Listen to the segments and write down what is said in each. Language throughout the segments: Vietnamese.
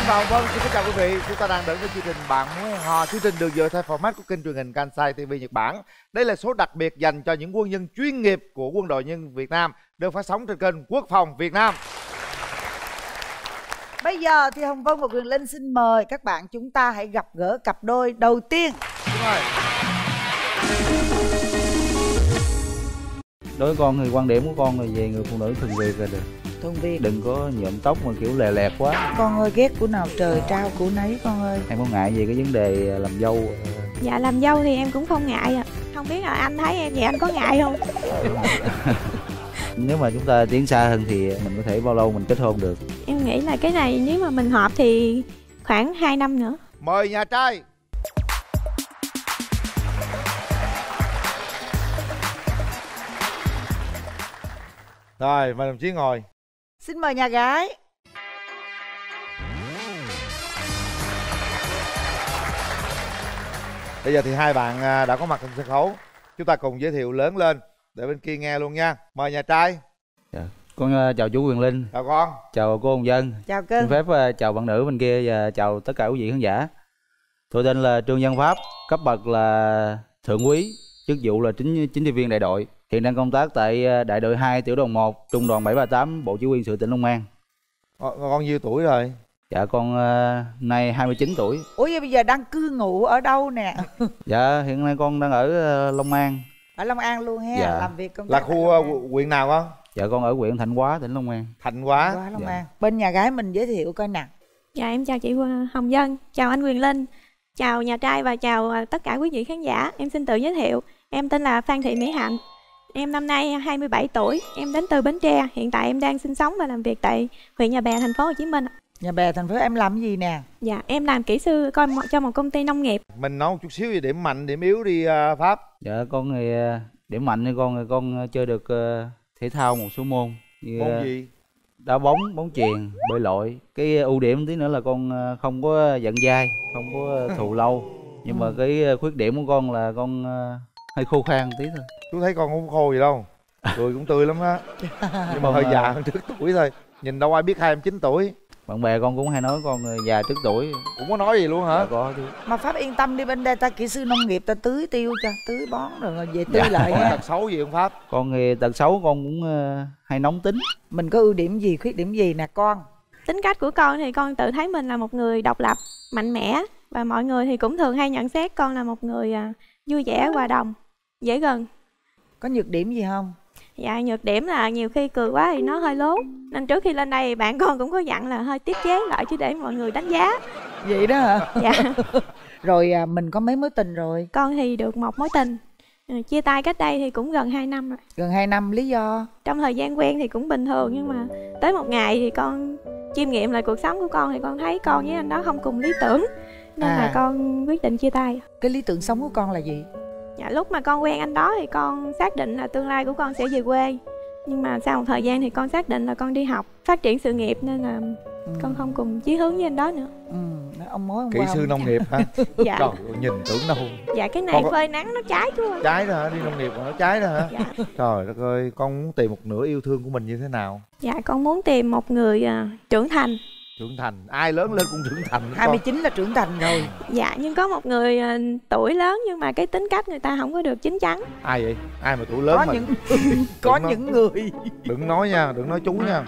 và Hồng Vân xin kính chào quý vị. Chúng ta đang đến với chương trình Bạn Muốn Hẹn Hò. Chương trình được dựa theo format của kênh truyền hình Kansai TV Nhật Bản. Đây là số đặc biệt dành cho những quân nhân chuyên nghiệp của Quân đội Nhân Việt Nam, được phát sóng trên kênh Quốc phòng Việt Nam. Bây giờ thì Hồng Vân và Quyền Linh xin mời các bạn chúng ta hãy gặp gỡ cặp đôi đầu tiên. Đúng rồi. Đối với con thì quan điểm của con là về người phụ nữ thuần Việt là được. Thuần Việt. Đừng có nhuộm tóc mà kiểu lè lẹt quá. Con ơi, ghét của nào trời trao của nấy con ơi. Em có ngại về cái vấn đề làm dâu? Dạ làm dâu thì em cũng không ngại ạ. Không biết là anh thấy em vậy anh có ngại không? Nếu mà chúng ta tiến xa hơn thì mình có thể bao lâu mình kết hôn được? Em nghĩ là cái này nếu mà mình hợp thì khoảng 2 năm nữa. Mời nhà trai. Rồi, mời đồng chí ngồi. Xin mời nhà gái. Bây giờ thì hai bạn đã có mặt trên sân khấu. Chúng ta cùng giới thiệu lớn lên để bên kia nghe luôn nha. Mời nhà trai. Dạ. Con chào chú Quyền Linh. Chào con. Chào cô Hồng Vân. Chào Xin cưng. phép chào bạn nữ bên kia và chào tất cả quý vị khán giả. Tôi tên là Trương Văn Pháp, cấp bậc là thượng úy, chức vụ là chính trị viên đại đội. Hiện đang công tác tại đại đội 2 tiểu đoàn 1, trung đoàn 738, Bộ Chỉ huy sự tỉnh Long An. Con nhiêu tuổi rồi? Dạ con nay 29 tuổi. Ủa vậy bây giờ đang cư ngụ ở đâu nè? Dạ hiện nay con đang ở Long An. Ở Long An luôn ha. Dạ. Làm việc công Là tác khu huyện nào con? Dạ con ở huyện Thạnh Hóa, tỉnh Long An. Thạnh Hóa. Long Dạ. An. Bên nhà gái mình giới thiệu coi nè. Dạ em chào chị Hồng Vân, chào anh Quyền Linh, chào nhà trai và chào tất cả quý vị khán giả. Em xin tự giới thiệu. Em tên là Phan Thị Mỹ Hạnh. Em năm nay 27 tuổi, em đến từ Bến Tre. Hiện tại em đang sinh sống và làm việc tại huyện Nhà Bè, thành phố Hồ Chí Minh. Nhà Bè thành phố, em làm cái gì nè? Dạ em làm kỹ sư cho một công ty nông nghiệp. Mình nói một chút xíu về điểm mạnh, điểm yếu đi Pháp. Dạ con thì điểm mạnh thì con chơi được thể thao một số môn như Môn gì? đá bóng, bóng chuyền, bơi lội. Cái ưu điểm tí nữa là con không có giận dai, không có thù lâu. Nhưng mà cái khuyết điểm của con là con hơi khô khan tí thôi. Chú thấy con không khô gì đâu, cười cũng tươi lắm á. Nhưng mà hơi già hơn trước tuổi thôi. Nhìn đâu ai biết 29 tuổi. Bạn bè con cũng hay nói con già trước tuổi. Cũng có nói gì luôn hả? Dạ, có chứ. Mà Pháp yên tâm đi, bên đây ta kỹ sư nông nghiệp ta tưới tiêu cho, tưới bón rồi về tươi Dạ. lại Có nha. tật xấu gì không Pháp? Con thì tật xấu con cũng hay nóng tính. Mình có ưu điểm gì, khuyết điểm gì nè con? Tính cách của con thì con tự thấy mình là một người độc lập, mạnh mẽ. Và mọi người thì cũng thường hay nhận xét con là một người vui vẻ, hòa đồng, dễ gần. Có nhược điểm gì không? Dạ nhược điểm là nhiều khi cười quá thì nó hơi lố. Nên trước khi lên đây bạn con cũng có dặn là hơi tiết chế lại chứ để mọi người đánh giá. Vậy đó hả? Dạ. Rồi mình có mấy mối tình rồi? Con thì được một mối tình. Chia tay cách đây thì cũng gần 2 năm rồi. Gần 2 năm, lý do? Trong thời gian quen thì cũng bình thường, nhưng mà tới một ngày thì con chiêm nghiệm lại cuộc sống của con thì con thấy con với anh đó không cùng lý tưởng. Nên là con quyết định chia tay. Cái lý tưởng sống của con là gì? Dạ lúc mà con quen anh đó thì con xác định là tương lai của con sẽ về quê. Nhưng mà sau một thời gian thì con xác định là con đi học, phát triển sự nghiệp, nên là con không cùng chí hướng với anh đó nữa. Ông mối Kỹ sư nông nghiệp hả? Dạ. Trời ơi, nhìn tưởng đâu. Dạ cái này phơi nắng nó cháy chú ơi. Trái đó hả? Đi nông nghiệp mà nó trái đó hả? Dạ. Trời đất ơi, con muốn tìm một nửa yêu thương của mình như thế nào? Dạ con muốn tìm một người trưởng thành. Trưởng thành, ai lớn lên cũng trưởng thành. 29 là trưởng thành rồi. Dạ nhưng có một người tuổi lớn nhưng mà cái tính cách người ta không có được chín chắn. Ai vậy? Ai mà tuổi lớn Có mà có những người đừng nói nha, đừng nói chú nha.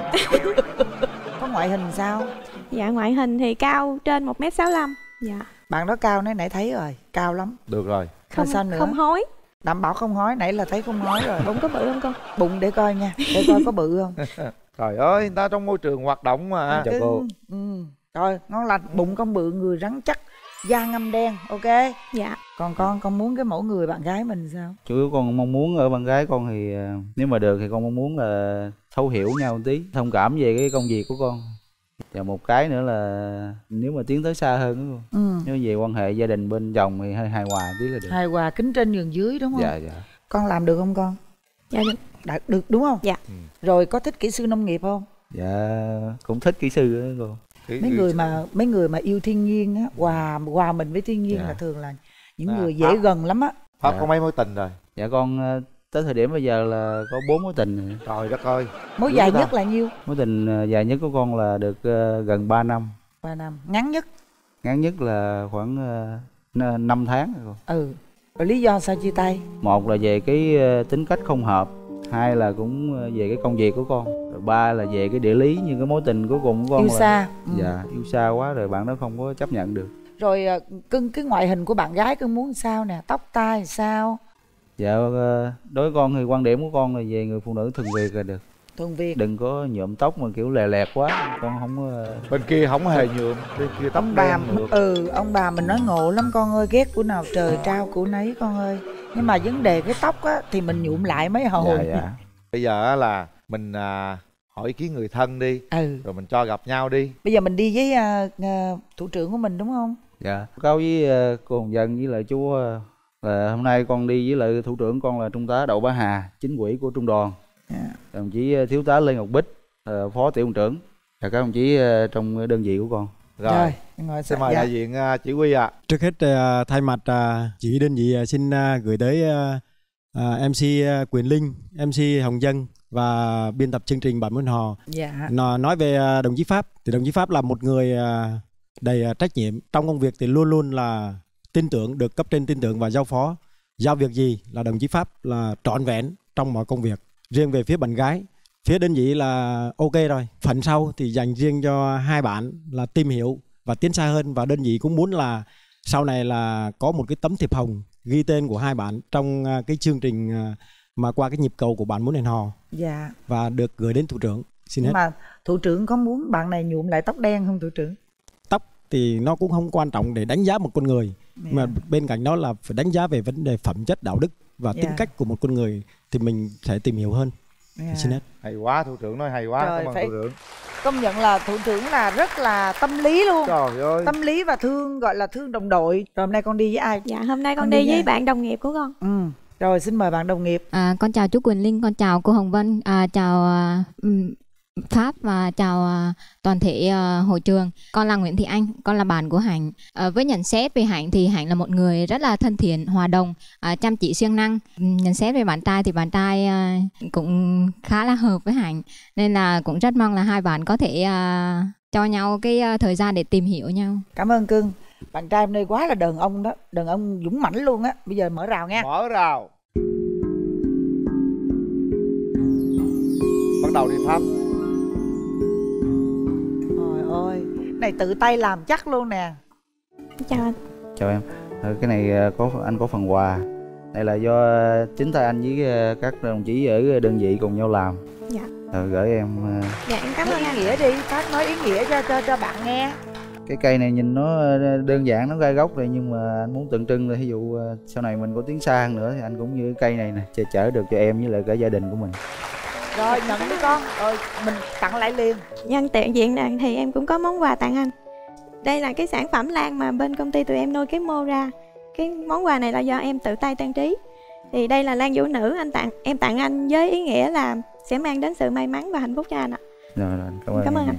có ngoại hình sao? Dạ ngoại hình thì cao trên 1m65. Dạ. Bạn đó cao nãy thấy rồi, cao lắm. Được rồi. Không sao nữa. Không hối. Đảm bảo không hói, nãy là thấy không hói rồi. Bụng có bự không con? Bụng để coi nha, để coi có bự không. Trời ơi, người ta trong môi trường hoạt động mà. Chào cô. Rồi, ngon lành, bụng con bự, người rắn chắc, da ngăm đen, ok. Dạ. Còn con muốn cái mẫu người bạn gái mình sao? Chủ yếu con mong muốn ở bạn gái con thì nếu mà được thì con mong muốn là thấu hiểu nhau một tí, thông cảm về cái công việc của con. Và một cái nữa là nếu mà tiến tới xa hơn đó con. Nếu về quan hệ gia đình bên chồng thì hơi hài hòa tí là được. Hài hòa, kính trên nhường dưới đúng không? Dạ dạ. Con làm được không con? Dạ được. Được đúng không? Dạ. Rồi có thích kỹ sư nông nghiệp không? Dạ cũng thích kỹ sư đó cô. Mấy người mà yêu thiên nhiên á, hòa mình với thiên nhiên là thường là những người dễ gần lắm á. Pháp có mấy mối tình rồi? Dạ con tới thời điểm bây giờ là có 4 mối tình rồi. Trời đất ơi. Mối dài nhất là nhiêu? Mối tình dài nhất của con là được gần 3 năm. 3 năm. Ngắn nhất? Ngắn nhất là khoảng 5 tháng rồi. Rồi lý do sao chia tay? Một là về cái tính cách không hợp, hai là cũng về cái công việc của con, rồi ba là về cái địa lý, như cái mối tình cuối cùng của con yêu xa. Dạ, yêu xa quá rồi bạn đó không có chấp nhận được. Rồi Cưng, cái ngoại hình của bạn gái Cưng muốn sao nè, tóc tai sao? Dạ, đối với con thì quan điểm của con là về người phụ nữ thuần Việt là được. Thuần Việt. Đừng có nhuộm tóc mà kiểu lè lẹt quá, con không có... Bên kia không hề nhuộm, bên kia tóc đen mượt. Ông bà mình nói ngộ lắm con ơi, ghét của nào trời trao của nấy con ơi. Nhưng mà vấn đề cái tóc á thì mình nhuộm lại mấy hồi. Dạ. Bây giờ là mình hỏi ý kiến người thân đi, rồi mình cho gặp nhau đi. Bây giờ mình đi với thủ trưởng của mình đúng không? Dạ, cáo với cô Hồng Vân với lại chú là hôm nay con đi với lại thủ trưởng con là Trung tá Đậu Bá Hà, chính ủy của trung đoàn. Đồng chí thiếu tá Lê Ngọc Bích, phó tiểu đoàn trưởng, và các đồng chí trong đơn vị của con. Rồi xin mời đại diện chỉ huy ạ. Trước hết thay mặt chỉ huy đơn vị xin gửi tới MC Quyền Linh, MC Hồng Vân và biên tập chương trình Bạn Muốn Hò. Nói về đồng chí Pháp thì đồng chí Pháp là một người đầy trách nhiệm trong công việc, thì luôn luôn là tin tưởng, được cấp trên tin tưởng và giao phó. Giao việc gì là đồng chí Pháp là trọn vẹn trong mọi công việc. Riêng về phía bạn gái, phía đơn vị là ok rồi. Phần sau thì dành riêng cho hai bạn là tìm hiểu và tiến xa hơn. Và đơn vị cũng muốn là sau này là có một cái tấm thiệp hồng ghi tên của hai bạn trong cái chương trình mà qua cái nhịp cầu của Bạn Muốn Hẹn Hò. Dạ. Và được gửi đến thủ trưởng. Xin hết. Mà thủ trưởng có muốn bạn này nhuộm lại tóc đen không thủ trưởng? Tóc thì nó cũng không quan trọng để đánh giá một con người. Mà bên cạnh đó là phải đánh giá về vấn đề phẩm chất, đạo đức và tính cách của một con người thì mình sẽ tìm hiểu hơn. Xin hết. Hay quá, thủ trưởng nói hay quá. Trời, cảm ơn thủ trưởng. Công nhận là thủ trưởng là rất là tâm lý luôn. Trời ơi. Tâm lý và thương, gọi là thương đồng đội. Rồi hôm nay con đi với ai? Dạ, hôm nay con đi với bạn đồng nghiệp của con. Rồi xin mời bạn đồng nghiệp. Con chào chú Quỳnh Linh, con chào cô Hồng Vân, chào Pháp và chào toàn thể hội trường. Con là Nguyễn Thị Anh, con là bạn của Hạnh. Với nhận xét về Hạnh thì Hạnh là một người rất là thân thiện, hòa đồng, chăm chỉ, siêng năng. Nhận xét về bạn trai thì bạn trai cũng khá là hợp với Hạnh, nên là cũng rất mong là hai bạn có thể cho nhau cái thời gian để tìm hiểu nhau. Cảm ơn Cưng. Bạn trai hôm nay quá là đàn ông đó, đàn ông dũng mãnh luôn á. Bây giờ mở rào nha. Mở rào. Bắt đầu đi Pháp. Trời ơi, này tự tay làm chắc luôn nè. Chào anh. Chào em. Cái này anh có phần quà. Đây là do chính tay anh với các đồng chí ở đơn vị cùng nhau làm. Dạ. Rồi gửi em. Dạ em cảm ơn ý anh. nghĩa đi, Phát nói ý nghĩa cho bạn nghe. Cái cây này nhìn nó đơn giản, nó gai gốc rồi, nhưng mà anh muốn tượng trưng là ví dụ sau này mình có tiến xa hơn nữa thì anh cũng như cái cây này nè, chở được cho em với lại cả gia đình của mình. Rồi nhận đi con, rồi mình tặng lại liền. Nhân tiện diện này thì em cũng có món quà tặng anh. Đây là cái sản phẩm lan mà bên công ty tụi em nuôi cái mô ra. Cái món quà này là do em tự tay trang trí. Thì đây là lan vũ nữ em tặng anh với ý nghĩa là sẽ mang đến sự may mắn và hạnh phúc cho anh ạ. Rồi, cảm ơn anh.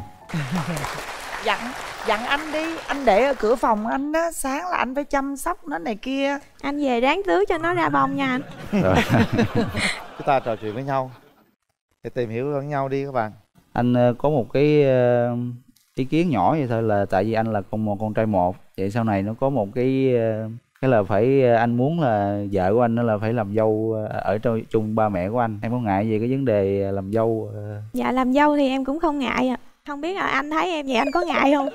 Dặn anh đi, anh để ở cửa phòng anh đó, sáng là anh phải chăm sóc nó này kia. Anh về ráng tưới cho nó ra bông nha anh. Rồi. Chúng ta trò chuyện với nhau để tìm hiểu lẫn nhau đi các bạn. Anh có một cái ý kiến nhỏ vậy thôi, là tại vì anh là con trai một, vậy sau này nó có một cái là phải anh muốn là vợ của anh nó là phải làm dâu ở chung ba mẹ của anh. Em có ngại về cái vấn đề làm dâu? Dạ làm dâu thì em cũng không ngại ạ. Không biết là anh thấy em vậy anh có ngại không?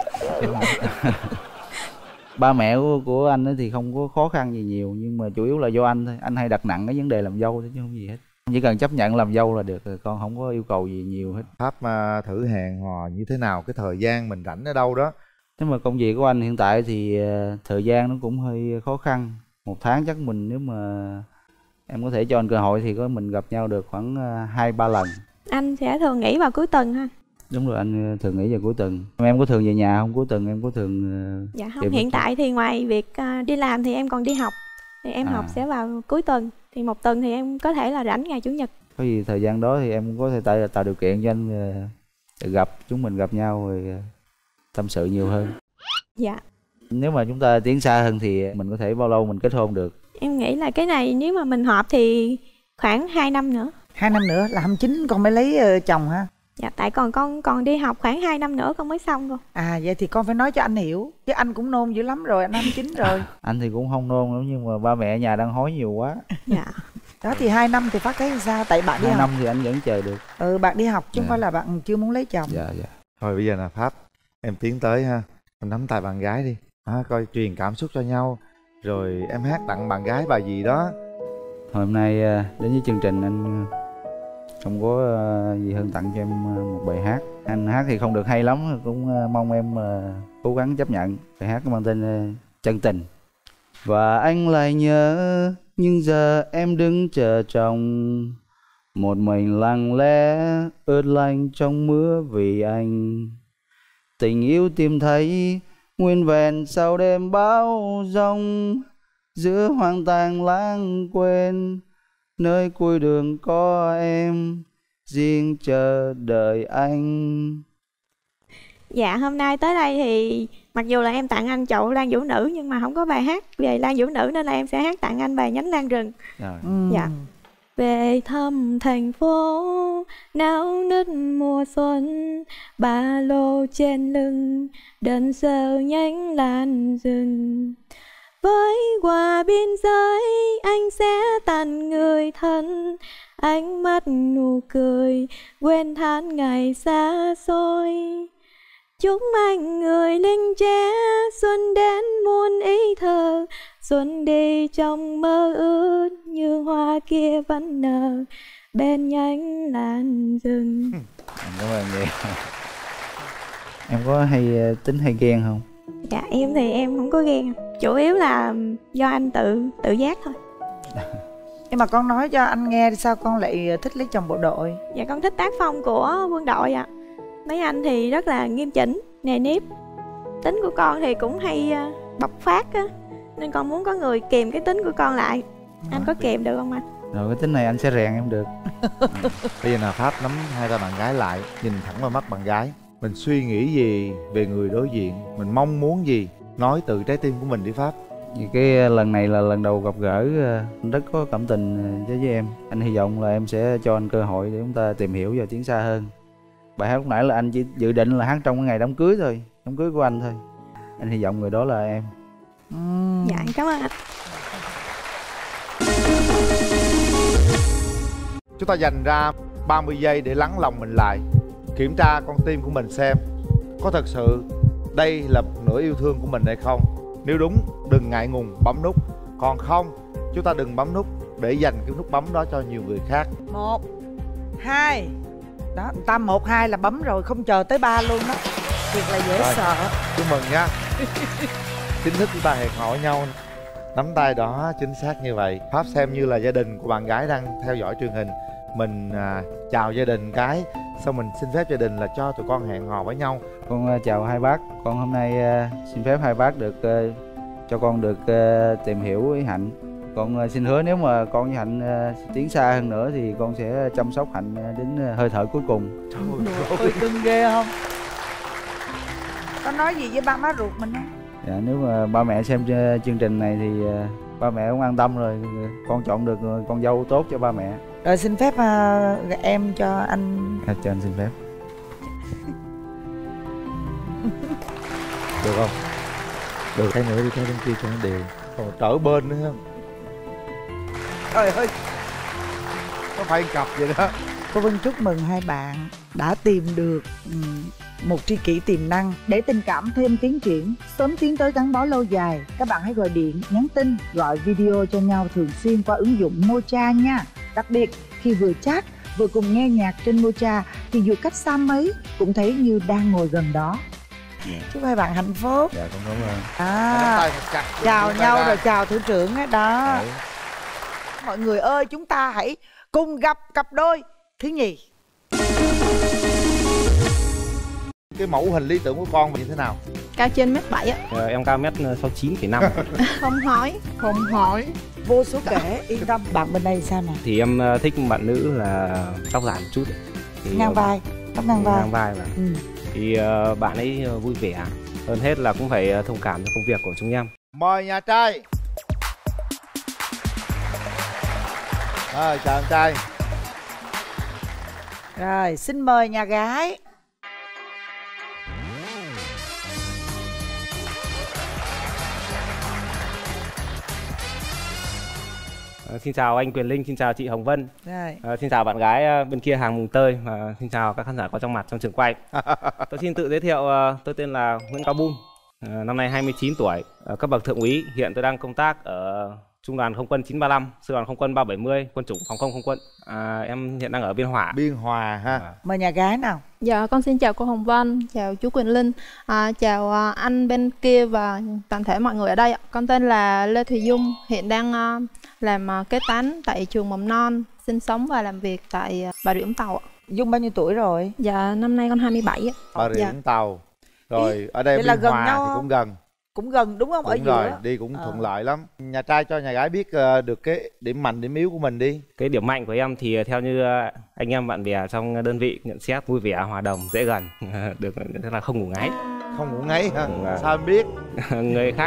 Ba mẹ của anh thì không có khó khăn gì nhiều, nhưng mà chủ yếu là do anh thôi. Anh hay đặt nặng cái vấn đề làm dâu thôi chứ không gì hết. Chỉ cần chấp nhận làm dâu là được rồi, con không có yêu cầu gì nhiều hết. Pháp thử hẹn hò như thế nào, cái thời gian mình rảnh ở đâu đó. Nếu mà công việc của anh hiện tại thì thời gian nó cũng hơi khó khăn. Một tháng chắc mình, nếu mà em có thể cho anh cơ hội thì mình gặp nhau được khoảng 2-3 lần. Anh sẽ thường nghỉ vào cuối tuần ha? Đúng rồi, anh thường nghỉ vào cuối tuần. Em có thường về nhà không? Cuối tuần em có thường... Dạ không, hiện tại thì ngoài việc đi làm thì em còn đi học. Thì em học sẽ vào cuối tuần. Thì một tuần thì em có thể là rảnh ngày Chủ nhật. Có gì thời gian đó thì em có thể tạo điều kiện cho anh gặp chúng mình gặp nhau rồi tâm sự nhiều hơn. Dạ. Nếu mà chúng ta tiến xa hơn thì mình có thể bao lâu mình kết hôn được? Em nghĩ là cái này nếu mà mình hợp thì khoảng 2 năm nữa. 2 năm nữa là 29 con mới lấy chồng ha? Dạ, tại con còn đi học khoảng 2 năm nữa con mới xong rồi. À vậy thì con phải nói cho anh hiểu, chứ anh cũng nôn dữ lắm rồi, anh 29 rồi. Anh thì cũng không nôn lắm, nhưng mà ba mẹ ở nhà đang hối nhiều quá. Dạ. Đó thì 2 năm thì Phát thấy sao? Tại bạn đi 2 học. năm thì anh vẫn chờ được. Bạn đi học chứ không phải là bạn chưa muốn lấy chồng. Dạ. Thôi bây giờ là Pháp, em tiến tới ha, em nắm tay bạn gái đi, coi truyền cảm xúc cho nhau, rồi em hát tặng bạn gái bài gì đó. Hôm nay đến với chương trình anh không có gì hơn tặng cho em một bài hát. Anh hát thì không được hay lắm, cũng mong em cố gắng chấp nhận. Bài hát mang tên Chân Tình. Và anh lại nhớ, nhưng giờ em đứng chờ chồng, một mình lặng lẽ ướt lạnh trong mưa vì anh. Tình yêu tìm thấy nguyên vẹn sau đêm bão giông, giữa hoang tàn lãng quên, nơi cuối đường có em riêng chờ đợi anh. Dạ, hôm nay tới đây thì mặc dù là em tặng anh chậu lan vũ nữ, nhưng mà không có bài hát về lan vũ nữ, nên là em sẽ hát tặng anh bài Nhánh Lan Rừng. Dạ. Về thăm thành phố náo nức mùa xuân, ba lô trên lưng đơn sơ nhánh lan rừng. Với qua biên giới anh sẽ tặng người thân, ánh mắt nụ cười quên than ngày xa xôi. Chúc anh người lính trẻ xuân đến muôn ý thơ, xuân đi trong mơ ước như hoa kia vẫn nở bên nhánh lan rừng. Cảm ơn nhiều. Em có hay tính hay ghen không? Dạ, em thì em không có ghen, chủ yếu là do anh tự giác thôi. Nhưng mà con nói cho anh nghe sao con lại thích lấy chồng bộ đội? Dạ, con thích tác phong của quân đội ạ. Mấy anh thì rất là nghiêm chỉnh, nề nếp. Tính của con thì cũng hay bộc phát á, nên con muốn có người kìm cái tính của con lại. Anh có kìm được không anh? Rồi cái tính này anh sẽ rèn em được. Bây giờ là Pháp nắm hai tay bạn gái lại, nhìn thẳng vào mắt bạn gái. Mình suy nghĩ gì về người đối diện, mình mong muốn gì, nói từ trái tim của mình đi Pháp. Vì cái lần này là lần đầu gặp gỡ, anh rất có cảm tình với em. Anh hy vọng là em sẽ cho anh cơ hội để chúng ta tìm hiểu và tiến xa hơn. Bài hát lúc nãy là anh chỉ dự định là hát trong cái ngày đám cưới thôi, đám cưới của anh thôi. Anh hy vọng người đó là em. Dạ, cảm ơn anh. Chúng ta dành ra 30 giây để lắng lòng mình lại, kiểm tra con tim của mình xem có thật sự đây là một nửa yêu thương của mình hay không. Nếu đúng, đừng ngại ngùng bấm nút. Còn không, chúng ta đừng bấm nút để dành cái nút bấm đó cho nhiều người khác. 1, 2. Đó, người ta 1, 2 là bấm rồi, không chờ tới 3 luôn đó. Thiệt là dễ sợ. Chúc mừng nha. Chính thức chúng ta hẹn hò nhau. Nắm tay đó, chính xác như vậy. Pháp xem như là gia đình của bạn gái đang theo dõi truyền hình. Mình chào gia đình cái, xong mình xin phép gia đình là cho tụi con hẹn hò với nhau. Con chào hai bác. Con hôm nay xin phép hai bác được cho con được tìm hiểu với Hạnh. Con xin hứa nếu mà con với Hạnh tiến xa hơn nữa thì con sẽ chăm sóc Hạnh đến hơi thở cuối cùng. Trời ơi, cưng ghê không? Có nói gì với ba má ruột mình không? Dạ, nếu mà ba mẹ xem chương trình này thì ba mẹ cũng an tâm rồi. Con chọn được con dâu tốt cho ba mẹ. Rồi xin phép em cho anh. Cho anh xin phép. Được không? Được, cái nữa đi theo bên kia cho nó đều. Còn trở bên nữa không? Trời ơi, có phải cặp vậy đó. Cô Vân chúc mừng hai bạn đã tìm được một tri kỷ tiềm năng. Để tình cảm thêm tiến triển, sớm tiến tới gắn bó lâu dài, các bạn hãy gọi điện, nhắn tin, gọi video cho nhau thường xuyên qua ứng dụng Mocha nha. Đặc biệt khi vừa chat vừa cùng nghe nhạc trên Mocha thì dù cách xa mấy cũng thấy như đang ngồi gần đó. Chúc hai bạn hạnh phúc. Dạ, con cảm ơn. Chào nhau rồi chào thủ trưởng ấy đó. Mọi người ơi, chúng ta hãy cùng gặp cặp đôi thứ nhì. Cái mẫu hình lý tưởng của con như thế nào? Cao trên 1m7 á. Em cao 1m69,5. Không hỏi. Vô số kể, yên tâm. Bạn bên đây sao nào? Thì em thích bạn nữ là tóc dài một chút. Thì ngang vai, tóc ngang vai. Ngang vai mà. Thì bạn ấy vui vẻ. Hơn hết là cũng phải thông cảm cho công việc của chúng em. Mời nhà trai. Chào anh trai. Rồi, xin mời nhà gái. Xin chào anh Quyền Linh, xin chào chị Hồng Vân. Rồi. Xin chào bạn gái bên kia hàng mùng tơi và xin chào các khán giả có trong mặt trong trường quay. Tôi xin tự giới thiệu, tôi tên là Nguyễn Cao Bum, năm nay 29 tuổi, cấp bậc thượng úy. Hiện tôi đang công tác ở Trung đoàn Không quân 935, Sư đoàn Không quân 370, Quân chủng Phòng không Không quân. Em hiện đang ở Biên Hòa. Biên Hòa ha. Mời nhà gái nào. Dạ, con xin chào cô Hồng Vân, chào chú Quyền Linh, chào anh bên kia và toàn thể mọi người ở đây ạ. Con tên là Lê Thùy Dung, hiện đang làm kế toán tại trường mầm non, sinh sống và làm việc tại Bà Rịa Vũng Tàu ạ. Dung bao nhiêu tuổi rồi? Dạ, năm nay con 27 ạ. Bà Rịa Vũng Tàu. Rồi, ở đây Biên Hòa thì cũng gần. Cũng gần đúng không? Đúng ở rồi, giữa đi cũng thuận lợi lắm. Nhà trai cho nhà gái biết được cái điểm mạnh, điểm yếu của mình đi. Cái điểm mạnh của em thì theo như anh em bạn bè trong đơn vị nhận xét vui vẻ, hòa đồng, dễ gần, được tức là không ngủ ngáy. Không ngủ ngáy hả? Sao em biết? Người khác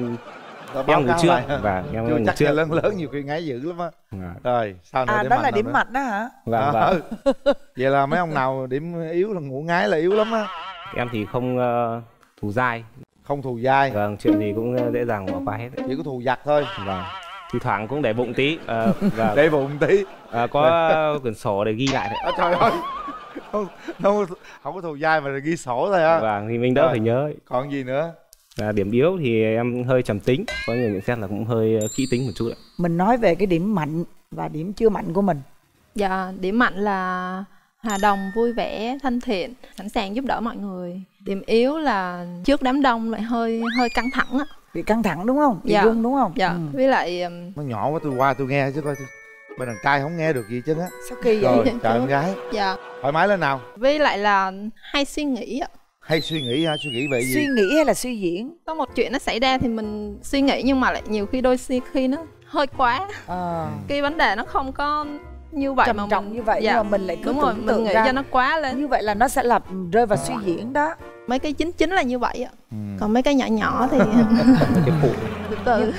em ngủ chưa? Và em ngủ chắc chưa. Lớn nhiều khi ngáy dữ lắm á. Rồi, sao nữa? Đó là điểm mạnh đó hả? Vâng. Vậy là mấy ông nào điểm yếu là ngủ ngáy là yếu lắm á. Em thì không thù dai. Không thù dai. Vâng, chuyện gì cũng dễ dàng bỏ qua hết. Chỉ có thù giặc thôi. Vâng. Thi thoảng cũng để bụng tí. Để bụng tí. Có quyển sổ để ghi lại đấy. Trời ơi. Không có thù dai mà ghi sổ thôi á. Vâng, thì mình đỡ phải nhớ. Còn gì nữa? Điểm yếu thì em hơi trầm tính. Có người nhận xét là cũng hơi kỹ tính một chút ạ. Mình nói về cái điểm mạnh và điểm chưa mạnh của mình. Dạ, điểm mạnh là hòa đồng, vui vẻ, thân thiện, sẵn sàng giúp đỡ mọi người. Điểm yếu là trước đám đông lại hơi căng thẳng á. Bị căng thẳng đúng không? Bị run đúng không? Dạ. Với lại nó nhỏ quá, tôi qua tôi nghe chứ coi bên đàn trai không nghe được gì chứ á. Sao kỳ vậy? Rồi, chào em gái. Dạ. Thoải mái lên nào. Với lại là hay suy nghĩ ạ. Hay suy nghĩ hả? Suy nghĩ về gì? Suy nghĩ hay là suy diễn? Có một chuyện nó xảy ra thì mình suy nghĩ nhưng mà lại nhiều khi đôi khi nó hơi quá. Cái vấn đề nó không có như vậy trầm mà trọng như vậy, dạ, nhưng mà mình lại cứ đúng rồi, mình nghĩ cho nó quá lên. Như vậy là nó sẽ rơi vào suy diễn đó. Mấy cái chính là như vậy ạ. Còn mấy cái nhỏ thì cái phụ. từ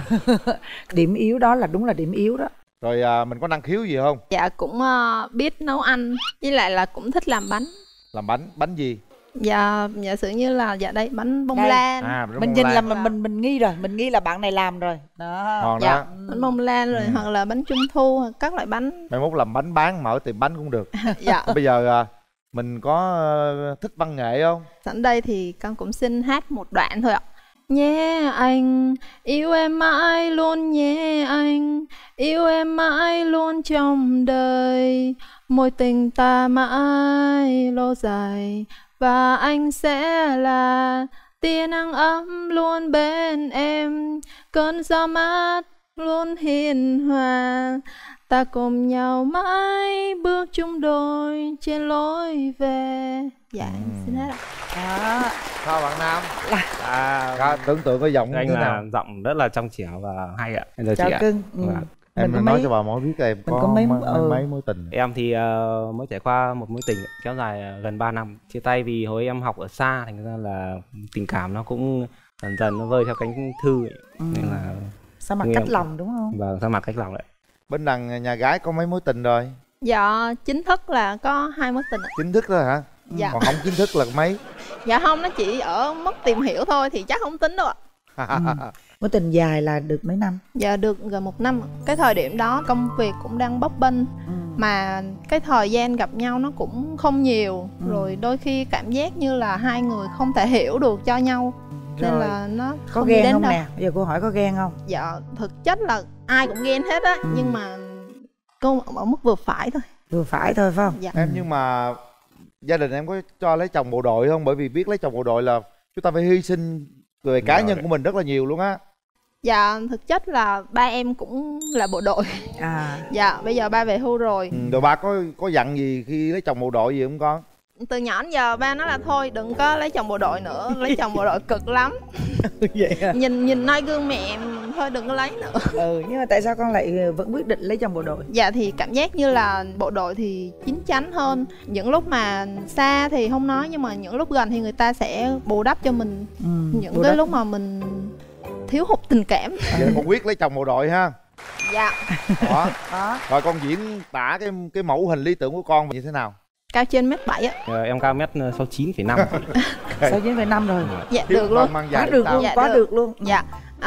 điểm yếu đó là đúng là điểm yếu đó. Rồi mình có năng khiếu gì không? Dạ cũng biết nấu ăn, với lại là cũng thích làm bánh. Làm bánh gì? Dạ giả sử như là đây bánh bông lan. Mình nhìn là mình nghi rồi, mình nghi là bạn này làm rồi đó. Ngon dạ, đó. Bánh bông lan rồi hoặc là bánh trung thu hoặc các loại bánh. Mai mốt làm bánh bán, mở tiệm bánh cũng được. Dạ. Bây giờ mình có thích văn nghệ không? Sẵn đây thì con cũng xin hát một đoạn thôi ạ. Nhé anh, yêu em mãi luôn nhé anh, yêu em mãi luôn trong đời, mối tình ta mãi lâu dài, và anh sẽ là tia nắng ấm luôn bên em, cơn gió mát luôn hiền hòa, ta cùng nhau mãi bước chung đôi trên lối về. Dạ xin hết ạ. Sao bạn Nam? Tưởng tượng cái giọng anh thế là nào? Giọng rất là trong trẻo và hay ạ. Chào cưng. Em nói cho bà mối biết em có mấy mối tình. Em thì mới trải qua một mối tình kéo dài gần 3 năm. Chia tay vì hồi em học ở xa, thành ra là tình cảm nó cũng dần dần nó vơi theo cánh thư ấy. Nên là Sa mặt cách lòng đúng không? Vâng, sa mặt cách lòng đấy. Bên đằng nhà gái có mấy mối tình rồi? Dạ chính thức là có 2 mối tình ạ. Chính thức thôi hả? Dạ. Còn không chính thức là mấy? Dạ không, nó chỉ ở mức tìm hiểu thôi thì chắc không tính đâu ạ. Mối tình dài là được mấy năm? Dạ được gần 1 năm. Cái thời điểm đó công việc cũng đang bấp bênh, mà cái thời gian gặp nhau nó cũng không nhiều, rồi đôi khi cảm giác như là hai người không thể hiểu được cho nhau. Nên là nó có không ghen đến không đâu. nè? Bây giờ cô hỏi có ghen không? Dạ thực chất là ai cũng ghen hết á, nhưng mà cô ở mức vừa phải thôi. Vừa phải thôi phải không? Dạ. Em nhưng mà gia đình em có cho lấy chồng bộ đội không? Bởi vì biết lấy chồng bộ đội là chúng ta phải hy sinh về cá nhân của mình rất là nhiều luôn á. Dạ thực chất là ba em cũng là bộ đội. Dạ bây giờ ba về hưu rồi. Rồi ba có dặn gì khi lấy chồng bộ đội gì không con? Từ nhỏ đến giờ ba nói là thôi đừng có lấy chồng bộ đội nữa, lấy chồng bộ đội cực lắm. Vậy à? Nhìn noi gương mẹ thôi đừng có lấy nữa. Nhưng mà tại sao con lại vẫn quyết định lấy chồng bộ đội? Dạ thì cảm giác như là bộ đội thì chín chắn hơn. Những lúc mà xa thì không nói, nhưng mà những lúc gần thì người ta sẽ bù đắp cho mình những cái lúc mà mình thiếu hụt tình cảm. Vậy con quyết lấy chồng bộ đội ha? Dạ. Đó. Rồi con diễn tả cái mẫu hình lý tưởng của con như thế nào? Cao trên 1m7 á. Em cao 1m69,5. 69,5 rồi. Dạ được luôn. Quá được luôn, quá được luôn. Dạ.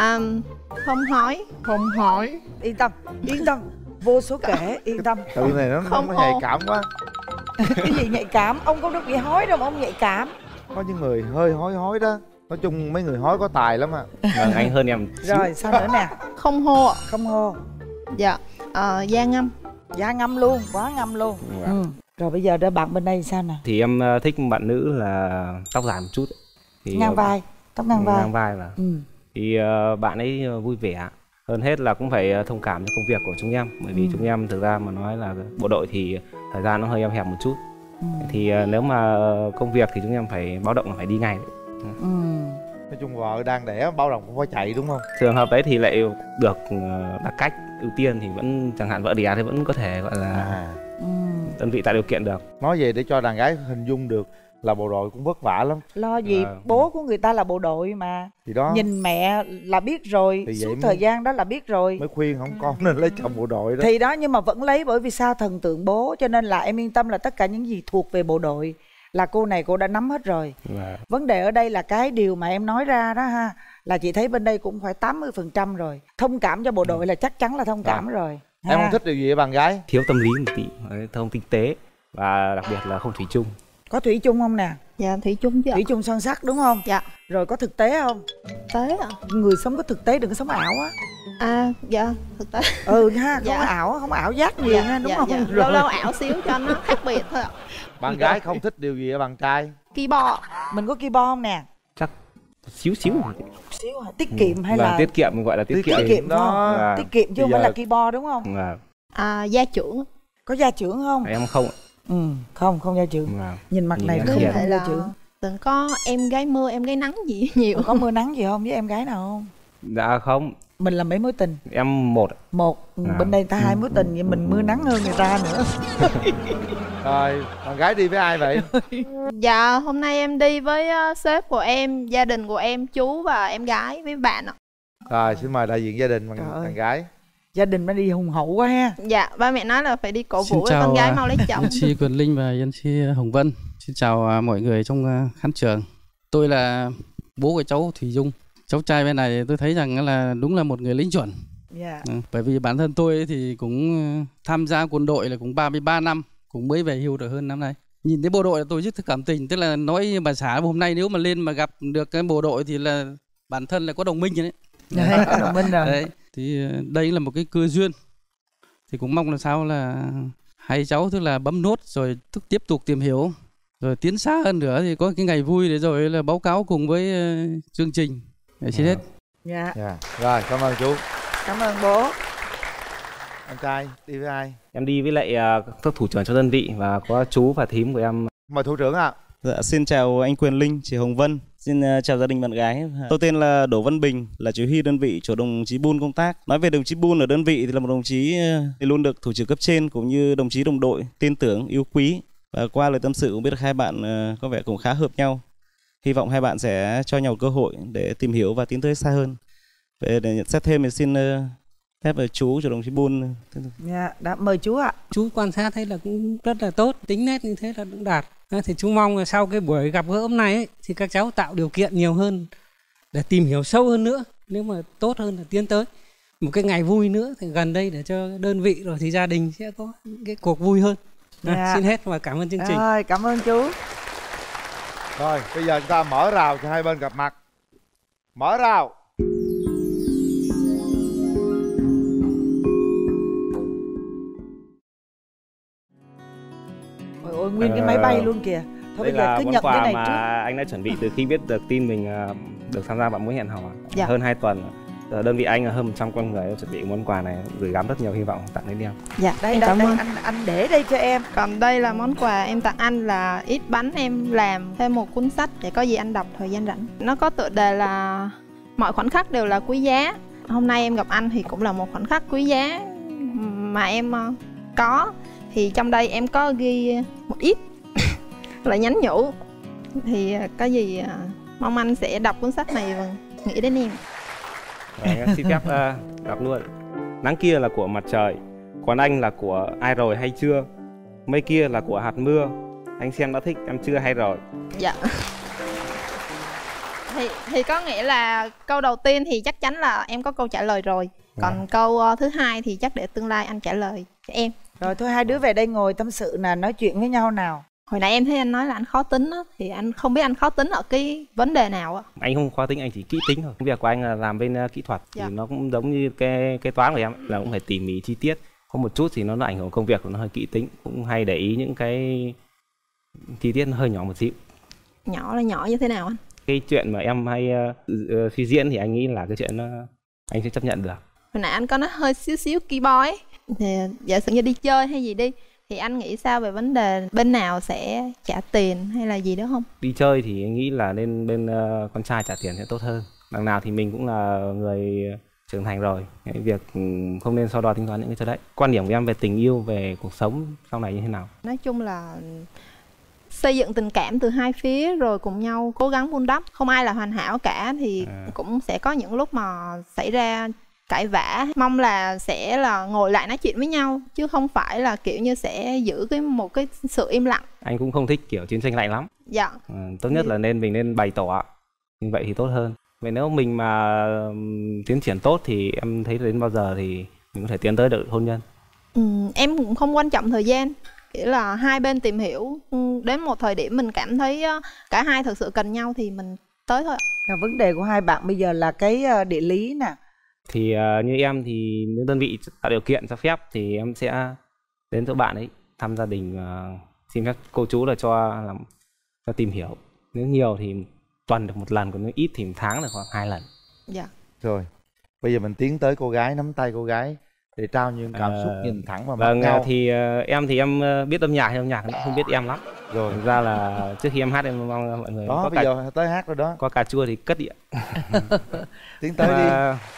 Không hỏi. Không hỏi. Yên tâm, yên tâm. Vô số kể, yên tâm. Từ này nó nhạy cảm quá. Cái gì nhạy cảm? Ông không được bị hói đâu mà ông nhạy cảm. Có những người hơi hói đó. Nói chung mấy người hói có tài lắm à. Vâng, anh hơn em. Rồi sao nữa nè? Không hô ạ. Không hô. Dạ. Da ngâm. Da ngâm luôn, quá ngâm luôn. Rồi bây giờ đó bạn bên đây sao nè? Thì em thích bạn nữ là tóc dài một chút. Thì ngang vai, tóc ngang vai. Ngang vai mà. Thì bạn ấy vui vẻ. Hơn hết là cũng phải thông cảm cho công việc của chúng em. Bởi vì chúng em thực ra mà nói là bộ đội thì thời gian nó hơi eo hẹp một chút. Thì nếu mà công việc thì chúng em phải báo động là phải đi ngay. Nói chung vợ đang đẻ bao đồng cũng phải chạy đúng không? Trường hợp đấy thì lại được đặt cách ưu tiên, thì vẫn chẳng hạn vợ đẻ thì vẫn có thể gọi là đơn vị tạo điều kiện được. Nói về để cho đàn gái hình dung được là bộ đội cũng vất vả lắm. Lo gì, bố của người ta là bộ đội mà. Thì đó. Nhìn mẹ là biết rồi, suốt thời gian đó là biết rồi. Mới khuyên không con nên lấy chồng bộ đội đó. Thì đó, nhưng mà vẫn lấy bởi vì sao? Thần tượng bố. Cho nên là em yên tâm là tất cả những gì thuộc về bộ đội là cô này cô đã nắm hết rồi. Vấn đề ở đây là cái điều mà em nói ra đó ha, là chị thấy bên đây cũng phải 80% rồi. Thông cảm cho bộ đội là chắc chắn là thông cảm rồi. Em không thích điều gì ở bạn gái? Thiếu tâm lý một tí, thông tinh tế và đặc biệt là không thủy chung. Có thủy chung không nè? Dạ thủy chung chứ. Thủy chung son sắc đúng không? Dạ. Rồi có thực tế không? Tế ạ. Người sống có thực tế, đừng có sống ảo á. Dạ thực tế. Ha, không ảo giác nhiều ha, đúng không? Lâu lâu ảo xíu cho nó khác biệt thôi ạ. Bạn gái không thích điều gì ở bạn trai? Keyboard. Mình có keyboard không nè? Chắc xíu hả? Tiết kiệm hay là tiết kiệm, gọi là tiết kiệm. Tiết kiệm đó. Tiết kiệm chứ không phải là keyboard đúng không? Gia trưởng. Có gia trưởng không? Em không ạ. Không gia trưởng. Nhìn mặt này không thể là từng có em gái mưa em gái nắng gì nhiều. Có mưa nắng gì không với em gái nào không? Dạ không. Mình là mấy mối tình? Em một. Bên đây ta 2 mối tình, vậy mình mưa nắng hơn người ta nữa. Rồi, bạn gái đi với ai vậy? Dạ, hôm nay em đi với sếp của em, gia đình của em, chú và em gái với bạn ạ. Rồi, xin mời đại diện gia đình bạn gái. Gia đình mới đi hùng hậu quá ha. Dạ, ba mẹ nói là phải đi cổ vũ con gái mau lấy chồng. MC Quyền Linh và MC Hồng Vân. Xin chào mọi người trong khán trường. Tôi là bố của cháu Thủy Dung. Cháu trai bên này tôi thấy rằng là đúng là một người lính chuẩn. Bởi vì bản thân tôi thì cũng tham gia quân đội là cũng 33 năm, cũng mới về hưu được hơn năm nay. Nhìn thấy bộ đội là tôi rất cảm tình, tức là nói bà xã hôm nay nếu mà lên mà gặp được cái bộ đội thì là bản thân là có đồng minh rồi đấy. Có đồng minh rồi. Đấy, thì đây là một cái cơ duyên. Thì cũng mong là sao là hai cháu tức là bấm nốt rồi tiếp tục tìm hiểu, rồi tiến xa hơn nữa thì có cái ngày vui để rồi là báo cáo cùng với chương trình. Xin hết. Rồi, cảm ơn chú. Cảm ơn bố. Anh trai đi với ai? Em đi với lại các thủ trưởng cho đơn vị và có chú và thím của em. Mời thủ trưởng ạ. Dạ, xin chào anh Quyền Linh, chị Hồng Vân. Xin chào gia đình bạn gái. Tôi tên là Đỗ Văn Bình, là chỉ huy đơn vị chỗ đồng chí Bun công tác. Nói về đồng chí Bun ở đơn vị thì là một đồng chí thì luôn được thủ trưởng cấp trên cũng như đồng chí đồng đội tin tưởng, yêu quý. Và qua lời tâm sự cũng biết được hai bạn có vẻ cũng khá hợp nhau. Hy vọng hai bạn sẽ cho nhau cơ hội để tìm hiểu và tiến tới xa hơn. Để nhận xét thêm thì xin phép chú cho đồng chí Bun. Đã mời chú ạ. Chú quan sát thấy là cũng rất là tốt, tính nét như thế là cũng đạt. Thì chú mong là sau cái buổi gặp gỡ hôm nay ấy, thì các cháu tạo điều kiện nhiều hơn để tìm hiểu sâu hơn nữa. Nếu mà tốt hơn là tiến tới một cái ngày vui nữa thì gần đây để cho đơn vị rồi thì gia đình sẽ có cái cuộc vui hơn. Xin hết và cảm ơn chương trình. Rồi, cảm ơn chú. Rồi, bây giờ chúng ta mở rào cho hai bên gặp mặt. Mở rào. Ôi, nguyên cái máy bay luôn kìa. Thôi bây giờ cứ nhận cái này mà trước. Anh đã chuẩn bị từ khi biết được tin mình được tham gia bạn mối hẹn hò hơn 2 tuần. Đơn vị anh là hơn 100 con người chuẩn bị món quà này, gửi gắm rất nhiều hy vọng tặng đến em. Dạ, đây anh để đây cho em. Còn đây là món quà em tặng anh là ít bánh em làm thêm một cuốn sách để có gì anh đọc thời gian rảnh. Nó có tựa đề là mọi khoảnh khắc đều là quý giá. Hôm nay em gặp anh thì cũng là một khoảnh khắc quý giá mà em có. Thì trong đây em có ghi một ít là nhắn nhủ. Thì có gì mong anh sẽ đọc cuốn sách này và nghĩ đến em. Anh xin phép đọc luôn. Nắng kia là của mặt trời, còn anh là của ai rồi hay chưa? Mây kia là của hạt mưa, anh xem đã thích, em chưa hay rồi. Dạ. Thì có nghĩa là câu đầu tiên thì chắc chắn là em có câu trả lời rồi. Còn câu thứ hai thì chắc để tương lai anh trả lời cho em. Rồi thôi hai đứa về đây ngồi tâm sự nè, nói chuyện với nhau nào. Hồi nãy em thấy anh nói là anh khó tính á, thì anh không biết anh khó tính ở cái vấn đề nào á. Anh không khó tính, anh chỉ kỹ tính thôi. Công việc của anh là làm bên kỹ thuật, thì nó cũng giống như cái toán của em, là cũng phải tỉ mỉ chi tiết. Có một chút thì nó ảnh hưởng công việc, nó hơi kỹ tính, cũng hay để ý những cái chi tiết nó hơi nhỏ một xíu. Nhỏ là nhỏ như thế nào anh? Cái chuyện mà em hay suy diễn thì anh nghĩ là cái chuyện nó anh sẽ chấp nhận được. Hồi nãy anh có nói hơi xíu keyboard ấy. Thì giả sử như đi chơi hay gì đi, thì anh nghĩ sao về vấn đề bên nào sẽ trả tiền hay là gì đó không? Đi chơi thì anh nghĩ là nên bên con trai trả tiền sẽ tốt hơn. Đằng nào thì mình cũng là người trưởng thành rồi, cái việc không nên so đo tính toán những cái thứ đấy. Quan điểm của em về tình yêu, về cuộc sống sau này như thế nào? Nói chung là xây dựng tình cảm từ hai phía rồi cùng nhau cố gắng vun đắp. Không ai là hoàn hảo cả, thì cũng sẽ có những lúc mà xảy ra cãi vã. Mong là sẽ là ngồi lại nói chuyện với nhau, chứ không phải là kiểu như sẽ giữ một cái sự im lặng. Anh cũng không thích kiểu chiến tranh lạnh lắm. Dạ. Tốt nhất là mình nên bày tỏ, như vậy thì tốt hơn. Vậy nếu mình mà tiến triển tốt thì em thấy đến bao giờ thì mình có thể tiến tới được hôn nhân? Em cũng không quan trọng thời gian, kiểu là hai bên tìm hiểu, đến một thời điểm mình cảm thấy cả hai thực sự cần nhau thì mình tới thôi. Vấn đề của hai bạn bây giờ là cái địa lý nè. Thì như em thì nếu đơn vị tạo điều kiện cho phép thì em sẽ đến chỗ bạn ấy thăm gia đình, xin phép cô chú là cho tìm hiểu. Nếu nhiều thì tuần được một lần, còn nếu ít thì một tháng được khoảng 2 lần. Dạ. Rồi bây giờ mình tiến tới cô gái, nắm tay cô gái để trao những cảm xúc nhìn thẳng vào mặt nhau. Thì em biết âm nhạc hay âm nhạc cũng không biết em lắm. Rồi thực ra là trước khi em hát em mong mọi người đó có bây giờ tới hát rồi đó. Có cà chua thì cất đi ạ. Tiến tới đi.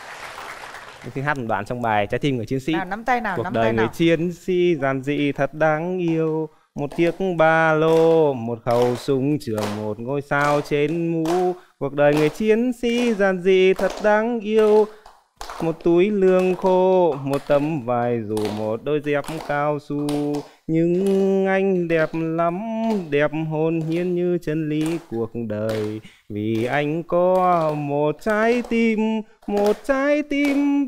Em xin hát một đoạn trong bài Trái tim người chiến sĩ. Nào, nắm tay nào, cuộc nắm đời tay người nào. chiến sĩ giản dị thật đáng yêu, một chiếc ba lô, một khẩu súng trường, một ngôi sao trên mũ. Cuộc đời người chiến sĩ giản dị thật đáng yêu, một túi lương khô, một tấm vải dù, một đôi dép cao su. Nhưng anh đẹp lắm, đẹp hồn nhiên như chân lý cuộc đời. Vì anh có một trái tim, một trái tim.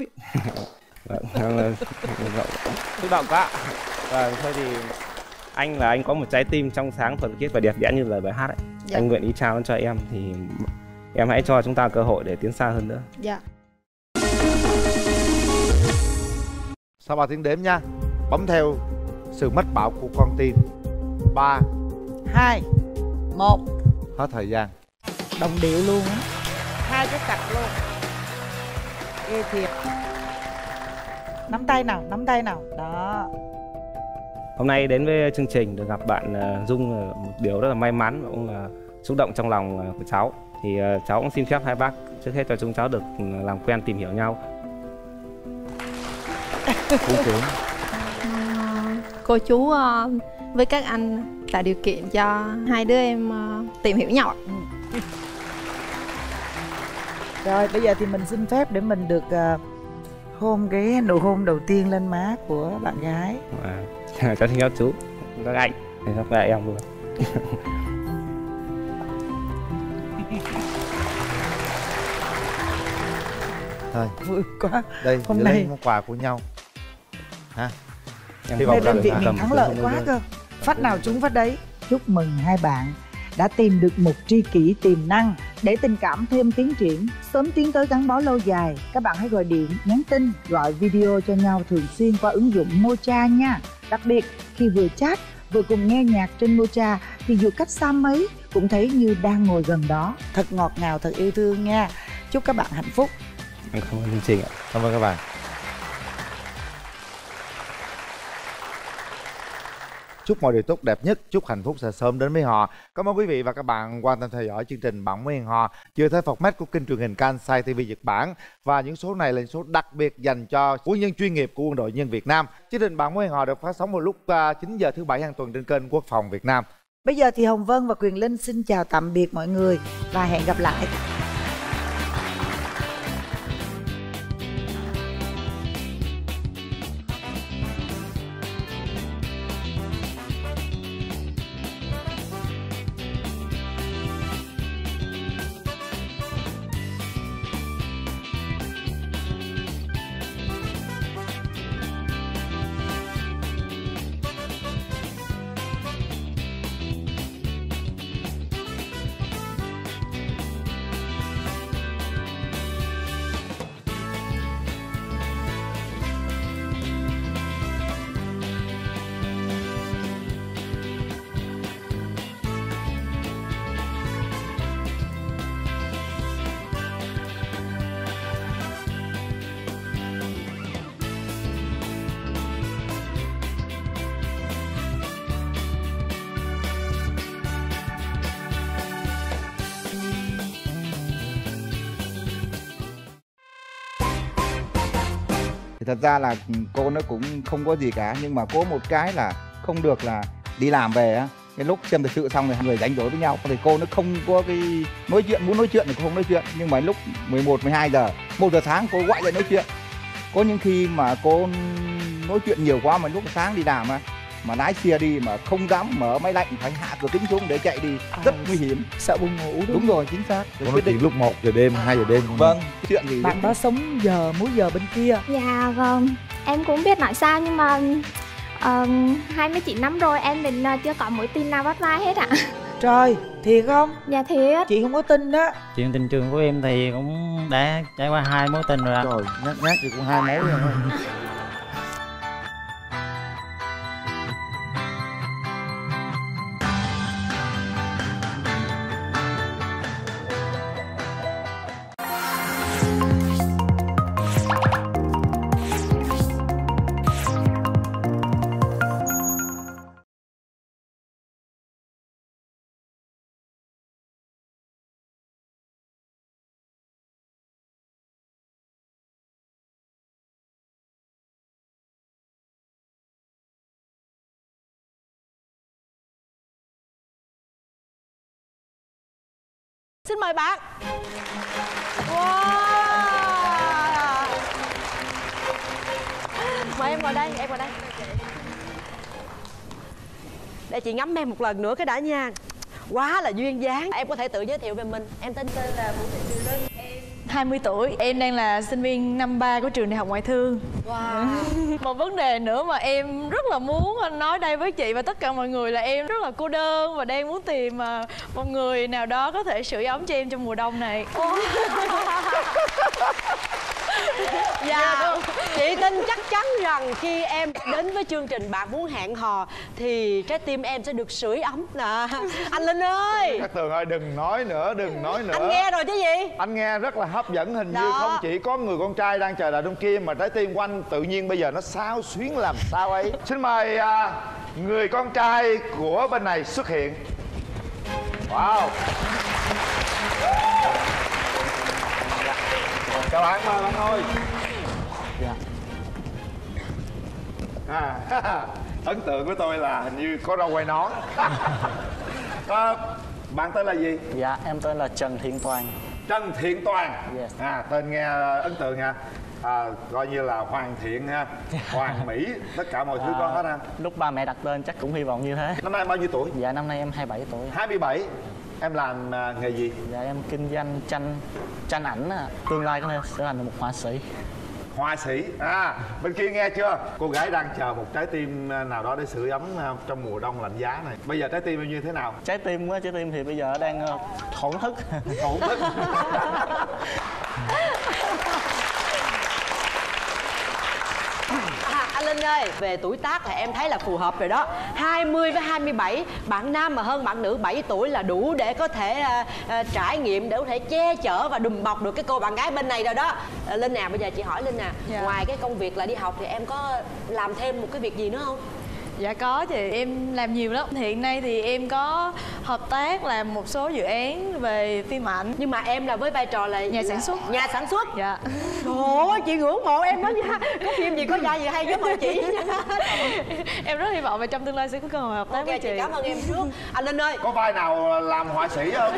Xúc động quá. Thôi thì anh có một trái tim trong sáng, thuần khiết và đẹp đẽ như lời bài hát ấy. Dạ. Anh nguyện ý trao cho em, thì em hãy cho chúng ta cơ hội để tiến xa hơn nữa. Dạ. Sau 3 tiếng đếm nha, bấm theo sự mách bảo của con tim. 3, 2, 1. Hết thời gian. Đồng điệu luôn á, hai cái cặp luôn, ghê thiệt. Nắm tay nào, nắm tay nào. Đó. Hôm nay đến với chương trình được gặp bạn Dung là một điều rất là may mắn và cũng là xúc động trong lòng của cháu. Thì cháu cũng xin phép hai bác trước hết cho chúng cháu được làm quen, tìm hiểu nhau. Cô chú với các anh tạo điều kiện cho hai đứa em tìm hiểu nhau. Rồi bây giờ thì mình xin phép để mình được hôn cái nụ hôn đầu tiên lên má của bạn gái. Cháu xin phép chú, các anh, xin phép em luôn. Thôi vui quá. Đây hôm nay món quà của nhau ha. Hôm nay đơn vị mình thắng lợi quá cơ, phát nào trúng phát đấy. Chúc mừng hai bạn đã tìm được một tri kỷ tiềm năng. Để tình cảm thêm tiến triển, sớm tiến tới gắn bó lâu dài, các bạn hãy gọi điện, nhắn tin, gọi video cho nhau thường xuyên qua ứng dụng Mocha nha. Đặc biệt khi vừa chat vừa cùng nghe nhạc trên Mocha thì dù cách xa mấy cũng thấy như đang ngồi gần đó. Thật ngọt ngào, thật yêu thương nha. Chúc các bạn hạnh phúc. Cảm ơn chương trình ạ. Cảm ơn các bạn. Chúc mọi điều tốt đẹp nhất, chúc hạnh phúc sẽ sớm đến với họ. Cảm ơn quý vị và các bạn quan tâm theo dõi chương trình Bạn Muốn Hẹn Hò chưa thấy format của kênh truyền hình Kansai TV Nhật Bản. Và những số này là những số đặc biệt dành cho quân nhân chuyên nghiệp của Quân đội Nhân Việt Nam. Chương trình Bạn Muốn Hẹn Hò được phát sóng vào lúc 9 giờ thứ Bảy hàng tuần trên kênh Quốc phòng Việt Nam. Bây giờ thì Hồng Vân và Quyền Linh xin chào tạm biệt mọi người và hẹn gặp lại. Thì thật ra là cô nó cũng không có gì cả, nhưng mà có một cái là không được là đi làm về á, cái lúc xem thời sự xong thì hai người đánh rối với nhau, thì cô nó không có cái nói chuyện, muốn nói chuyện thì cô không nói chuyện, nhưng mà lúc 11, 12 giờ, 1 giờ sáng cô gọi dậy nói chuyện. Có những khi mà cô nói chuyện nhiều quá mà lúc sáng đi làm mà lái xe đi mà không dám mở máy lạnh, phải hạ cửa kính xuống để chạy đi, rất nguy hiểm, sợ buồn ngủ. Đúng rồi, chính xác. Cô nói chuyện lúc 1 giờ đêm, 2 giờ đêm. Vâng, chuyện gì bạn đó sống múi giờ bên kia. Dạ vâng, em cũng biết nói sao, nhưng mà 29 năm rồi em mình chưa có mối tình nào bắt vai hết ạ. Trời, thiệt không? Dạ thiệt. Chị không có tin đó. Chuyện tình trường của em thì cũng đã trải qua 2 mối tình rồi ạ. Trời, nhắc thì cũng 2 mối rồi. Xin mời bạn. Wow. Mời em ngồi đây, em ngồi đây. Để chị ngắm em một lần nữa cái đã nha. Quá là duyên dáng. Em có thể tự giới thiệu về mình. Em tên là Vũ Thị Kiều Linh. Em 20 tuổi, em đang là sinh viên năm 3 của trường Đại học Ngoại thương. Wow. Một vấn đề nữa mà em rất là muốn nói đây với chị và tất cả mọi người là em rất là cô đơn và đang muốn tìm một người nào đó có thể sưởi ấm cho em trong mùa đông này. Dạ, chị tin chắc chắn rằng khi em đến với chương trình Bạn Muốn Hẹn Hò thì trái tim em sẽ được sưởi ấm nè. Anh Linh ơi. Cát Tường ơi, đừng nói nữa, đừng nói nữa. Anh nghe rồi chứ gì? Anh nghe rất là hấp dẫn, hình Đó. như không chỉ có người con trai đang chờ đợi trong kia mà trái tim của anh tự nhiên bây giờ nó xao xuyến làm sao ấy. Xin mời người con trai của bên này xuất hiện. Wow. Chào bạn, mời bạn ơi. Ấn tượng của tôi là hình như có râu quai nón. Bạn tên là gì? Dạ, em tên là Trần Thiện Toàn. Trần Thiện Toàn. Yes. Tên nghe ấn tượng nha. Coi như là hoàn thiện ha, hoàn mỹ, tất cả mọi thứ có hết ha. Lúc ba mẹ đặt tên chắc cũng hy vọng như thế. Năm nay em bao nhiêu tuổi? Dạ, năm nay em 27 tuổi. 27. Em làm nghề gì? Dạ, em kinh doanh tranh ảnh. Tương lai có thể sẽ thành một họa sĩ. Họa sĩ. Bên kia nghe chưa? Cô gái đang chờ một trái tim nào đó để sưởi ấm trong mùa đông lạnh giá này. Bây giờ trái tim em như thế nào? Trái tim thì bây giờ đang thổn thức. Thổn thức. Anh Linh ơi, về tuổi tác là em thấy là phù hợp rồi đó. 20 với 27, bạn nam mà hơn bạn nữ 7 tuổi là đủ để có thể trải nghiệm, để có thể che chở và đùm bọc được cái cô bạn gái bên này rồi đó. Linh nào, bây giờ chị hỏi Linh nè, ngoài cái công việc là đi học thì em có làm thêm một cái việc gì nữa không? Dạ có chị, em làm nhiều lắm. Hiện nay thì em có hợp tác làm một số dự án về phim ảnh. Nhưng mà em là với vai trò là nhà sản xuất. Nhà sản xuất? Dạ. Trời ơi, chị ngưỡng mộ em đó nha. Có phim gì có vai gì hay giúp mời chị nha. Em rất hy vọng là trong tương lai sẽ có cơ hội hợp tác với chị. Cảm ơn em trước. Anh Linh ơi, có vai nào làm họa sĩ không?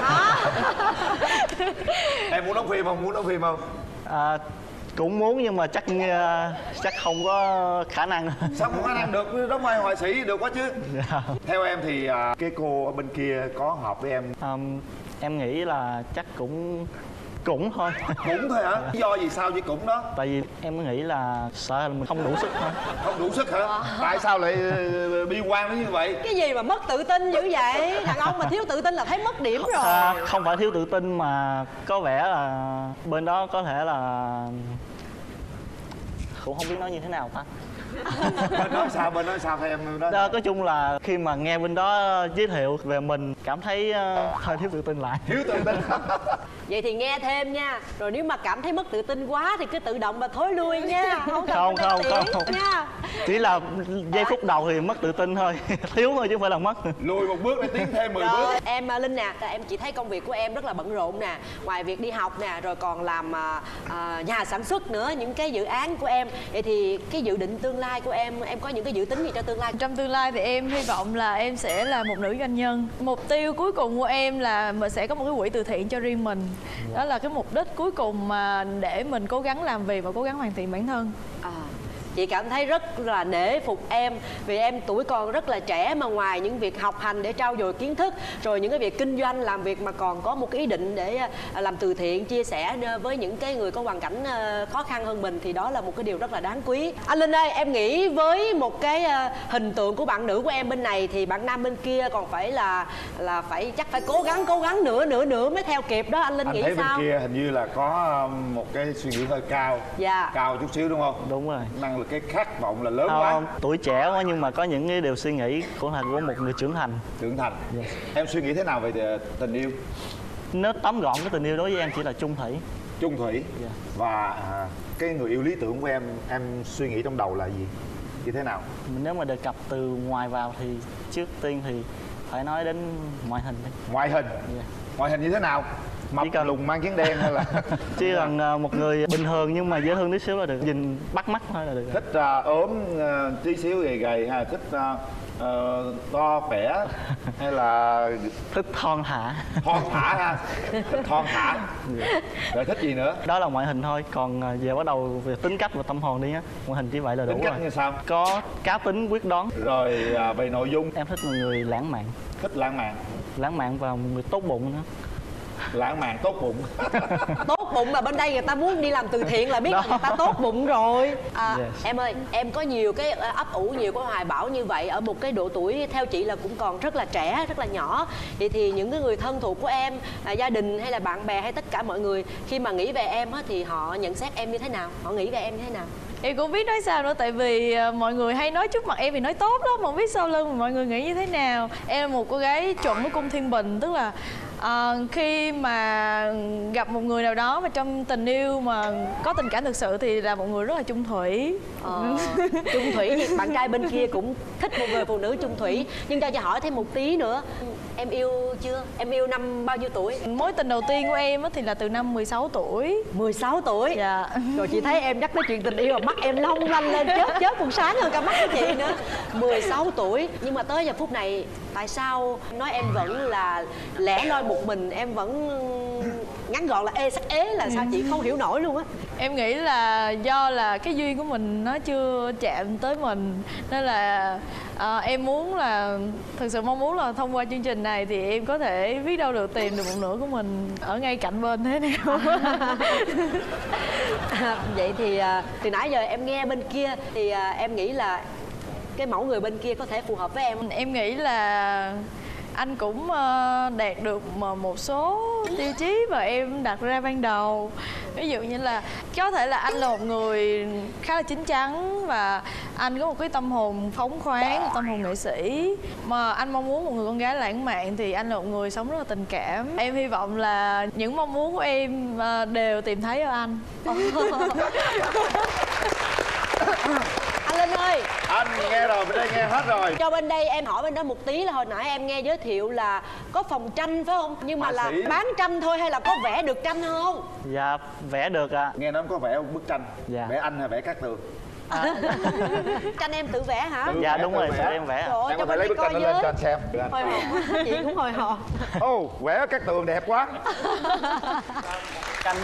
Em muốn đóng phim không? Muốn đóng phim không? Cũng muốn nhưng mà chắc không có khả năng. Sao không có khả năng được? Đóng vai họa sĩ được quá chứ. Theo em thì cái cô ở bên kia có hợp với em? Em nghĩ là chắc cũng thôi. Cũng thôi hả? Lý do gì sao chứ cũng đó? Tại vì em nghĩ là sợ là mình không đủ sức thôi. Không đủ sức hả? Tại sao lại bi quan đến như vậy? Cái gì mà mất tự tin dữ vậy? Đàn ông mà thiếu tự tin là thấy mất điểm rồi. Không phải thiếu tự tin mà có vẻ là bên đó có thể là cũng không biết nói như thế nào ta. Bên nói sao theo em nói? Nói chung là khi mà nghe bên đó giới thiệu về mình cảm thấy hơi thiếu tự tin lại. Thiếu tự tin. Vậy thì nghe thêm nha. Rồi nếu mà cảm thấy mất tự tin quá thì cứ tự động mà thối lui nha. Không nha. Chỉ là giây phút đầu thì mất tự tin thôi. Thiếu thôi chứ không phải là mất. Lùi một bước để tiến thêm 10 bước. Em Linh nè, em chỉ thấy công việc của em rất là bận rộn nè. Ngoài việc đi học nè, rồi còn làm nhà sản xuất nữa, những cái dự án của em. Vậy thì cái dự định tương lai của em có những cái dự tính gì cho tương lai? Trong tương lai thì em hy vọng là em sẽ là một nữ doanh nhân. Mục tiêu cuối cùng của em là mình sẽ có một cái quỹ từ thiện cho riêng mình. Đó là cái mục đích cuối cùng mà để mình cố gắng làm việc và cố gắng hoàn thiện bản thân. Chị cảm thấy rất là nể phục em vì em tuổi còn rất là trẻ mà ngoài những việc học hành để trau dồi kiến thức rồi những cái việc kinh doanh làm việc mà còn có một cái ý định để làm từ thiện chia sẻ với những cái người có hoàn cảnh khó khăn hơn mình thì đó là một cái điều rất là đáng quý. Anh Linh ơi, em nghĩ với một cái hình tượng của bạn nữ của em bên này thì bạn nam bên kia còn phải là phải chắc phải cố gắng nữa mới theo kịp đó. Anh Linh nghĩ thấy sao? Bên kia hình như là có một cái suy nghĩ hơi cao. Dạ. Cao chút xíu đúng không? Đúng rồi. Năng lực cái khát vọng là lớn quá. Tuổi trẻ quá nhưng mà có những cái điều suy nghĩ cũng là của một người trưởng thành. Yes. Em suy nghĩ thế nào về tình yêu? Nếu tóm gọn cái tình yêu đối với em chỉ là chung thủy. Yeah. Và cái người yêu lý tưởng của em suy nghĩ trong đầu là gì? Như thế nào? Nếu mà đề cập từ ngoài vào thì trước tiên thì phải nói đến ngoại hình. Ngoại hình? Yeah. Ngoại hình như thế nào? Mập lùn mang chén đen hay là chỉ cần một người bình thường nhưng mà dễ thương tí xíu là được, nhìn bắt mắt thôi là được. Thích ốm tí xíu gầy hay là thích to khỏe hay là thích thon thả ha? Thích thon thả. Rồi thích gì nữa? Đó là ngoại hình thôi, còn về bắt đầu về tính cách và tâm hồn đi á. Ngoại hình chỉ vậy là đủ rồi. Tính cách như sao? Có cá tính quyết đoán. Rồi về nội dung em thích một người lãng mạn. Thích lãng mạn và một người tốt bụng nữa. Lãng mạn tốt bụng. Tốt bụng là bên đây người ta muốn đi làm từ thiện là biết là người ta tốt bụng rồi. Yes. Em ơi, em có nhiều cái ấp ủ, nhiều cái hoài bão như vậy ở một cái độ tuổi theo chị là cũng còn rất là trẻ, rất là nhỏ. Vậy thì những cái người thân thuộc của em, gia đình hay là bạn bè hay tất cả mọi người khi mà nghĩ về em á, thì họ nhận xét em như thế nào? Họ nghĩ về em như thế nào? Em cũng biết nói sao nữa, tại vì mọi người hay nói trước mặt em thì nói tốt lắm, mà không biết sau lưng mọi người nghĩ như thế nào. Em là một cô gái chuẩn với cung thiên bình, tức là khi mà gặp một người nào đó mà trong tình yêu mà có tình cảm thực sự thì là một người rất là chung thủy. Chung thủy thì bạn trai bên kia cũng thích một người phụ nữ chung thủy. Nhưng cho hỏi thêm một tí nữa, em yêu chưa? Em yêu năm bao nhiêu tuổi? Mối tình đầu tiên của em thì là từ năm 16 tuổi. 16 tuổi? Dạ. Rồi chị thấy em nhắc tới chuyện tình yêu mà mắt em long lanh lên, chớp còn sáng hơn cả mắt của chị nữa. 16 tuổi. Nhưng mà tới giờ phút này tại sao nói em vẫn là lẻ loi một mình, em vẫn ngắn gọn là sắc ế là sao chị không hiểu nổi luôn á. Em nghĩ là do là cái duyên của mình nó chưa chạm tới mình, nên là em muốn là thực sự mong muốn là thông qua chương trình này thì em có thể biết đâu được tìm được một nửa của mình ở ngay cạnh bên thế nào. Vậy thì từ nãy giờ em nghe bên kia thì em nghĩ là cái mẫu người bên kia có thể phù hợp với em. Em nghĩ là anh cũng đạt được một số tiêu chí mà em đặt ra ban đầu. Ví dụ như là có thể là anh là một người khá là chín chắn và anh có một cái tâm hồn phóng khoáng, một tâm hồn nghệ sĩ. Mà anh mong muốn một người con gái lãng mạn thì anh là một người sống rất là tình cảm. Em hy vọng là những mong muốn của em đều tìm thấy ở anh. Anh Linh ơi, anh nghe rồi, bên đây nghe hết rồi. Cho bên đây em hỏi bên đó một tí là hồi nãy em nghe giới thiệu là có phòng tranh phải không? Nhưng mà là bán tranh thôi hay là có vẽ được tranh không? Dạ, vẽ được ạ. Nghe nói có vẽ một bức tranh. Dạ. Vẽ anh hay vẽ Cát Tường? Tranh em tự vẽ hả? Dạ đúng rồi, em vẽ. Em có thể lấy bức tranh lên cho anh xem. Hồi hộp, chị cũng hồi hộp. Vẽ Cát Tường đẹp quá. Tranh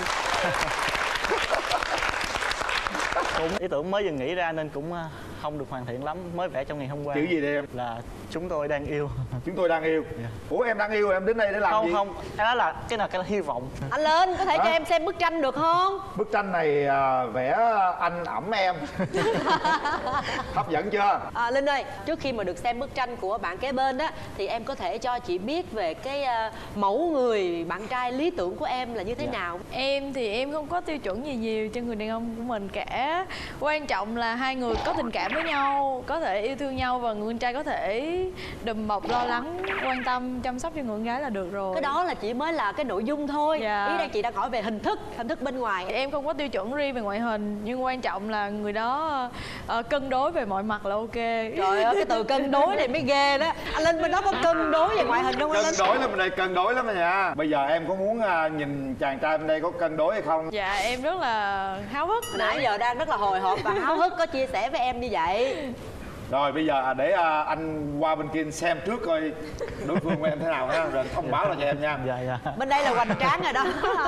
cũng ý tưởng mới vừa nghĩ ra nên cũng không được hoàn thiện lắm, mới vẽ trong ngày hôm qua. Chữ gì đây em? Là Chúng tôi đang yêu. Chúng tôi đang yêu. Ủa em đang yêu em đến đây để làm gì? Không, em nói là cái nào cái là hy vọng. Anh Linh có thể cho em xem bức tranh được không? Bức tranh này vẽ anh ẵm em. Hấp dẫn chưa? Linh ơi, trước khi mà được xem bức tranh của bạn kế bên á, thì em có thể cho chị biết về cái mẫu người bạn trai lý tưởng của em là như thế nào? Em thì em không có tiêu chuẩn gì nhiều cho người đàn ông của mình cả. Quan trọng là hai người có tình cảm với nhau, có thể yêu thương nhau và người con trai có thể đùm bọc, lo lắng, quan tâm, chăm sóc cho người con gái là được rồi. Cái đó là chỉ mới là cái nội dung thôi. Ý đang chị đang hỏi về hình thức bên ngoài. Em không có tiêu chuẩn riêng về ngoại hình, nhưng quan trọng là người đó cân đối về mọi mặt là ok. Trời ơi, cái từ cân đối này mới ghê đó. Anh Linh bên đó có cân đối về ngoại hình không anh Linh? Cân đối là bên đây cân đối lắm nha. Bây giờ em có muốn nhìn chàng trai bên đây có cân đối hay không? Dạ em rất là háo hức. Nãy giờ đang rất là hồi hộp và háo hức có chia sẻ với em như vậy. Rồi bây giờ để anh qua bên kia xem trước coi đối phương của em thế nào ha, rồi thông báo lại cho em nha. Dạ. Bên đây là hoành tráng rồi đó.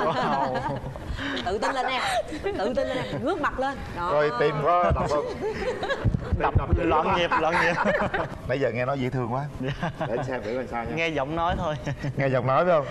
Tự tin lên em, tự tin lên em, ngước mặt lên. Đó. Rồi tìm có đọc không? Đọc loạn nhịp. Bây giờ nghe nói dễ thương quá. Để anh xem thử làm sao nha. Nghe giọng nói thôi. Nghe giọng nói phải không?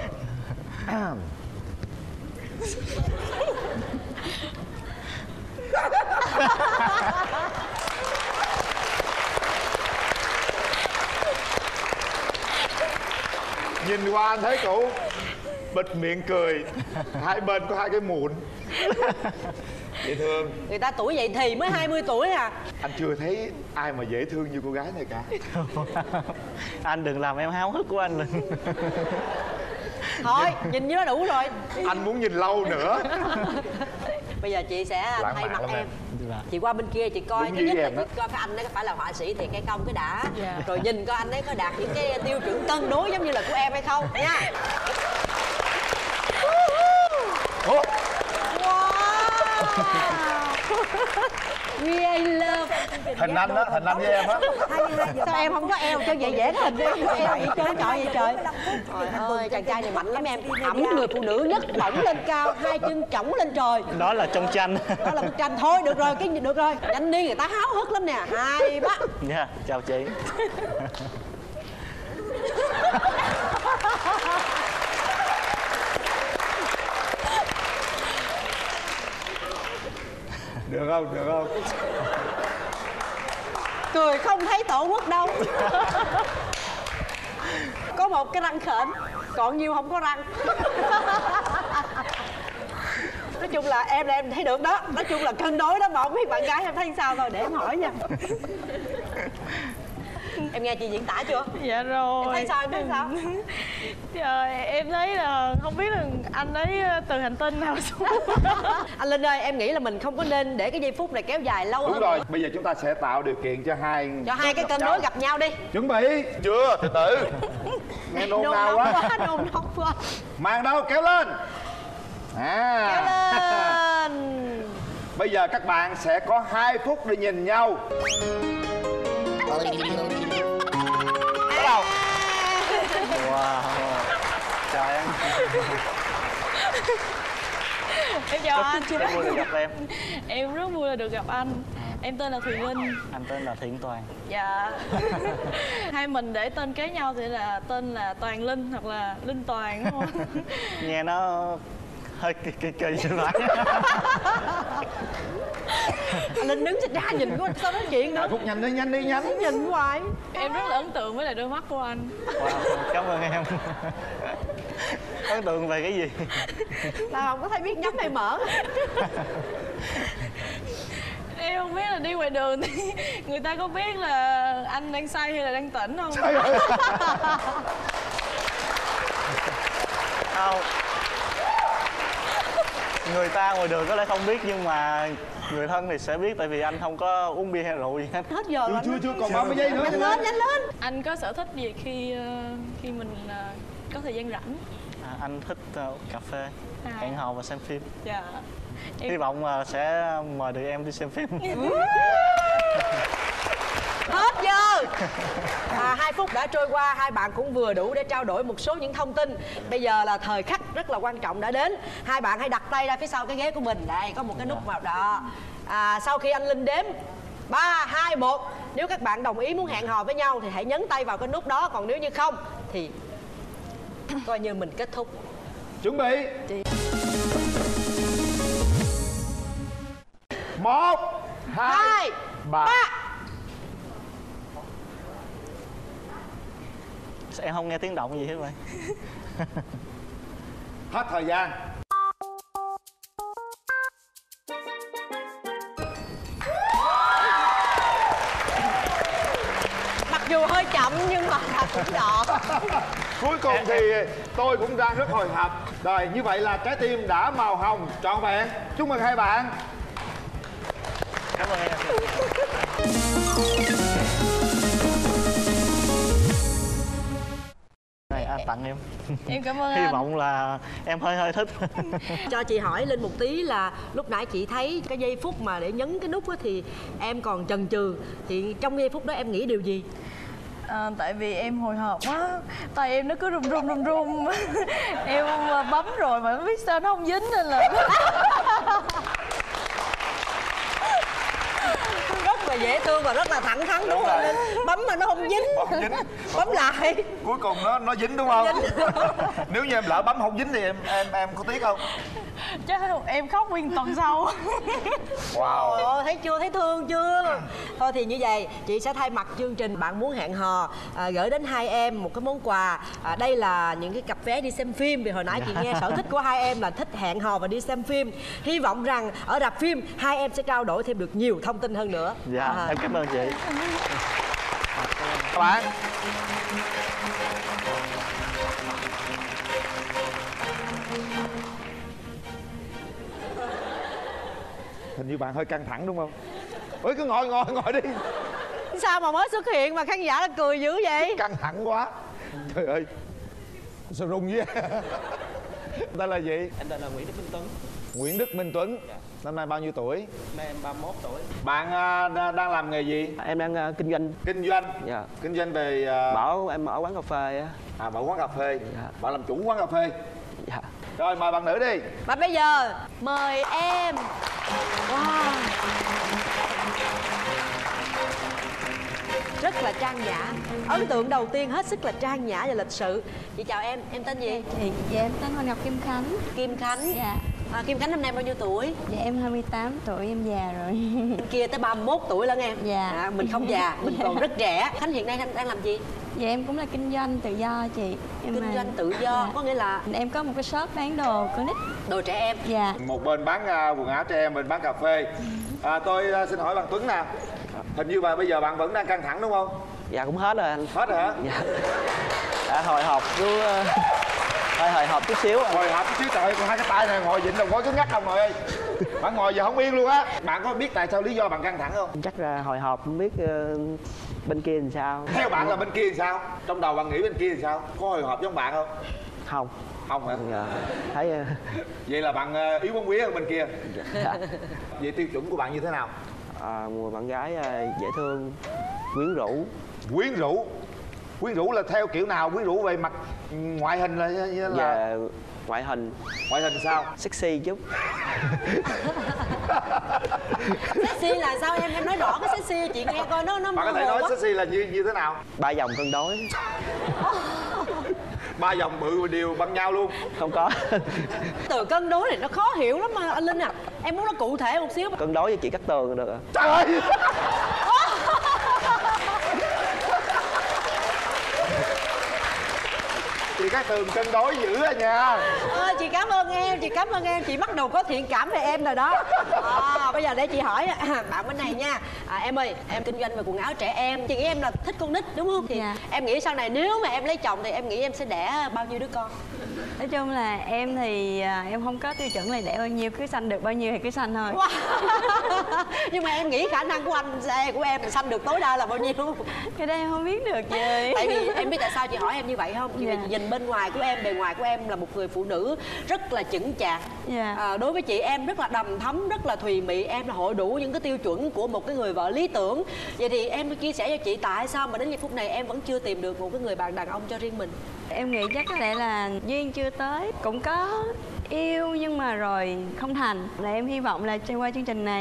Nhìn qua anh thấy cụ bịt miệng cười, hai bên có hai cái mụn. Dễ thương. Người ta tuổi vậy thì mới 20 tuổi à. Anh chưa thấy ai mà dễ thương như cô gái này cả. Anh đừng làm em háo hức của anh Linh. Thôi nhìn như nó đủ rồi. Anh muốn nhìn lâu nữa. Bây giờ chị sẽ thay mặt em. Chị qua bên kia chị coi. Đúng Thứ nhất là đó. chị coi cái anh ấy có phải là họa sĩ thiệt hay không cái đã. Rồi nhìn coi anh ấy có đạt những cái tiêu chuẩn cân đối giống như là của em hay không nha. Wow. We love. Hình anh đó, hình anh với em á. Sao em không có eo cho vậy dễ hình em không có eo vậy trời vậy trời. Trời ơi, chàng trai này mạnh lắm em. Ẵm người phụ nữ nhấc bổng lên cao, hai chân chổng lên trời. Đó là trong tranh. Đó là bức tranh thôi, được rồi, được rồi. Nhanh đi, người ta háo hức lắm nè. Hai bắt. Nha, chào chị. Được không, được không? Cười không thấy tổ quốc đâu. Có một cái răng khểnh, còn nhiều không có răng. Nói chung là em thấy được đó. Nói chung là cân đối đó, mà không biết bạn gái em thấy sao thôi, để em hỏi nha. Em nghe chị diễn tả chưa? Dạ rồi. Em thấy sao, em thấy sao? Trời, em thấy là không biết là anh ấy từ hành tinh nào xuống. Anh Linh ơi, em nghĩ là mình không có nên để cái giây phút này kéo dài lâu hơn. Đúng rồi, bây giờ chúng ta sẽ tạo điều kiện cho hai cái cân đối gặp nhau đi. Chuẩn bị. Chưa, từ từ. Nghe nôn nao quá. Nôn nóng quá. Mang đâu, kéo lên. Kéo lên. Bây giờ các bạn sẽ có 2 phút để nhìn nhau. Bắt đầu. Wow. Chào em. Em chào anh. Rất vui được gặp em. Em rất vui là được gặp anh. Em tên là Thùy Linh. Anh tên là Thiện Toàn. Dạ. Hai mình để tên kế nhau thì là tên là Toàn Linh hoặc là Linh Toàn đúng không? Nghe nó hơi kỳ như vậy. Anh Linh đứng xích ra nhìn của anh sao nói chuyện nữa. Phút nhanh đi, nhanh đi, nhanh. Nhìn hoài. Em rất là ấn tượng với lại đôi mắt của anh. Wow, cảm ơn em. Ấn tượng về cái gì? Là không có thấy biết nhắm hay mở. Em không biết là đi ngoài đường thì người ta có biết là anh đang say hay là đang tỉnh không? Không. Người ta ngoài đường có lẽ không biết nhưng mà người thân thì sẽ biết, tại vì anh không có uống bia hay rượu gì hết. Hết giờ rồi. Chưa còn 30 giây nữa. Nhanh lên, nhanh lên. Anh có sở thích gì khi mình có thời gian rảnh? Anh thích cà phê, hẹn hò và xem phim. Dạ. Hy vọng sẽ mời được em đi xem phim. Hết giờ. 2 phút đã trôi qua, hai bạn cũng vừa đủ để trao đổi một số những thông tin. Bây giờ là thời khắc rất là quan trọng đã đến. Hai bạn hãy đặt tay ra phía sau cái ghế của mình. Đây có một cái nút vào đó. Sau khi anh Linh đếm 3, 2, 1, Nếu các bạn đồng ý muốn hẹn hò với nhau thì hãy nhấn tay vào cái nút đó. Còn nếu như không thì coi như mình kết thúc. Chuẩn bị. 1, 2, 3. Em không nghe tiếng động gì hết vậy. Hết thời gian. Mặc dù hơi chậm nhưng mà cũng gọn. Cuối cùng thì tôi cũng đang rất hồi hộp. Rồi, như vậy là trái tim đã màu hồng trọn vẹn. Chúc mừng hai bạn. Cảm ơn em. Này anh tặng em. Em cảm ơn Hy anh. vọng là em hơi thích. Cho chị hỏi lên một tí là lúc nãy chị thấy cái giây phút mà để nhấn cái nút á thì em còn chần chừ. Thì trong giây phút đó em nghĩ điều gì? Tại vì em hồi hộp quá, tay em nó cứ run. Em bấm rồi mà không biết sao nó không dính nên là rất là dễ thương và rất là thẳng thắn đúng không? Bấm mà nó không dính. Bấm lại. Cuối cùng nó dính đúng không? Nếu như em lỡ bấm không dính thì em có tiếc không? chắc em khóc nguyên tuần sau. Wow. Thấy chưa, thấy thương chưa? Thôi thì như vậy, chị sẽ thay mặt chương trình Bạn Muốn Hẹn Hò gửi đến hai em một cái món quà. Đây là những cái cặp vé đi xem phim. Vì hồi nãy chị nghe sở thích của hai em là thích hẹn hò và đi xem phim. Hy vọng rằng ở rạp phim hai em sẽ trao đổi thêm được nhiều thông tin hơn nữa. Dạ, em cảm ơn chị. Các bạn, hình như bạn hơi căng thẳng đúng không? Ôi cứ ngồi đi. Sao mà mới xuất hiện mà khán giả đã cười dữ vậy? Căng thẳng quá. Trời ơi, sao rung vậy? Tên là gì? Em tên là Nguyễn Đức Minh Tuấn. Nguyễn Đức Minh Tuấn. Năm nay bao nhiêu tuổi? Năm em 31 tuổi. Bạn đang làm nghề gì? Em đang kinh doanh. Kinh doanh? Dạ. Kinh doanh về... Em mở quán cà phê á. À, mở quán cà phê. Dạ. Bạn làm chủ quán cà phê? Dạ. Rồi, mời bạn nữ đi. Và bây giờ, mời em. Wow. Rất là trang nhã. Ấn tượng đầu tiên hết sức là trang nhã và lịch sự. Chị chào em tên gì? Dạ em tên Hoàng Ngọc Kim Khánh. Kim Khánh. Dạ. Kim Khánh năm nay bao nhiêu tuổi? Dạ em 28 tuổi, em già rồi. Bên kia tới 31 tuổi lận em. Dạ. Mình không già, mình còn rất trẻ. Khánh hiện nay đang làm gì? Dạ em cũng là kinh doanh tự do chị. Kinh doanh tự do, dạ. Có nghĩa là em có một cái shop bán đồ con nít. Đồ trẻ em. Dạ. Một bên bán quần áo trẻ em, bên bán cà phê. Tôi xin hỏi bạn Tuấn nè. Hình như bây giờ bạn vẫn đang căng thẳng đúng không? Dạ cũng hết rồi anh. Hết rồi hả? Dạ. Đã hồi hộp cứ hơi hồi hộp chút xíu. Hồi hộp chút xíu, trời ơi, còn hai cái tay này ngồi dịnh đầu gối cứng ngắc không rồi ơi. Bạn ngồi giờ không yên luôn á. Bạn có biết tại sao lý do bạn căng thẳng không? Chắc là hồi hộp không biết bên kia làm sao. Theo bạn là bên kia làm sao? Trong đầu bạn nghĩ bên kia làm sao? Có hồi hộp giống bạn không? Không. Không hả? Dạ. Thấy vậy là bạn yếu bóng vía hơn bên kia. Dạ. Vậy tiêu chuẩn của bạn như thế nào? Một bạn gái dễ thương, quyến rũ. Quyến rũ? Quyến rũ là theo kiểu nào? Quyến rũ về mặt ngoại hình là Dạ, ngoại hình. Ngoại hình sao? Sexy chút. Sexy là sao em nói rõ cái sexy chị nghe coi nó bạn có thể nói sexy là như thế nào? 3 vòng cân đối. 3 vòng bự đều bằng nhau luôn? Không có. Từ cân đối này nó khó hiểu lắm mà anh Linh à. Em muốn nó cụ thể một xíu. Cân đối với chị Cát Tường được ạ. Trời ơi. Chị Cát Tường cân đối dữ à nha. Chị cảm ơn em, chị bắt đầu có thiện cảm về em rồi đó. Bây giờ để chị hỏi bạn bên này nha. Em ơi, em kinh doanh về quần áo trẻ em, chị nghĩ em là thích con nít đúng không? Thì dạ. Em nghĩ sau này nếu mà em lấy chồng thì em nghĩ em sẽ đẻ bao nhiêu đứa con? Nói chung là em thì em không có tiêu chuẩn là đẻ bao nhiêu, cứ sanh được bao nhiêu thì cứ sanh thôi. Nhưng mà em nghĩ khả năng của em là sanh được tối đa là bao nhiêu? Cái đây em không biết được chị. Tại vì em biết tại sao chị hỏi em như vậy không? Chị nhìn bên ngoài của em, bề ngoài của em là một người phụ nữ rất là chững chạc. Đối với chị em rất là đầm thấm, rất là thùy mị, em là hội đủ những cái tiêu chuẩn của một cái người vợ lý tưởng. Vậy thì em chia sẻ cho chị tại sao mà đến giây phút này em vẫn chưa tìm được một cái người bạn đàn ông cho riêng mình? Em nghĩ chắc có lẽ là duyên chưa tới, cũng có yêu nhưng mà rồi không thành. Là em hy vọng là qua chương trình này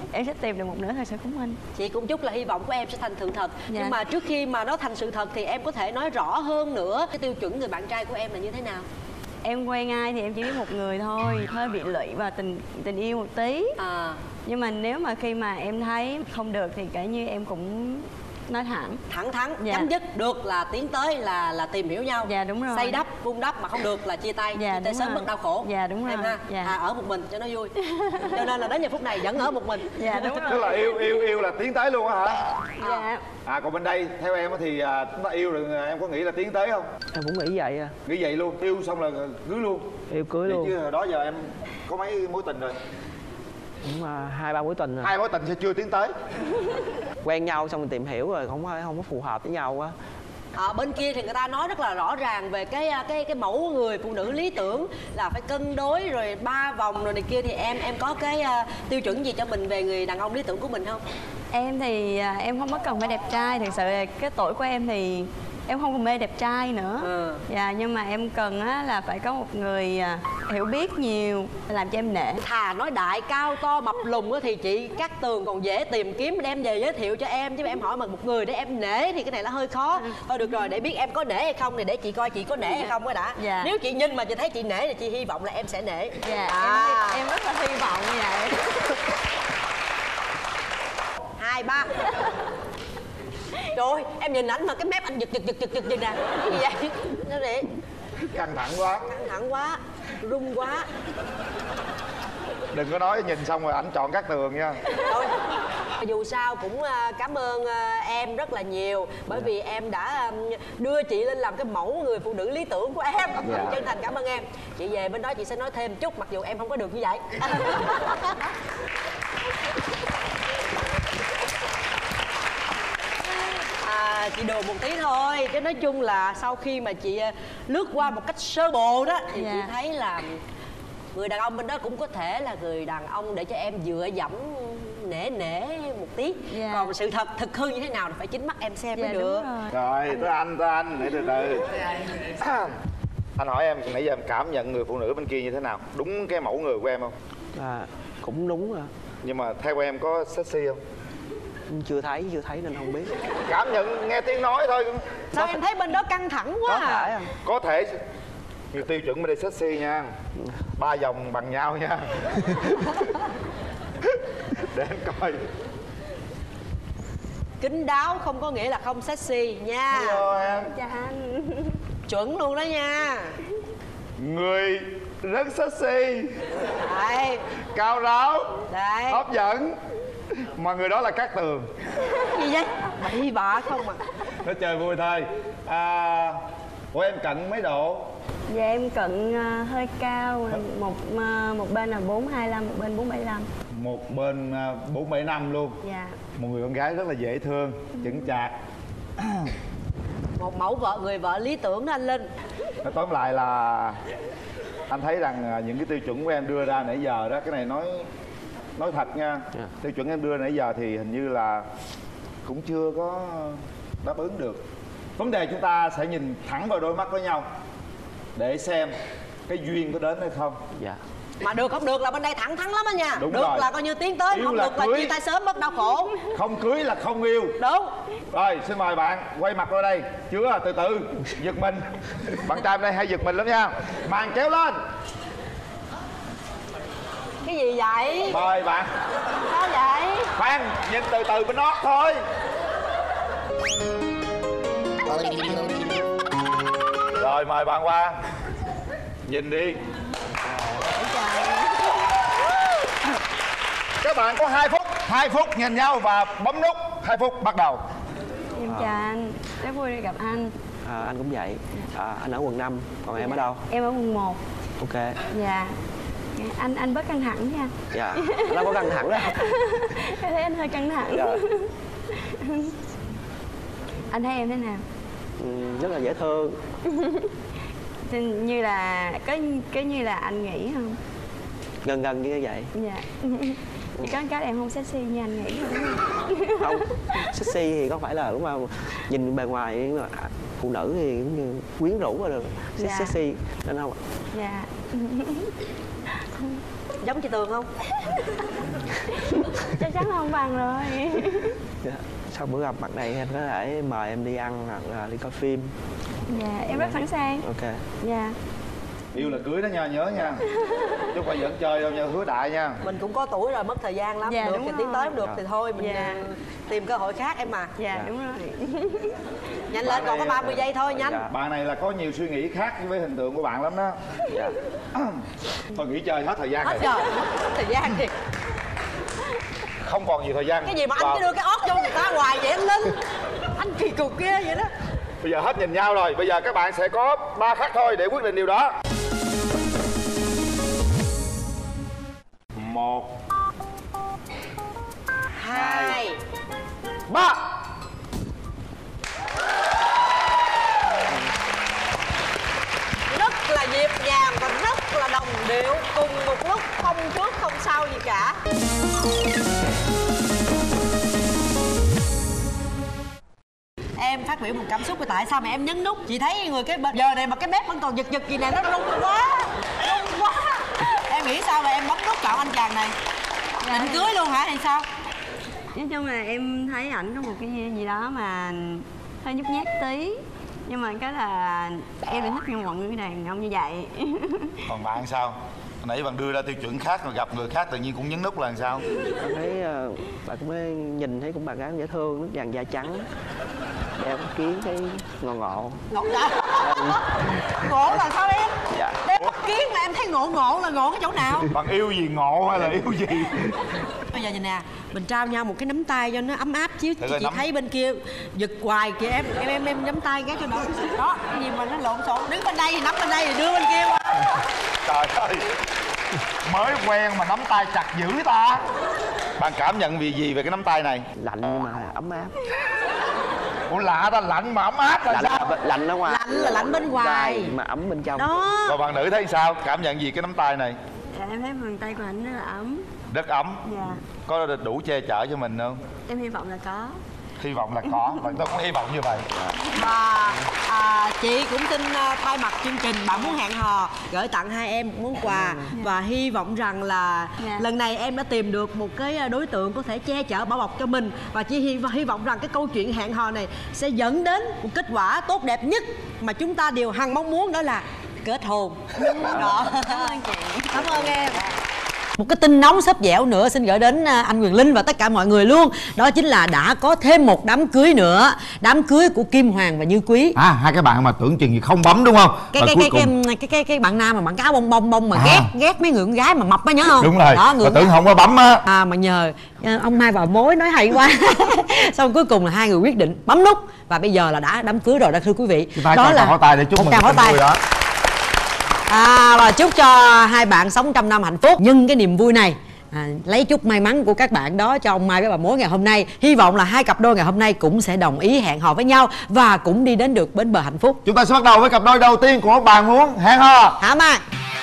em sẽ tìm được một nửa thật sự của mình. Chị cũng chúc là hy vọng của em sẽ thành sự thật. Nhưng mà trước khi mà nó thành sự thật thì em có thể nói rõ hơn nữa cái tiêu chuẩn người bạn trai của em là như thế nào? Em quen ai thì em chỉ biết một người thôi, hơi bị lụy vào tình yêu một tí. Nhưng mà nếu mà khi mà em thấy không được thì kể như em cũng nói thẳng thẳng chấm dứt, được là tiến tới là tìm hiểu nhau. Dạ đúng rồi. Xây đắp vun đắp, mà không được là chia tay. Chia tay sớm mất đau khổ. Dạ đúng rồi. Em ha. Ở một mình cho nó vui. Cho nên là đến giờ phút này vẫn ở một mình. Dạ đúng rồi. Tức là yêu là tiến tới luôn á hả? Dạ. Còn bên đây theo em thì chúng ta yêu rồi em có nghĩ là tiến tới không? Em cũng nghĩ vậy à. Nghĩ vậy luôn, yêu xong là cưới luôn. Yêu cưới luôn. Chứ đó giờ em có mấy mối tình rồi? Cũng 2-3 mối tình rồi. 2 mối tình sẽ chưa tiến tới. Quen nhau xong mình tìm hiểu rồi không có phù hợp với nhau á. Bên kia thì người ta nói rất là rõ ràng về cái mẫu người phụ nữ lý tưởng là phải cân đối rồi 3 vòng rồi này kia, thì em có cái tiêu chuẩn gì cho mình về người đàn ông lý tưởng của mình không? Em thì em không có cần phải đẹp trai, thật sự là cái tuổi của em thì em không còn mê đẹp trai nữa. Dạ, nhưng mà em cần là phải có một người hiểu biết nhiều, làm cho em nể. Thà nói đại cao to mập lùn thì chị Cát Tường còn dễ tìm kiếm đem về giới thiệu cho em, chứ em hỏi mà một người để em nể thì cái này là hơi khó. Thôi được rồi, để biết em có nể hay không thì để chị coi chị có nể hay không cái đã. Nếu chị nhìn mà chị thấy chị nể thì chị hy vọng là em sẽ nể. Em rất là hy vọng như vậy. 2, 3. Trời ơi, em nhìn ảnh mà cái mép anh giật gì nè. Cái gì vậy? Sao vậy? Căng thẳng quá. Căng thẳng quá, run quá. Đừng có nói nhìn xong rồi ảnh chọn Cát Tường nha. Thôi, dù sao cũng cảm ơn em rất là nhiều. Bởi vì em đã đưa chị lên làm cái mẫu người phụ nữ lý tưởng của em. Chân thành cảm ơn em. Chị về bên đó chị sẽ nói thêm chút, mặc dù em không có được như vậy. Chị đùa một tí thôi, chứ nói chung là sau khi mà chị lướt qua một cách sơ bộ đó thì chị thấy là người đàn ông bên đó cũng có thể là người đàn ông để cho em dựa dẫm nể một tí. Còn sự thật thực hư như thế nào thì phải chính mắt em xem mới được. Rồi tới anh để từ từ. Anh hỏi em nãy giờ em cảm nhận người phụ nữ bên kia như thế nào? Đúng cái mẫu người của em không? Cũng đúng rồi. Nhưng mà theo em có sexy không? Chưa thấy nên không biết. Cảm nhận nghe tiếng nói thôi. Sao em thấy bên đó căng thẳng quá? Có thể như tiêu chuẩn bên đây sexy nha. 3 vòng bằng nhau nha. Để em coi. Kín đáo không có nghĩa là không sexy nha. Hello em. Chào anh. Chuẩn luôn đó nha. Người rất sexy. Đấy. Cao ráo. Đấy. Hấp dẫn. Mà người đó là Cát Tường. Gì vậy? Bậy bạ không à. Nó chơi vui thôi. Ủa em cận mấy độ? Dạ em cận hơi cao. Một bên là 425, một bên 475. Một bên 475 luôn. Dạ. Một người con gái rất là dễ thương, chững chạc. Một mẫu người vợ lý tưởng đó anh Linh. Nói tóm lại là anh thấy rằng những cái tiêu chuẩn của em đưa ra nãy giờ đó, cái này nói thật nha, tiêu chuẩn em đưa nãy giờ thì hình như là cũng chưa có đáp ứng được. Vấn đề chúng ta sẽ nhìn thẳng vào đôi mắt với nhau để xem cái duyên có đến hay không. Mà được không được là bên đây thẳng thắn lắm á nha. Đúng được rồi. Là coi như tiến tới, Yêu không là được là cưới. chia tay sớm mất đau khổ. Không cưới là không yêu. Đúng. Rồi xin mời bạn quay mặt qua đây. Chưa, từ từ giật mình. Bạn trai bên đây hay giật mình lắm nha. Màn kéo lên. Cái gì vậy? Mời bạn. Sao vậy? Khoan, nhìn từ từ bên nót thôi. Rồi mời bạn qua. Nhìn đi. Các bạn có 2 phút. 2 phút nhìn nhau và bấm nút. 2 phút bắt đầu. Em chào anh, rất vui được gặp anh. Anh cũng vậy. Anh ở quận 5, còn em ở đâu? Em ở quận 1. Ok. Dạ. Anh bớt căng thẳng nha. Dạ, anh đâu có căng thẳng đó. Em thấy anh hơi căng thẳng. Dạ. Anh thấy em thế nào? Rất là dễ thương. Như là có như là anh nghĩ không? Gần như vậy. Dạ. Chỉ có cái em không sexy như anh nghĩ rồi. Không, sexy thì có phải là lúc mà nhìn bề ngoài phụ nữ thì cũng như quyến rũ rồi được. Sexy nên không ạ? Dạ. giống chị Tường không? Chắc chắn là không bằng rồi. Dạ. Sau bữa gặp mặt này em có thể mời em đi ăn hoặc là đi coi phim. Dạ, em rất sẵn sàng. Ok. Dạ. Yêu là cưới đó nha, nhớ nha. Chứ không phải giỡn chơi đâu nha, hứa đại nha. Mình cũng có tuổi rồi, mất thời gian lắm. Dạ, được đúng thì rồi. tiến tới không được Dạ. thì thôi mình tìm cơ hội khác em mà. Dạ, đúng rồi. Nhanh lên, còn có 30 giây thôi, nhanh. Dạ. Bạn này là có nhiều suy nghĩ khác với hình tượng của bạn lắm đó. Dạ. Thôi nghỉ chơi hết thời gian Hết rồi. giờ, hết thời gian thì Không còn nhiều thời gian. cái gì mà anh cứ đưa cái ót vô người ta hoài vậy anh Linh. Anh kỳ cục kia vậy đó. Bây giờ hết nhìn nhau rồi, bây giờ các bạn sẽ có 3 khắc thôi để quyết định điều đó. 1 2 3. Rất là nhịp nhàng và rất là đồng điệu, cùng một lúc, không trước không sau gì cả. Em phát biểu một cảm xúc, tại sao mà em nhấn nút? Chị thấy người cái giờ này mà cái bếp vẫn còn giật giật gì này, nó rung quá. Em nghĩ sao mà em bấm nút chọn anh chàng này? Định cưới luôn hả hay sao? Nói chung là em thấy ảnh có một cái gì đó mà hơi nhút nhát tí. Nhưng mà cái là em lại thích mọi người đàn ông như vậy. Còn bạn sao? Nãy bạn đưa ra tiêu chuẩn khác rồi gặp người khác tự nhiên cũng nhấn nút là làm sao? Em thấy bạn cũng nhìn thấy cũng bạn gái dễ thương, nước vàng da trắng, đeo cái kiến thấy ngộ ngộ. Ngộ dạ. Ngộ là sao em? Dạ. Đeo mắt kiến mà em thấy ngộ ngộ là ngộ cái chỗ nào? Bạn yêu gì ngộ hay là yêu gì? Bây giờ nhìn nè, mình trao nhau một cái nắm tay cho nó ấm áp chứ. Chị nắm... thấy bên kia giật hoài kìa em nắm tay cái cho nó. Đó, cái gì mà nó lộn xộn, đứng bên đây thì nắm bên đây thì đưa bên kia qua. Trời ơi, mới quen mà nắm tay chặt dữ ta. Bạn cảm nhận gì về cái nắm tay này? Lạnh nhưng mà ấm áp. Ủa lạ ta, lạnh mà ấm áp là lạnh, sao? Lạnh ở ngoài. Lạnh là lạnh bên ngoài mà ấm bên trong. Đó. Còn bạn nữ thấy sao? Cảm nhận gì cái nắm tay này? Dạ, em thấy bàn tay của ảnh rất là ấm. Rất ấm. Dạ. Có đủ che chở cho mình không? Em hy vọng là có. Hy vọng là có, và tôi cũng hy vọng như vậy. Và chị cũng xin thay mặt chương trình Bạn Muốn Hẹn Hò gửi tặng hai em một món quà. Và hy vọng rằng là lần này em đã tìm được một cái đối tượng có thể che chở bảo bọc cho mình. Và chỉ hy vọng rằng cái câu chuyện hẹn hò này sẽ dẫn đến một kết quả tốt đẹp nhất mà chúng ta đều hằng mong muốn, đó là kết hôn. Đó. Cảm ơn chị. Cảm ơn em. Một cái tin nóng sắp dẻo nữa xin gửi đến anh Quyền Linh và tất cả mọi người luôn. Đó chính là đã có thêm một đám cưới nữa. Đám cưới của Kim Hoàng và Như Quý. Hai cái bạn mà tưởng chừng gì không bấm đúng không? Cái bạn nam mà bạn cáo bông mà ghét mấy người con gái mà mập á, nhớ không? Đúng rồi. Đó, mà tưởng không có bấm á. Mà nhờ ông Hai vào mối nói hay quá. Xong cuối cùng là hai người quyết định bấm nút. Và bây giờ là đã đám cưới rồi đó thưa quý vị. Đó là pháo tay để chúc mừng pháo tay đó. Và chúc cho hai bạn sống trăm năm hạnh phúc. Nhưng cái niềm vui này lấy chút may mắn của các bạn đó cho ông Mai với bà Mối ngày hôm nay. Hy vọng là hai cặp đôi ngày hôm nay cũng sẽ đồng ý hẹn hò với nhau và cũng đi đến được bến bờ hạnh phúc. Chúng ta sẽ bắt đầu với cặp đôi đầu tiên của Bạn Muốn Hẹn Hò. Hả Mai?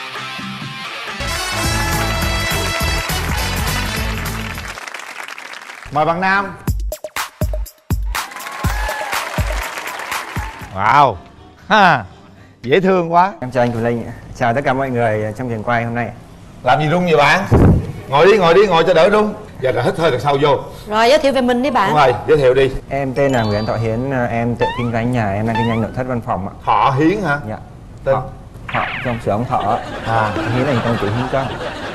Mời bạn nam. Wow, dễ thương quá. Em chào anh Quyền Linh, chào tất cả mọi người trong trường quay hôm nay. Làm gì rung vậy bạn? Ngồi đi, ngồi cho đỡ rung. Giờ là hít hơi thật sâu vô. Rồi giới thiệu về mình đi bạn. Đúng rồi, giới thiệu đi. Em tên là Nguyễn Thọ Hiến, em tự kinh doanh nhà, em đang kinh doanh nội thất văn phòng ạ. Thọ Hiến hả? Dạ. Tên? Thọ trong sửa ông Thọ. Hiến là công tử Hiến Công.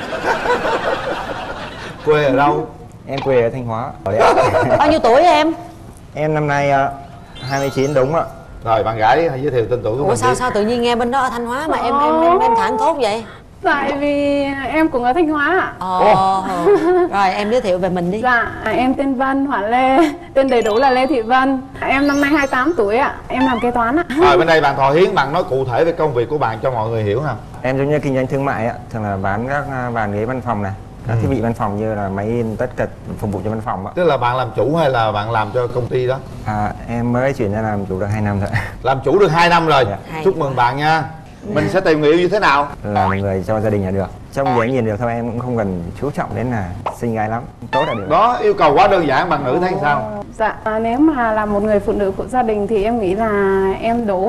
Quê ở đâu? Em quê ở Thanh Hóa. Bao nhiêu tuổi em? Em năm nay 29 đúng ạ. Rồi bạn gái hãy giới thiệu tên tuổi của mình. Ủa sao tự nhiên nghe bên đó ở Thanh Hóa mà em thẳng thốt vậy? Tại vì em cũng ở Thanh Hóa ạ. Rồi em giới thiệu về mình đi. Dạ, em tên Vân, họ Lê. Tên đầy đủ là Lê Thị Vân. Em năm nay 28 tuổi ạ. Em làm kế toán ạ. Rồi bên đây bạn Thọ Hiến, bạn nói cụ thể về công việc của bạn cho mọi người hiểu nào. Em giống như kinh doanh thương mại ạ, thường là bán các bàn ghế văn phòng này, các thiết bị văn phòng như là máy in, tất cả phục vụ cho văn phòng ạ. Tức là bạn làm chủ hay là bạn làm cho công ty đó? Em mới chuyển ra làm chủ được 2 năm rồi. Làm chủ được 2 năm rồi. Chúc mừng bạn nha. Mình sẽ tìm người yêu như thế nào? Là một người cho gia đình là được. Trong giấy nhìn được thôi, em cũng không cần chú trọng đến là xinh gái lắm, tốt là được. Đó, yêu cầu quá đơn giản, bạn nữ thấy sao? Dạ, nếu mà là một người phụ nữ của gia đình thì em nghĩ là em đủ ạ.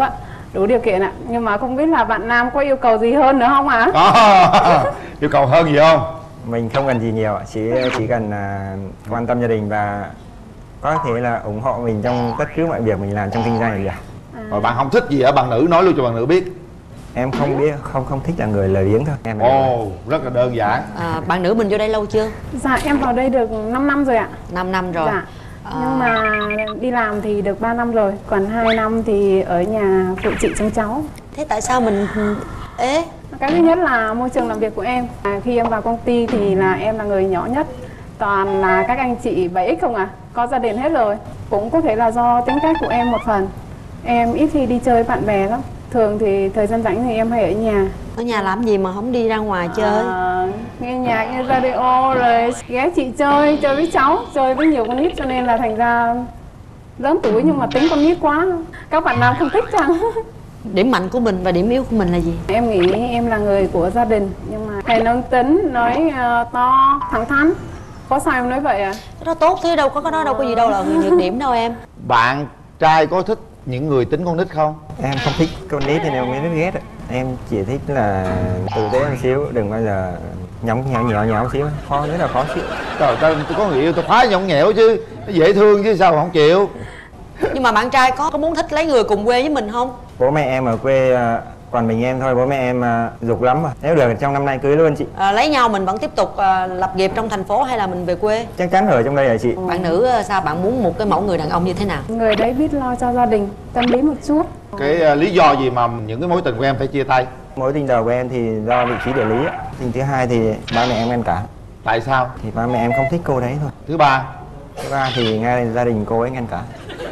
đủ điều kiện ạ. Nhưng mà không biết là bạn nam có yêu cầu gì hơn nữa không ạ? Có yêu cầu hơn gì không? Mình không cần gì nhiều ạ, chỉ cần quan tâm gia đình và có thể là ủng hộ mình trong tất cứ mọi việc mình làm trong kinh doanh là được. Rồi bạn không thích gì ở bạn nữ, nói luôn cho bạn nữ biết. Em không biết, không thích là người lười biếng thôi. Em rất là đơn giản. Bạn nữ mình vô đây lâu chưa? Dạ em vào đây được 5 năm rồi ạ. 5 năm rồi. Dạ. Nhưng mà đi làm thì được 3 năm rồi, còn 2 năm thì ở nhà phụ chị trông cháu. Thế tại sao mình ế? Cái thứ nhất là môi trường làm việc của em. Khi em vào công ty thì là em là người nhỏ nhất, toàn là các anh chị 7X không à, có gia đình hết rồi. Cũng có thể là do tính cách của em một phần. Em ít khi đi chơi với bạn bè lắm. Thường thì thời gian rảnh thì em hay ở nhà. Ở nhà làm gì mà không đi ra ngoài chơi? Nghe nhạc, nghe radio, rồi ghé chị chơi với cháu, chơi với nhiều con nít, cho nên là thành ra lớn tuổi nhưng mà tính con nít quá. Các bạn nam không thích chăng? Điểm mạnh của mình và điểm yếu của mình là gì? Em nghĩ em là người của gia đình, nhưng mà hay nóng tính, nói to, thẳng thắn. Có sao em nói vậy à? Cái đó tốt thế, đâu có cái đó đâu có gì đâu là nhược điểm đâu em. Bạn trai có thích những người tính con nít không? Em không thích con nít nên em mới rất ghét. Em chỉ thích là tử tế một xíu, đừng bao giờ nhõng nhẽo xíu, rất là khó chịu. Trời ơi, tôi có người yêu tôi phá nhõng nhẽo chứ, nó dễ thương chứ sao không chịu. Nhưng mà bạn trai có muốn thích lấy người cùng quê với mình không? Bố mẹ em ở quê còn mình em thôi, bố mẹ em giục lắm rồi. Nếu được trong năm nay cưới luôn chị. Lấy nhau mình vẫn tiếp tục lập nghiệp trong thành phố hay là mình về quê? Chắc chắn ở trong đây rồi chị. Bạn nữ sao bạn muốn một cái mẫu người đàn ông như thế nào? Người đấy biết lo cho gia đình, tâm lý một chút. Cái lý do gì mà những cái mối tình của em phải chia tay? Mối tình đầu của em thì do vị trí địa lý. Tình thứ hai thì ba mẹ em ngăn cản. Tại sao? Thì ba mẹ em không thích cô đấy thôi. Thứ ba thì ngay gia đình cô ấy ngăn cản.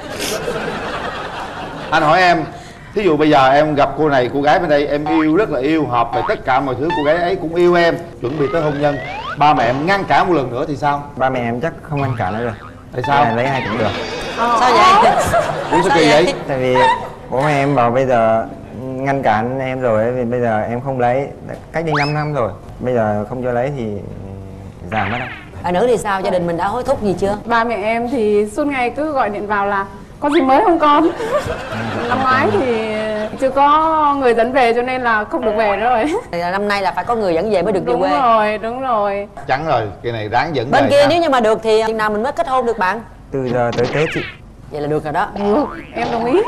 Anh hỏi em, thí dụ bây giờ em gặp cô này, cô gái bên đây em yêu, rất là yêu, hợp về tất cả mọi thứ, cô gái ấy cũng yêu em, chuẩn bị tới hôn nhân, ba mẹ em ngăn cản một lần nữa thì sao? Ba mẹ em chắc không ngăn cản nữa rồi. Tại sao? Lấy ai cũng được. Sao vậy? Sao kỳ vậy? Tại vì bố mẹ em bảo bây giờ ngăn cản em rồi, vì bây giờ em không lấy, cách đây 5 năm rồi, bây giờ không cho lấy thì giảm mất đâu. Bạn nữ thì sao? Gia đình mình đã hối thúc gì chưa? Ba mẹ em thì suốt ngày cứ gọi điện vào là có gì mới không con? Năm ngoái thì chưa có người dẫn về cho nên là không được về nữa rồi. Năm nay là phải có người dẫn về mới được về quê. Đúng rồi. Chắc rồi, cái này ráng dẫn bên về kia ha. Nếu như mà được thì chừng nào mình mới kết hôn được bạn? Từ giờ tới Tết chị. Vậy là được rồi đó. Được, em đồng ý.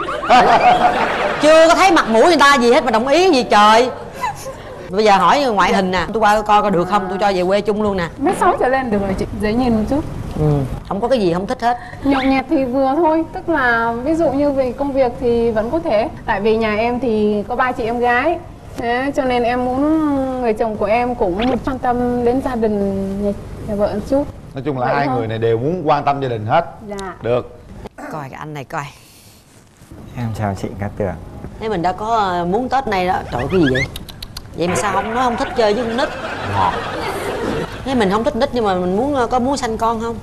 Chưa có thấy mặt mũi người ta gì hết mà đồng ý gì trời. Bây giờ hỏi ngoại hình nè, tôi qua coi được không, tôi cho về quê chung luôn nè. 1m6 trở lên được rồi chị, dễ nhìn một chút. Không có cái gì không thích hết. Nhậu nhẹt thì vừa thôi, tức là ví dụ như về công việc thì vẫn có thể. Tại vì nhà em thì có 3 chị em gái, thế cho nên em muốn người chồng của em cũng quan tâm đến gia đình nhà vợ một chút. Nói chung là vậy hai thôi. người này đều muốn quan tâm gia đình hết. Dạ. Được. Coi cái anh này coi. Em chào chị Cát Tường. Thế mình đã có muốn Tết này đó. Trời ơi, cái gì vậy? Vậy mà sao không nói không thích chơi với con nít? Thế mình không thích nít nhưng mà mình muốn sanh con không?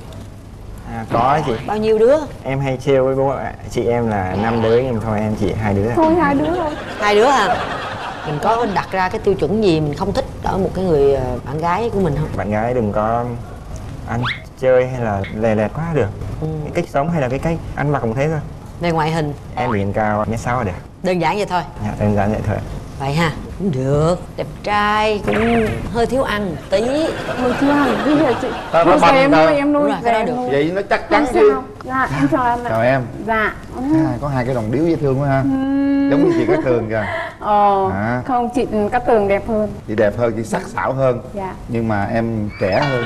Có chị. Bao nhiêu đứa? Em hay trêu với bố chị em là 5 đứa nhưng thôi em chỉ 2 đứa. Thôi 2 đứa thôi. 2 đứa hả? Mình có đặt ra cái tiêu chuẩn gì mình không thích ở một cái người bạn gái của mình không? Bạn gái đừng có ăn chơi hay là lè lẹt quá được. Cái cách sống hay là cái cách ăn mặc cũng thế thôi. Về ngoại hình? Em nhìn cao 1m6 là được. Đơn giản vậy thôi? Dạ, đơn giản vậy thôi. Vậy ha, cũng được, đẹp trai, cũng hơi thiếu ăn một tí. Hơi thiếu ăn, cái gì hả chị? Nó bằng em nuôi, em nuôi. Cái đó được. Vậy nó chắc chắn chứ. Dạ, em chào anh ạ. Chào em. Dạ. Có 2 cái đồng điếu dễ thương quá ha. Giống như chị Cát Tường kìa. Không, chị Cát Tường đẹp hơn. Chị đẹp hơn, chị sắc sảo hơn. Dạ. Nhưng mà em trẻ hơn.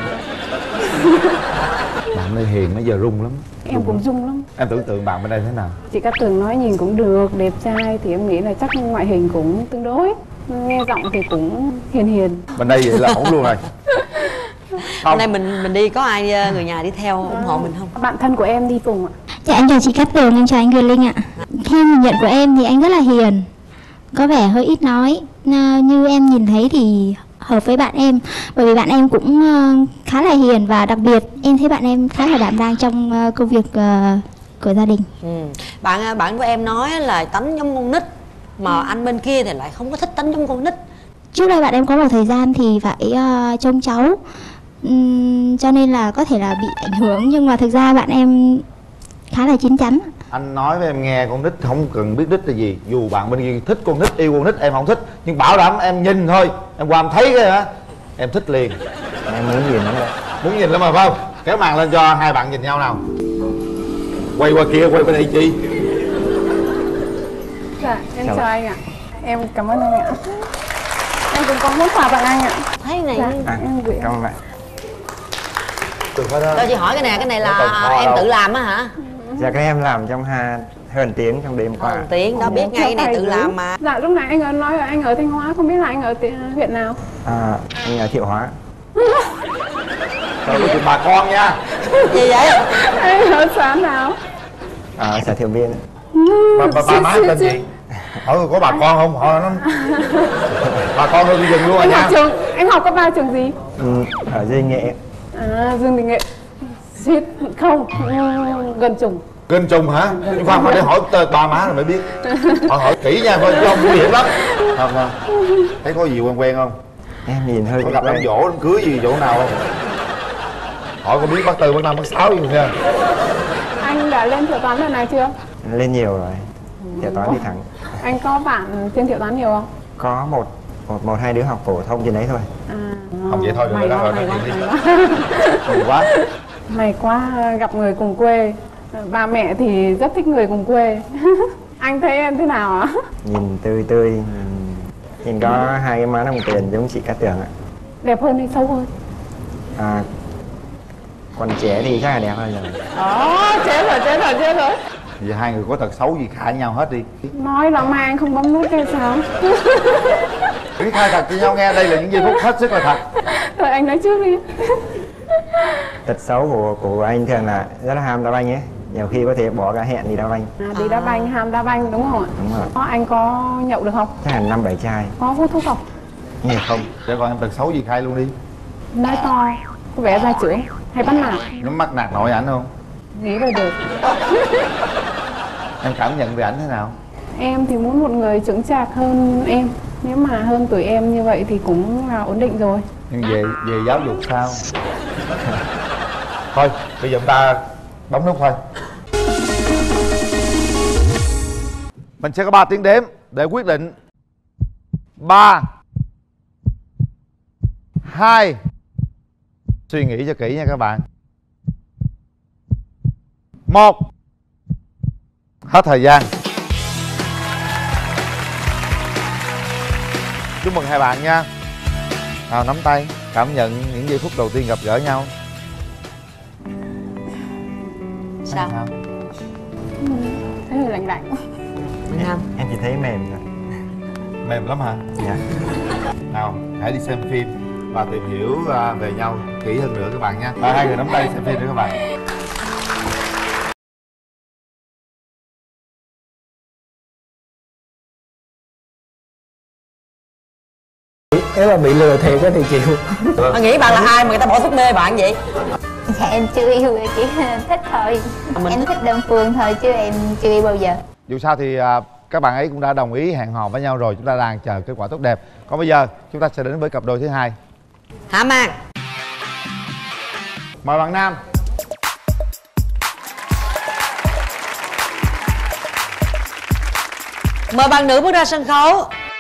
Bạn nơi hiền nãy giờ rung lắm. Em cũng rung lắm. Em tưởng tượng bạn bên đây thế nào? Chị Cát Tường nói nhìn cũng được, đẹp trai thì em nghĩ là chắc ngoại hình cũng tương đối. Nghe giọng thì cũng hiền hiền. Bên đây vậy là ổn luôn rồi. Hôm nay mình đi có ai người nhà đi theo ủng hộ mình không? Bạn thân của em đi cùng ạ. Dạ em chào chị Cát Tường, em chào anh Quyền Linh ạ. Theo nhìn nhận của em thì anh rất là hiền, có vẻ hơi ít nói. Như em nhìn thấy thì hợp với bạn em, bởi vì bạn em cũng khá là hiền và đặc biệt em thấy bạn em khá là đảm đang trong công việc của gia đình. Bạn của em nói là tánh giống con nít, mà anh bên kia thì lại không có thích tánh giống con nít. Trước đây bạn em có một thời gian thì phải trông cháu, cho nên là có thể là bị ảnh hưởng, nhưng mà thực ra bạn em khá là chín chắn. Anh nói với em nghe, con nít không cần biết nít là gì. Dù bạn bên kia thích con nít, yêu con nít, em không thích, nhưng bảo đảm em nhìn thôi, em qua em thấy cái hả, em thích liền. Em muốn nhìn lắm. Muốn nhìn lắm mà phải không? Kéo màn lên cho hai bạn nhìn nhau nào. Quay qua kia, quay bên đây chi. Dạ, em chào anh ạ. Em cảm ơn anh ạ. Em cũng có món quà tặng anh ạ. Thấy này. À, cảm ơn bạn. Cho chị hỏi cái này là em tự làm á hả? Dạ cái em làm trong hơn tiếng trong đêm qua. Hơn tiếng đó, biết ngay cái này tự làm mà. Dạ lúc này anh nói là anh ở Thanh Hóa, không biết là anh ở huyện nào? À, anh ở Thiệu Hóa. Rồi có chuyện bà con nha. Gì vậy? Anh ở xã nào? Ở xã Thiệu Biên. Bà má tên gì? Hỏi có bà con không? Hỏi nó. Bà con thôi đi dừng luôn rồi nha. Anh học cấp 3 trường gì? Ở Duy Nghệ. À, Dương Đình Nghệ. Suýt không, gần trùng. Gần trùng hả? Nhưng Phan phải để hỏi ba má rồi mới biết. Hỏi kỹ nha, coi chứ không nguy hiểm lắm. Không. Thấy có gì quen không? Em nhìn hơi có gặp đám dỗ, đám cưới gì chỗ nào không? Hỏi có biết bác Tư, bác Năm, bác Sáu gì nha. Anh đã lên Thiệu Toán lần này chưa? Lên nhiều rồi. Thiệu Toán đi thẳng. Anh có bạn trên Thiệu Toán nhiều không? Có một hai đứa học phổ thông trên đấy thôi. Không vậy thôi, được rồi, nói chuyện đi. Mày quá. May quá, gặp người cùng quê. Ba mẹ thì rất thích người cùng quê. Anh thấy em thế nào ạ? Nhìn tươi, nhìn có hai cái má đồng tiền giống chị Cát Tường ạ. Đẹp hơn hay xấu hơn? À, còn trẻ thì chắc là đẹp hơn rồi. Chết rồi. Giờ hai người có tật xấu gì khai nhau hết đi. Nói là mai anh không bấm nút hay sao? Cứ khai thật cho nhau nghe, đây là những giây phút hết sức là thật. Thôi anh nói trước đi. Tật xấu của anh thường là rất là ham đá banh ấy. Nhiều khi có thể bỏ cả hẹn đi đá banh. Đi đá banh, ham đá banh đúng không ạ? Đúng rồi. Anh có nhậu được không? Chắc là 5-7 chai. Có hút thuốc không? Nhiều không. Để còn em tật xấu gì khai luôn đi. Nói to, có vẻ ra trưởng hay bắt nạt? Nó mắc nạt nội ảnh không? Nghĩ là được. Em cảm nhận về ảnh thế nào? Em thì muốn một người chững chạc hơn em. Nếu mà hơn tuổi em như vậy thì cũng là ổn định rồi. Nhưng về giáo dục sao? Thôi, bây giờ chúng ta bấm nút thôi. Mình sẽ có 3 tiếng đếm để quyết định. 3 2. Suy nghĩ cho kỹ nha các bạn. 1. Hết thời gian. Chúc mừng hai bạn nha. Nào nắm tay, cảm nhận những giây phút đầu tiên gặp gỡ nhau. Sao? Thấy hơi lạnh. Em chỉ thấy mềm rồi. Mềm lắm hả? Dạ. Nào, hãy đi xem phim và tìm hiểu về nhau kỹ hơn nữa các bạn nha. Hai người nắm tay xem phim nữa các bạn. Nếu mà bị lừa thiệt thì chịu. Mà nghĩ bạn là ai mà người ta bỏ thuốc mê bạn vậy? Dạ em chưa yêu, chỉ thích thôi. Em thích đơn phương thôi chứ em chưa yêu bao giờ. Dù sao thì các bạn ấy cũng đã đồng ý hẹn hò với nhau rồi. Chúng ta đang chờ kết quả tốt đẹp. Còn bây giờ chúng ta sẽ đến với cặp đôi thứ hai. Hả Mang? Mời bạn nam. Mời bạn nữ bước ra sân khấu.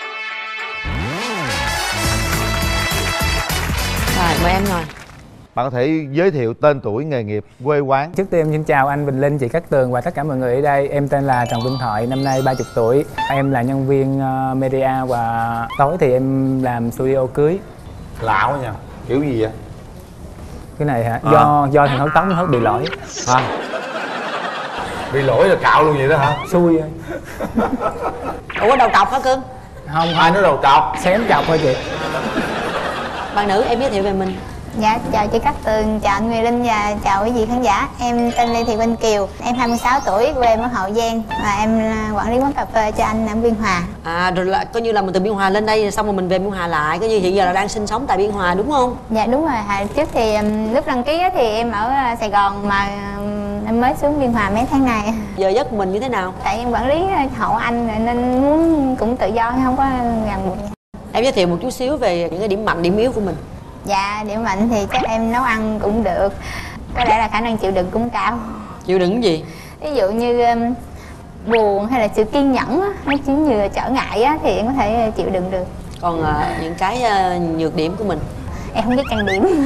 Rồi, mời em ngồi. Bạn có thể giới thiệu tên tuổi, nghề nghiệp, quê quán. Trước tiên em xin chào anh Bình Linh, chị Cát Tường và tất cả mọi người ở đây. Em tên là Trần Tuấn Thoại, năm nay 30 tuổi. Em là nhân viên media và tối thì em làm studio cưới. Lạ quá nha. Kiểu gì vậy? Cái này hả? Do thằng hớt tóc nó bị lỗi. Hả? Bị lỗi là cạo luôn vậy đó hả? Xui rồi. Ủa đầu trọc hả cưng? Không. Ai nói đầu trọc? Xém chọc thôi chị. Bạn nữ em giới thiệu về mình. Dạ, chào chị Cát Tường, chào anh Nguyễn Linh và chào quý vị khán giả. Em tên Lê Thị Vinh Kiều, em 26 tuổi, quê ở Hậu Giang và em quản lý quán cà phê cho anh ở Biên Hòa. À, rồi là coi như là mình từ Biên Hòa lên đây xong rồi mình về Biên Hòa lại, coi như hiện giờ là đang sinh sống tại Biên Hòa đúng không? Dạ đúng rồi, hồi trước thì lúc đăng ký thì em ở Sài Gòn mà em mới xuống Biên Hòa mấy tháng này. Giờ giấc của mình như thế nào? Tại em quản lý hậu anh nên muốn cũng tự do, không có ràng buộc. Em giới thiệu một chút xíu về những cái điểm mạnh, điểm yếu của mình. Dạ, điểm mạnh thì chắc em nấu ăn cũng được. Có lẽ là khả năng chịu đựng cũng cao. Chịu đựng gì? Ví dụ như buồn hay là sự kiên nhẫn á, nó chính như là trở ngại á, thì em có thể chịu đựng được. Còn những cái nhược điểm của mình? Em không biết trang điểm.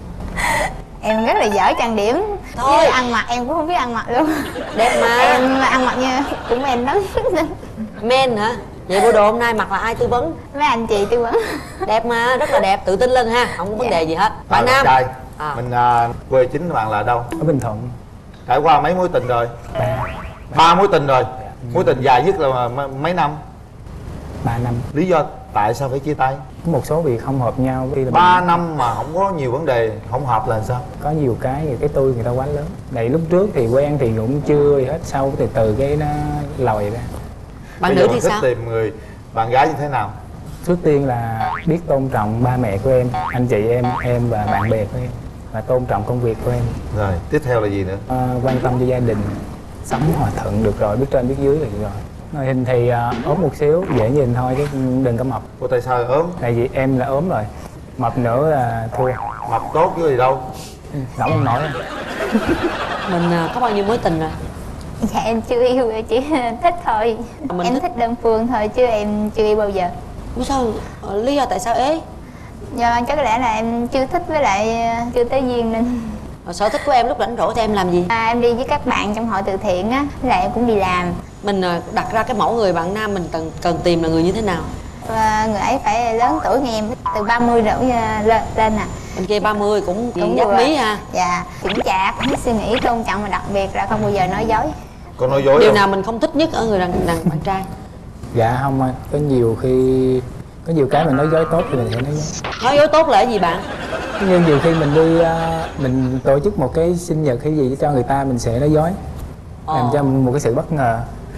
Em rất là dở trang điểm. Thôi. Với ăn mặc em cũng không biết ăn mặc luôn. Đẹp mà. Em ăn mặc như cũng men lắm. Men hả? Vậy bộ đồ hôm nay mặc là ai tư vấn? Mấy anh chị tư vấn. Đẹp mà, rất là đẹp, tự tin lên ha, không có vấn đề gì hết. Bạn nam. Trai. Mình quê chính của bạn là đâu? Ở Bình Thuận. Trải qua mấy mối tình rồi? 3 mối tình rồi. Mối tình dài nhất là mấy năm? 3 năm. Lý do tại sao phải chia tay? Có một số việc không hợp nhau. 3 năm mà không có nhiều vấn đề không hợp là sao? Có nhiều cái tôi người ta quá lớn. Này lúc trước thì quen thì cũng chưa gì hết, sau thì từ cái nó lòi ra. Bạn nữ thì sao? Thích tìm người bạn gái như thế nào? Trước tiên là biết tôn trọng ba mẹ của em, anh chị em và bạn bè của em, và tôn trọng công việc của em. Rồi tiếp theo là gì nữa? Quan tâm cho gia đình, sống hòa thuận được rồi, biết trên biết dưới là được rồi. Ngoại hình thì ốm một xíu, dễ nhìn thôi chứ đừng có mập. Ủa tại sao ốm? Tại vì em là ốm rồi, mập nữa là thua. Mập tốt chứ gì đâu. Ngẫm không nổi. Mình có bao nhiêu mối tình rồi? Dạ em chưa yêu, chỉ thích thôi. Em thích đơn phương thôi chứ em chưa yêu bao giờ. Ủa sao? Lý do tại sao ế? Do chắc có lẽ là em chưa thích với lại chưa tới duyên nên. Sở thích của em lúc rảnh rỗi thì em làm gì? Em đi với các bạn trong hội từ thiện á, với lại em cũng đi làm. Mình đặt ra cái mẫu người bạn nam mình cần tìm là người như thế nào? Và người ấy phải lớn tuổi như em, từ 30 đổ lên à. Bên kia 30 cũng dắt mí ha. Dạ, chững chạc, biết suy nghĩ, tôn trọng và đặc biệt là không bao giờ nói dối. Con nói dối Điều không? nào mình không thích nhất ở người bạn trai? Dạ không anh, có nhiều cái mình nói dối tốt thì mình sẽ nói dối. Nói dối tốt là cái gì bạn? Nhưng nhiều khi mình đi mình tổ chức một cái sinh nhật hay gì cho người ta mình sẽ nói dối, làm cho một cái sự bất ngờ.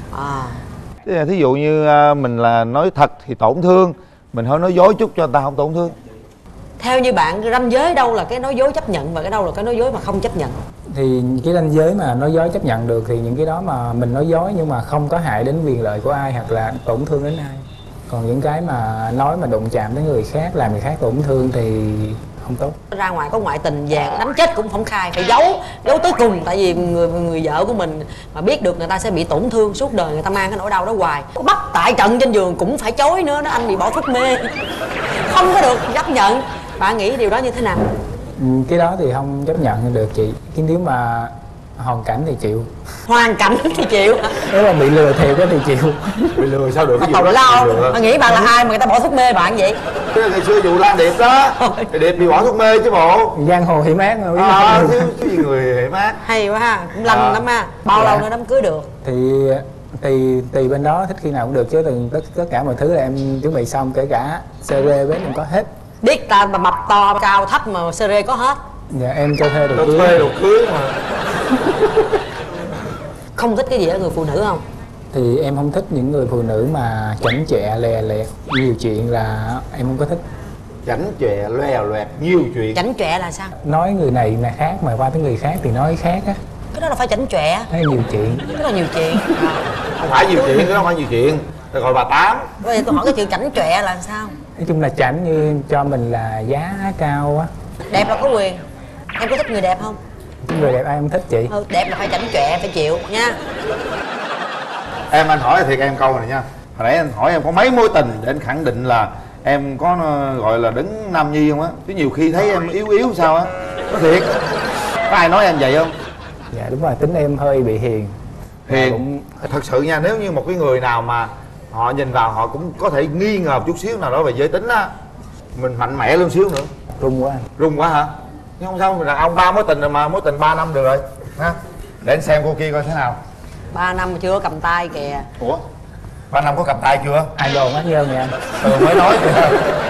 Thí dụ như mình là nói thật thì tổn thương, mình thôi nói dối chút cho người ta không tổn thương. Theo như bạn, ranh giới đâu là cái nói dối chấp nhận và cái đâu là cái nói dối mà không chấp nhận? Thì cái ranh giới mà nói dối chấp nhận được thì những cái đó mà mình nói dối nhưng mà không có hại đến quyền lợi của ai hoặc là tổn thương đến ai. Còn những cái mà nói mà đụng chạm đến người khác, làm người khác tổn thương thì không tốt. Ra ngoài có ngoại tình về đánh chết cũng không khai, phải giấu tới cùng. Tại vì người vợ của mình mà biết được người ta sẽ bị tổn thương suốt đời, người ta mang cái nỗi đau đó hoài. Bắt tại trận trên giường cũng phải chối nữa đó, anh bị bỏ thuốc mê. Không có được chấp nhận. Bạn nghĩ điều đó như thế nào? Cái đó thì không chấp nhận được chị. Cái nếu mà hoàn cảnh thì chịu. Hoàn cảnh thì chịu? Nếu mà bị lừa thiệt thì chịu. Bị lừa sao được? Tào lao. Mà nghĩ bạn là ai mà người ta bỏ thuốc mê bạn vậy? Cái ngày xưa vụ Lan Điệp đó, Điệp bị bỏ thuốc mê chứ bộ. Giang hồ hiểm ác rồi. Thiếu gì người hiểm ác. Hay quá ha, cũng lành lắm ha. Bao lâu nữa đám cưới được? Thì tùy bên đó thích khi nào cũng được chứ tất cả mọi thứ là em chuẩn bị xong, kể cả CD với em có hết. Biết ta mà mập to cao thấp mà CD có hết. Dạ em cho thuê đồ cưới. Thuê đồ cưới mà. Không thích cái gì ở người phụ nữ không? Thì em không thích những người phụ nữ mà chảnh chọe lè lẹt nhiều chuyện, là em không có thích. Chảnh chọe lè loẹt nhiều chuyện. Chảnh chọe là sao? Nói người này là khác mà qua tới người khác thì nói khác á. Cái đó là phải chảnh chọe. Nói nhiều chuyện. Cái đó là nhiều chuyện. Không phải nhiều chuyện, cái đó không phải nhiều chuyện. Rồi gọi bà Tám. Vậy tôi hỏi cái chuyện chảnh chọe là sao? Nói chung là chảnh như cho mình là giá cao á. Đẹp là có quyền. Em có thích người đẹp không? Người đẹp ai không thích chị? Đẹp là phải chảnh chọe, phải chịu nha. Em anh hỏi thiệt em câu này nha. Hồi nãy anh hỏi em có mấy mối tình để anh khẳng định là em có gọi là đứng nam nhi không á? Chứ nhiều khi thấy em yếu sao á. Có thiệt. Có ai nói em vậy không? Dạ đúng rồi, tính em hơi bị hiền. Hiền. Thật sự nha, nếu như một cái người nào mà họ nhìn vào họ cũng có thể nghi ngờ một chút xíu nào đó về giới tính á, mình mạnh mẽ luôn xíu nữa. Rung quá. Rung quá hả? Nhưng không sao, mình đàn ông 3 mối tình rồi mà, mối tình 3 năm được rồi ha. Để anh xem cô kia coi thế nào. 3 năm mà chưa có cầm tay kìa. Ủa? 3 năm có cầm tay chưa? Ai đồn ác nhân vậy anh? Mới nói kìa.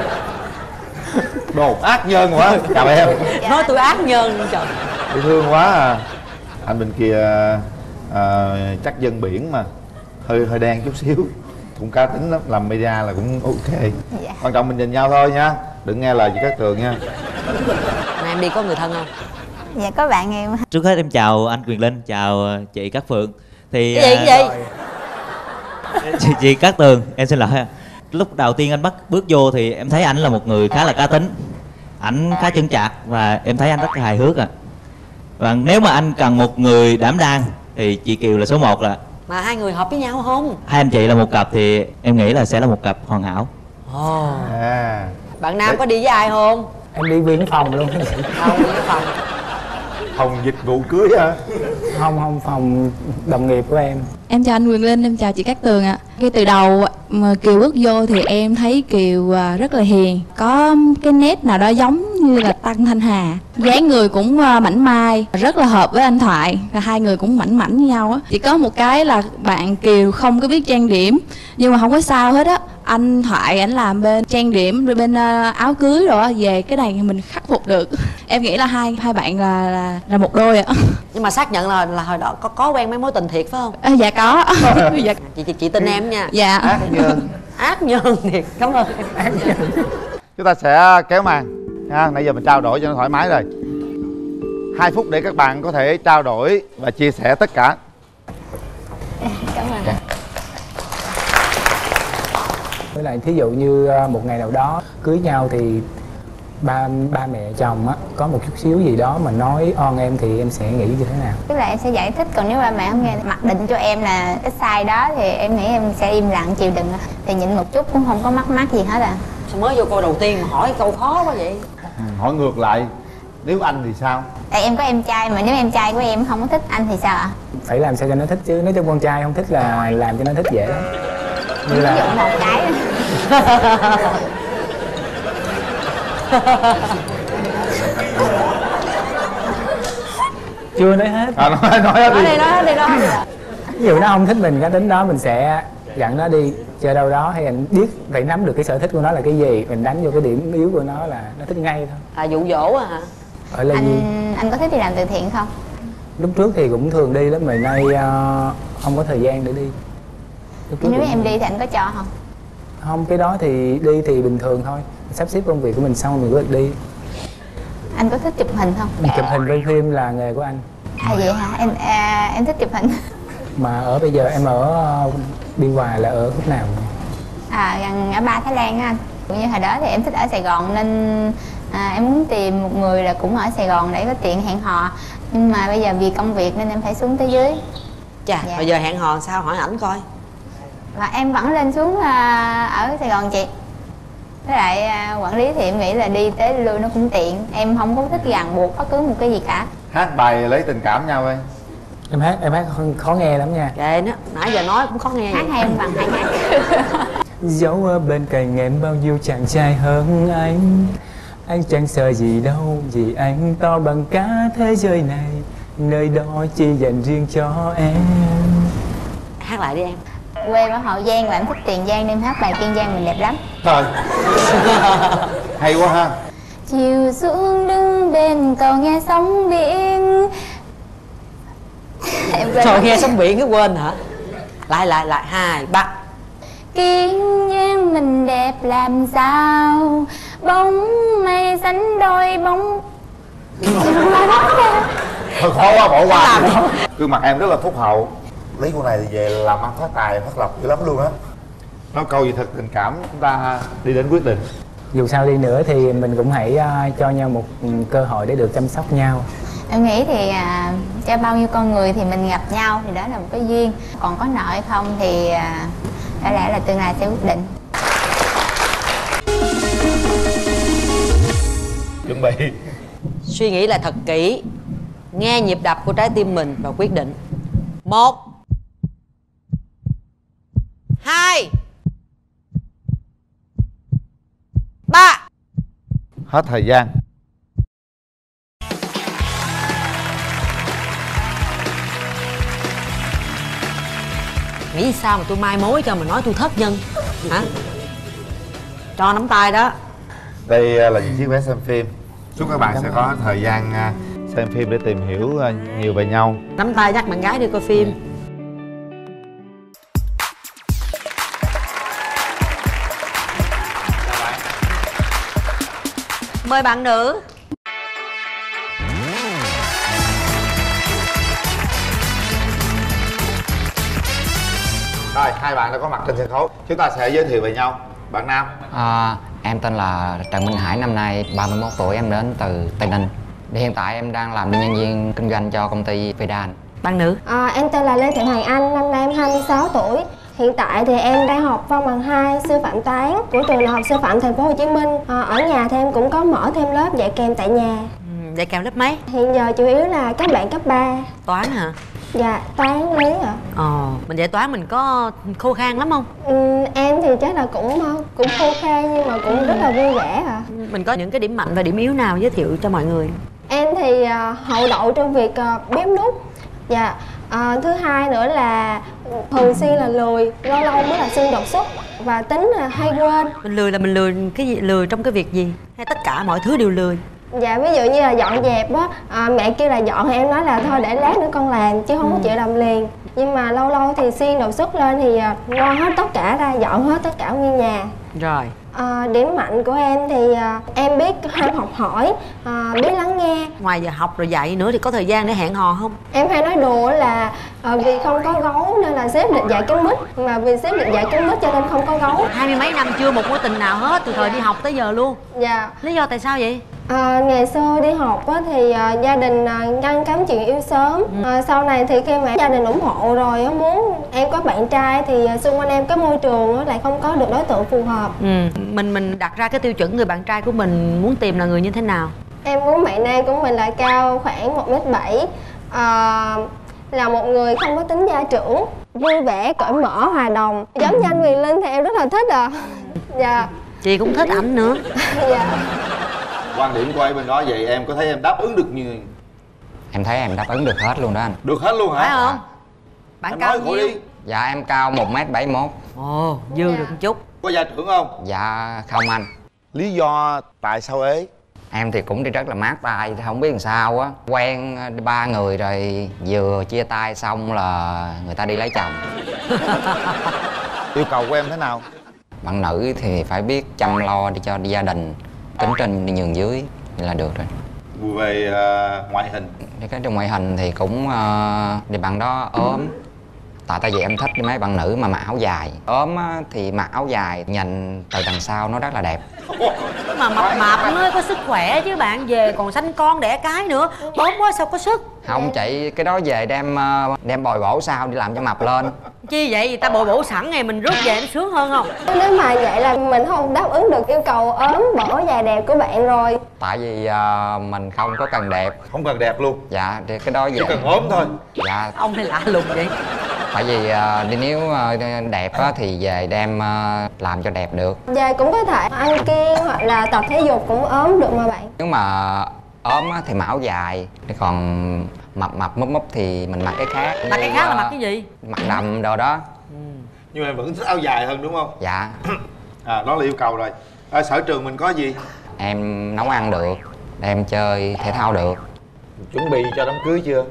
Đồ ác nhân quá. Chào em. Nói tôi ác nhân trời. Dễ thương quá à. Anh bên kia chắc dân biển mà hơi đen chút xíu, cũng cá tính lắm, làm media là cũng ok. Quan trọng mình nhìn nhau thôi nha, đừng nghe lời chị Cát Tường nha. Mà em đi có người thân không? Dạ có bạn em. Trước hết em chào anh Quyền Linh, chào chị Cát Phượng. Thì cái gì? Chị Cát Tường, em xin lỗi. Lúc đầu tiên anh bước vô thì em thấy anh là một người khá là cá tính. Ảnh khá chững chạc và em thấy anh rất là hài hước à. Và nếu mà anh cần một người đảm đang thì chị Kiều là số 1 là. Mà hai người hợp với nhau không? Hai anh chị là một cặp thì em nghĩ là sẽ là một cặp hoàn hảo. Ồ. Bạn Nam có đi với ai không? Em đi viễn phòng luôn. Không, viễn phòng. Phòng dịch vụ cưới hả? Không, phòng đồng nghiệp của em. Em chào anh Quyền Linh, em chào chị Cát Tường ạ. Ngay từ đầu mà Kiều bước vô thì em thấy Kiều rất là hiền, có cái nét nào đó giống như là Tăng Thanh Hà, dáng người cũng mảnh mai, rất là hợp với anh Thoại, và hai người cũng mảnh với nhau á. Chỉ có một cái là bạn Kiều không có biết trang điểm, nhưng mà không có sao hết á. Anh Thoại ảnh làm bên trang điểm rồi bên áo cưới rồi á, về cái này mình khắc phục được. Em nghĩ là hai bạn là một đôi ạ. Nhưng mà xác nhận là hồi đó có quen mấy mối tình thiệt phải không? Dạ có. Dạ. Chị tin em nha. Dạ. Ác nhân thiệt. Cảm ơn. Chúng ta sẽ kéo màn nha. Nãy giờ mình trao đổi cho nó thoải mái rồi. 2 phút để các bạn có thể trao đổi và chia sẻ tất cả. Cảm ơn. Với lại thí dụ như một ngày nào đó cưới nhau thì ba mẹ chồng á có một chút xíu gì đó mà nói on em thì em sẽ nghĩ như thế nào? Tức là em sẽ giải thích, còn nếu ba mẹ không nghe mặc định cho em là cái sai đó thì em nghĩ em sẽ im lặng chịu đựng, thì nhịn một chút cũng không có mắc mát gì hết à. Sao mới vô coi đầu tiên mà hỏi câu khó quá vậy? Hỏi ngược lại, nếu anh thì sao? Tại em có em trai mà nếu em trai của em không có thích anh thì sao ạ? Phải làm sao cho nó thích chứ, nếu cho con trai không thích là làm cho nó thích dễ lắm. Ví dụ một cái. Chưa nói hết. Nói hết đi. Nói đi. Ví dụ nó không thích mình cái tính đó, mình sẽ dặn nó đi chơi đâu đó, hay anh biết phải nắm được cái sở thích của nó là cái gì, mình đánh vô cái điểm yếu của nó là nó thích ngay thôi. À, dụ dỗ hả? Anh có thích đi làm từ thiện không? Lúc trước thì cũng thường đi lắm, mà nay không có thời gian để đi. Nếu em đi thì anh có cho không? Không, cái đó thì đi thì bình thường thôi, sắp xếp công việc của mình xong mình có được đi. Anh có thích chụp hình không? Chụp hình quay phim là nghề của anh. À vậy hả? Em thích chụp hình. Mà ở bây giờ em ở Biên Hòa là ở khúc nào? Gần ngã ba Thái Lan á anh. Cũng như hồi đó thì em thích ở Sài Gòn nên em muốn tìm một người là cũng ở Sài Gòn để có tiện hẹn hò. Nhưng mà bây giờ vì công việc nên em phải xuống tới dưới. Chà, bây giờ hẹn hò sao, hỏi ảnh coi. Và em vẫn lên xuống ở Sài Gòn chị. Với lại quản lý thì em nghĩ là đi tới lui nó cũng tiện. Em không có thích ràng buộc bất cứ một cái gì cả. Hát bài lấy tình cảm nhau ơi. Em hát khó nghe lắm nha. Kệ nó, nãy giờ nói cũng khó nghe. Hát hay em bằng hay hát. Dẫu ở bên cạnh em bao nhiêu chàng trai hơn anh chẳng sợ gì đâu, vì anh to bằng cả thế giới này, nơi đó chỉ dành riêng cho em. Hát lại đi em. Quê ở Hậu Giang và em thích Tiền Giang nên hát bài Kiên Giang mình đẹp lắm. Trời. Hay quá ha. Chiều xuống đứng bên cầu nghe sóng biển. Trời, nghe sóng biển cái quên hả? Lại 2, 3. Kiên Giang mình đẹp làm sao, bóng mây sánh đôi bóng. Thôi khó quá, bỏ qua. Gương mặt em rất là phúc hậu. Lấy cô này thì về làm ăn phát tài phát lộc dữ lắm luôn á. Nói câu gì thật tình cảm, chúng ta đi đến quyết định. Dù sao đi nữa thì mình cũng hãy cho nhau một cơ hội để được chăm sóc nhau. Em nghĩ thì cho bao nhiêu con người thì mình gặp nhau thì đó là một cái duyên. Còn có nợ hay không thì có lẽ là tương lai sẽ quyết định. Chuẩn bị. Suy nghĩ lại thật kỹ, nghe nhịp đập của trái tim mình và quyết định. 1, 2, 3. Hết thời gian. Nghĩ sao mà tôi mai mối cho mà nói tôi thất nhân hả? Cho nắm tay đó. Đây là những chiếc vé xem phim. Chúc các bạn sẽ có thời gian xem phim để tìm hiểu nhiều về nhau. Nắm tay dắt bạn gái đi coi phim. Mời bạn nữ. Rồi, hai bạn đã có mặt trên sân khấu. Chúng ta sẽ giới thiệu về nhau. Bạn nam. Em tên là Trần Minh Hải, năm nay 31 tuổi, em đến từ Tây Ninh. Hiện tại em đang làm nhân viên kinh doanh cho công ty Vedan. Bạn nữ. Em tên là Lê Thị Hoàng Anh, năm nay em 26 tuổi. Hiện tại thì em đang học văn bằng 2 sư phạm toán của trường Đại học Sư phạm Thành phố Hồ Chí Minh. Ở nhà thì em cũng có mở thêm lớp dạy kèm tại nhà. Dạy kèm lớp mấy? Hiện giờ chủ yếu là các bạn cấp 3. Toán hả? Dạ, toán lý ạ. Mình dạy toán mình có khô khan lắm không? Em thì chắc là cũng khô khan nhưng mà cũng rất là vui vẻ ạ. Mình có những cái điểm mạnh và điểm yếu nào giới thiệu cho mọi người? Em thì hậu đậu trong việc bếp núc. Dạ. Thứ hai nữa là thường xuyên là lười, lâu lâu mới là xuyên đột xuất và tính là hay quên. Mình lười là mình lười cái gì? Lười trong cái việc gì? Hay tất cả mọi thứ đều lười? Dạ, ví dụ như là dọn dẹp á, mẹ kêu là dọn thì em nói là thôi để lát nữa con làm chứ không có chịu làm liền. Nhưng mà lâu lâu thì xuyên đột xuất lên thì lo hết tất cả ra, dọn hết tất cả nguyên nhà. Rồi. Điểm mạnh của em thì em biết ham học hỏi, biết lắng nghe. Ngoài giờ học rồi dạy nữa thì có thời gian để hẹn hò không? Em hay nói đùa là vì không có gấu nên là sếp định dạy con nít, mà vì sếp định dạy con nít cho nên không có gấu. 20 mấy năm chưa một mối tình nào hết, từ thời đi học tới giờ luôn. Dạ. Lý do tại sao vậy? Ngày xưa đi học á, thì gia đình ngăn cấm chuyện yêu sớm. Sau này thì khi mà gia đình ủng hộ rồi muốn em có bạn trai thì xung quanh em cái môi trường lại không có được đối tượng phù hợp. Mình đặt ra cái tiêu chuẩn người bạn trai của mình muốn tìm là người như thế nào? Em muốn bạn nam của mình là cao khoảng 1m7, là một người không có tính gia trưởng, vui vẻ, cởi mở, hòa đồng. Giống như anh Huyền Linh thì em rất là thích Dạ. Chị cũng thích ảnh nữa. Dạ. Quan điểm của em bên đó vậy em có thấy em đáp ứng được như... Em thấy em đáp ứng được hết luôn đó anh. Được hết luôn hả? Phải không? Bạn em cao nói nhiêu? đi. Dạ em cao 1m71. Ồ, dư được một chút. Có gia trưởng không? Dạ không anh. Lý do tại sao ế? Em thì cũng đi rất là mát tay, không biết làm sao á. Quen 3 người rồi vừa chia tay xong là người ta đi lấy chồng. Yêu cầu của em thế nào? Bạn nữ thì phải biết chăm lo đi cho gia đình, kính trên đi nhường dưới là được rồi. Về ngoại hình? Cái ngoại hình thì cũng thì bạn đó ốm. Tại vì em thích mấy bạn nữ mà mặc áo dài. Ốm thì mặc áo dài nhìn từ đằng sau nó rất là đẹp. Mà mập mạp mới có sức khỏe chứ bạn, về còn sanh con đẻ cái nữa, ốm quá sao có sức. Không chị, cái đó về đem bồi bổ sao đi làm cho mập lên. Chi vậy, người ta bồi bổ sẵn ngày mình rước về nó sướng hơn không? Nếu mà vậy là mình không đáp ứng được yêu cầu ốm bổ dài đẹp của bạn rồi. Tại vì mình không có cần đẹp. Không cần đẹp luôn? Dạ, thì cái đó về. Chỉ cần ốm thôi? Dạ. Ông này lạ lùng vậy. Tại vì nếu đẹp á, thì về đem làm cho đẹp được. Dạ cũng có thể ăn kiêng hoặc là tập thể dục cũng ốm được mà bạn. Nếu mà ốm á, thì mặc áo dài, còn mập múp thì mình mặc cái khác. Mặc cái khác là mặc cái gì? Mặc đầm đồ đó. Nhưng mà em vẫn thích áo dài hơn đúng không? Dạ. Đó là yêu cầu rồi. Sở trường mình có gì? Em nấu ăn được, em chơi thể thao được. Chuẩn bị cho đám cưới chưa?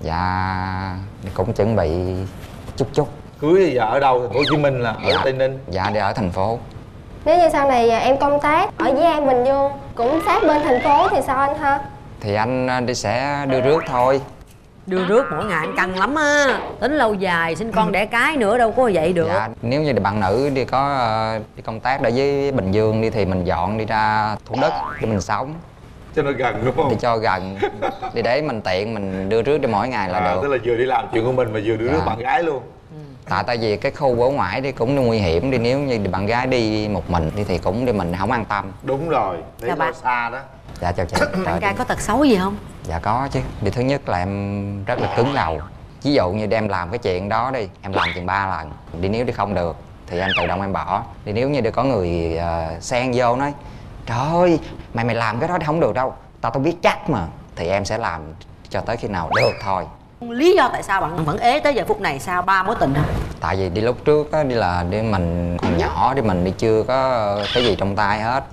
Dạ cũng chuẩn bị chút. Cưới thì giờ ở đâu? Thành phố Hồ Chí Minh là ở Tây Ninh? Dạ đi ở thành phố. Nếu như sau này em công tác ở Dĩ An, Bình Dương cũng sát bên thành phố thì sao anh ha? Thì anh sẽ đưa rước thôi. Đưa rước mỗi ngày anh căng lắm á. Tính lâu dài sinh con đẻ cái nữa đâu có vậy được. Dạ, nếu như bạn nữ đi công tác ở với Bình Dương đi thì mình dọn đi ra Thủ Đức để mình sống. Cho nó gần đúng không? Đi cho gần. Đi để mình tiện mình đưa rước đi mỗi ngày là được. Tức là vừa đi làm chuyện của mình mà vừa đưa rước bạn gái luôn. Tại vì cái khu ở ngoài đi cũng nguy hiểm, đi nếu như bạn gái đi một mình đi thì cũng đi mình không an tâm. Đúng rồi, để chào bạn. xa đó. Dạ chào chị. Bạn trai có tật xấu gì không? Dạ có chứ. Điều thứ nhất là em rất là cứng đầu. Ví dụ như đem làm cái chuyện đó đi, em làm chừng 3 lần. Đi nếu đi không được thì em tự động em bỏ. Đi nếu như có người xen vô nói trời ơi mày làm cái đó không được đâu, tao biết chắc mà, thì em sẽ làm cho tới khi nào được thôi. Lý do tại sao bạn vẫn ế tới giờ phút này sau 3 mối tình hả? Tại vì đi lúc trước á, đi mình còn nhỏ, đi mình đi chưa có cái gì trong tay hết,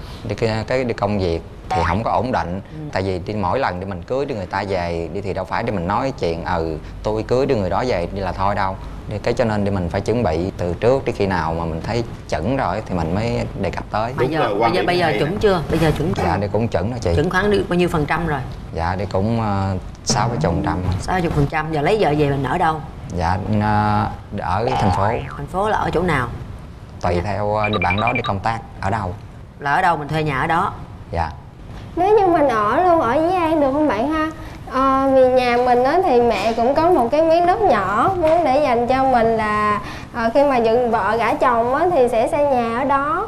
đi công việc thì không có ổn định. Tại vì đi mỗi lần đi mình cưới đi người ta về đi thì đâu phải đi mình nói chuyện tôi cưới đi người đó về đi là thôi đâu. Cái cho nên đi mình phải chuẩn bị từ trước, đi khi nào mà mình thấy chuẩn rồi thì mình mới đề cập tới. Bây giờ chuẩn chưa? Bây giờ chuẩn chưa? Dạ đi cũng chuẩn rồi chị. Chuẩn khoảng được bao nhiêu phần trăm rồi? Dạ đi cũng 60%. 60%. Giờ lấy vợ về mình ở đâu? Dạ ở thành phố. Thành phố là ở chỗ nào? Tùy theo bạn đó đi công tác ở đâu. Là ở đâu mình thuê nhà ở đó? Dạ. Nếu như mình ở luôn ở Dĩ An được không bạn ha? Vì nhà mình á thì mẹ cũng có một cái miếng đất nhỏ muốn để dành cho mình, là khi mà dựng vợ gả chồng á thì sẽ xây nhà ở đó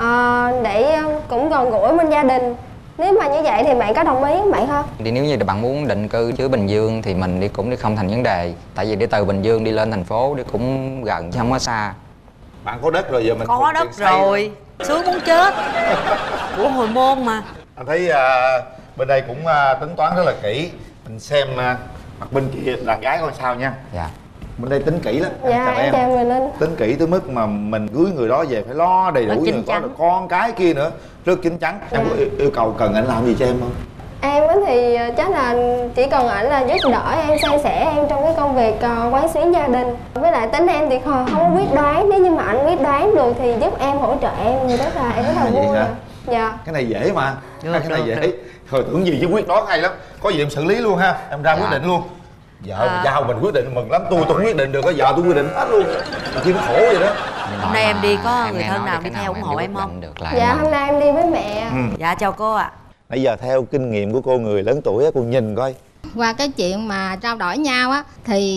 để cũng gần gũi bên gia đình. Nếu mà như vậy thì bạn có đồng ý không bạn không? Thì nếu như bạn muốn định cư dưới Bình Dương thì mình cũng không thành vấn đề. Tại vì đi từ Bình Dương đi lên thành phố đi cũng gần chứ không có xa. Bạn có đất rồi giờ mình có đất rồi, sướng muốn chết. Của hồi môn mà. Anh thấy bên đây cũng tính toán rất là kỹ. Mình xem mặt bên kia đàn gái coi sao nha. Dạ. Bên đây tính kỹ lắm. Dạ em chào người Linh. Tính kỹ tới mức mà mình cưới người đó về phải lo đầy đủ, rồi có được con cái kia nữa, rất chín chắn. Em có yêu cầu cần anh làm gì cho em không? Em thì chắc là chỉ cần ảnh là giúp đỡ em, san sẻ em trong cái công việc quán xuyến gia đình. Với lại tính em thì không có quyết đoán, nếu như mà anh quyết đoán được thì giúp em, hỗ trợ em thì em rất là vui. Dạ. Cái này dễ mà. Cái này dễ. Thôi tưởng gì chứ quyết đoán hay lắm. Có gì em xử lý luôn ha, em ra quyết định luôn. Vợ giao mình quyết định mừng lắm, tôi không quyết định được, có vợ tôi quyết định hết luôn. Chứ nó khổ vậy đó. Hôm nay em đi có người thân nào đi theo ủng hộ em không? Dạ hôm nay em đi với mẹ. Dạ chào cô ạ. Nãy giờ theo kinh nghiệm của cô người lớn tuổi á, cô nhìn coi. Qua cái chuyện mà trao đổi nhau á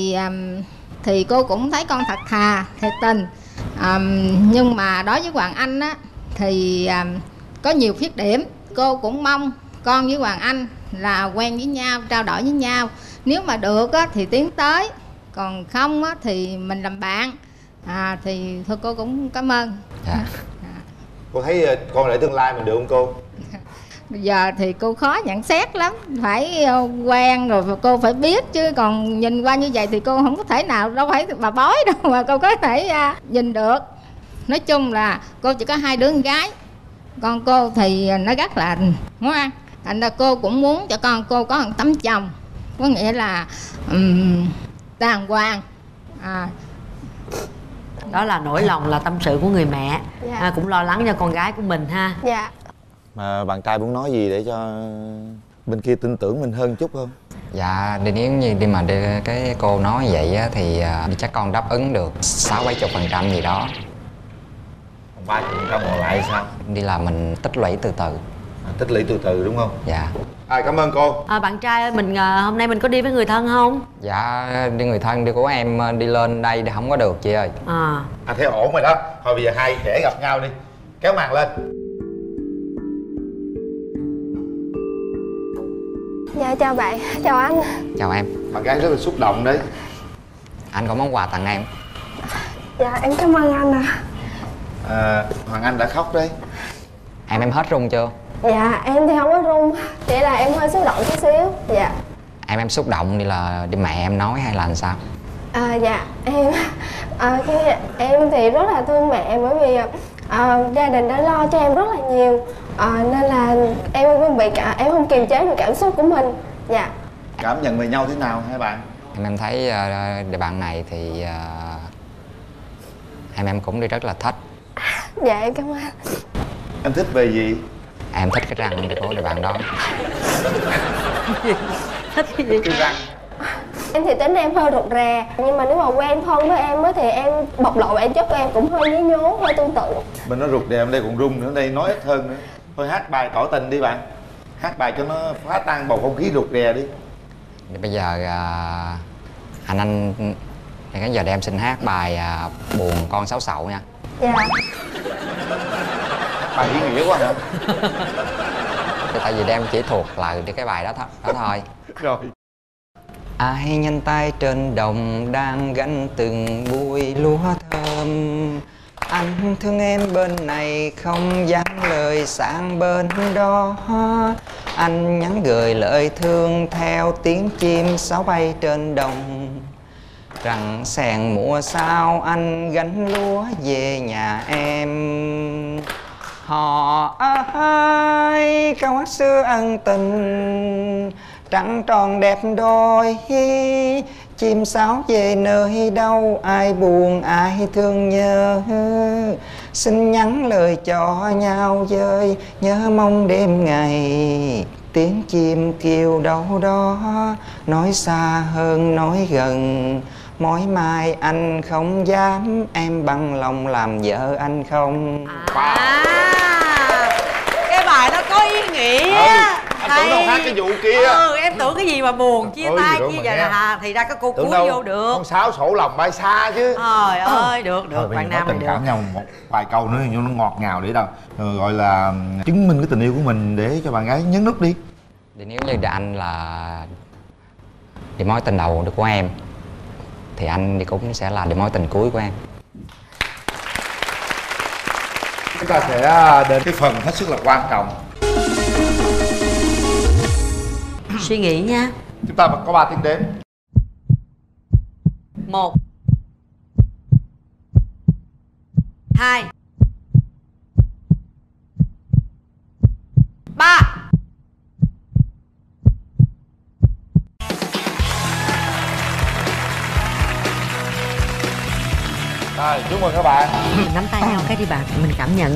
thì cô cũng thấy con thật thà, thiệt tình. Nhưng mà đối với Hoàng Anh á thì có nhiều khuyết điểm. Cô cũng mong con với Hoàng Anh là quen với nhau, trao đổi với nhau. Nếu mà được á thì tiến tới, còn không á thì mình làm bạn. Thì thôi cô cũng cảm ơn. Cô thấy con rể tương lai mình được không cô? Bây giờ thì cô khó nhận xét lắm, phải quen rồi cô phải biết, chứ còn nhìn qua như vậy thì cô không có thể nào, đâu phải bà bói đâu mà cô có thể nhìn được. Nói chung là cô chỉ có 2 đứa con gái, con cô thì nó rất là ngoan, thành ra cô cũng muốn cho con cô có một tấm chồng, có nghĩa là đàng hoàng. Đó là nỗi lòng, là tâm sự của người mẹ. Cũng lo lắng cho con gái của mình ha. Dạ. Mà bạn trai muốn nói gì để cho bên kia tin tưởng mình hơn chút không? Dạ, nếu như đi mà cái cô nói vậy á, thì chắc con đáp ứng được 60-70% gì đó. 30% còn lại sao? Đi là mình tích lũy từ từ. Tích lũy từ từ đúng không? Dạ. Cảm ơn cô. Bạn trai ơi, mình hôm nay mình có đi với người thân không? Dạ, đi người thân đi của em đi lên đây thì không có được chị ơi. Anh thấy ổn rồi đó. Thôi bây giờ hai trẻ gặp nhau đi. Kéo màn lên. Dạ chào bạn, chào anh. Chào em. Bạn gái rất là xúc động đấy. Anh có món quà tặng em. Dạ em cảm ơn anh ạ. Hoàng Anh đã khóc đấy. Em hết run chưa? Dạ em thì không có run, chỉ là em hơi xúc động chút xíu. Dạ. Em xúc động đi là đi mẹ em nói hay là làm sao? Dạ em thì rất là thương mẹ, bởi vì gia đình đã lo cho em rất là nhiều, nên là em không kiềm chế được cảm xúc của mình. Dạ. Cảm nhận về nhau thế nào hai bạn? Em thấy địa bạn này thì em cũng đi rất là thích. Dạ em cảm ơn. Em thích về gì? Em thích cái răng của địa bạn đó. Thích cái gì? Cái răng. Em thì tính em hơi rụt rè, nhưng mà nếu mà quen thân với em á thì em bộc lộ bản chất của em cũng hơi nhí nhố, hơi tương tự. Mình nói rụt rè, em đây còn rung nữa, đây nói ít hơn nữa. Thôi hát bài tỏ tình đi bạn. Hát bài cho nó phá tan bầu không khí rụt rè đi. Thì bây giờ anh cái giờ em xin hát bài Buồn Con Sáu Sậu nha. Dạ. Bài ý nghĩa quá hả? Tại vì em chỉ thuộc lời cái bài đó thôi. Rồi. Ai nhanh tay trên đồng đang gánh từng bụi lúa thơm. Anh thương em bên này không dám lời sang bên đó. Anh nhắn gửi lời thương theo tiếng chim sáo bay trên đồng. Rằng sèn mùa sau anh gánh lúa về nhà em. Họ ơi câu hát xưa ân tình trăng tròn đẹp đôi. Chim sáo về nơi đâu ai buồn ai thương nhớ. Xin nhắn lời cho nhau dơi nhớ mong đêm ngày. Tiếng chim kêu đâu đó nói xa hơn nói gần. Mỗi mai anh không dám em bằng lòng làm vợ anh không. Cái bài nó có ý nghĩa. Anh tưởng đâu hát cái vụ kia. Em tưởng cái gì mà buồn, chia tay chia giờ là thì ra cái cô cúi vô được. Con sáo sổ lòng bay xa chứ. Trời ơi, được bạn Nam tình cảm nhau một vài câu nữa nó ngọt ngào để đâu gọi là chứng minh cái tình yêu của mình để cho bạn gái nhấn nút đi. Thì nếu như anh là điểm mối tình đầu của em thì anh thì cũng sẽ là điểm mối tình cuối của em. Chúng ta sẽ đến cái phần hết sức là quan trọng. Suy nghĩ nha. Chúng ta có 3 tiếng đếm. 1 2 3. Rồi, chúc mừng các bạn. Nắm tay nhau cái đi bạn, mình cảm nhận.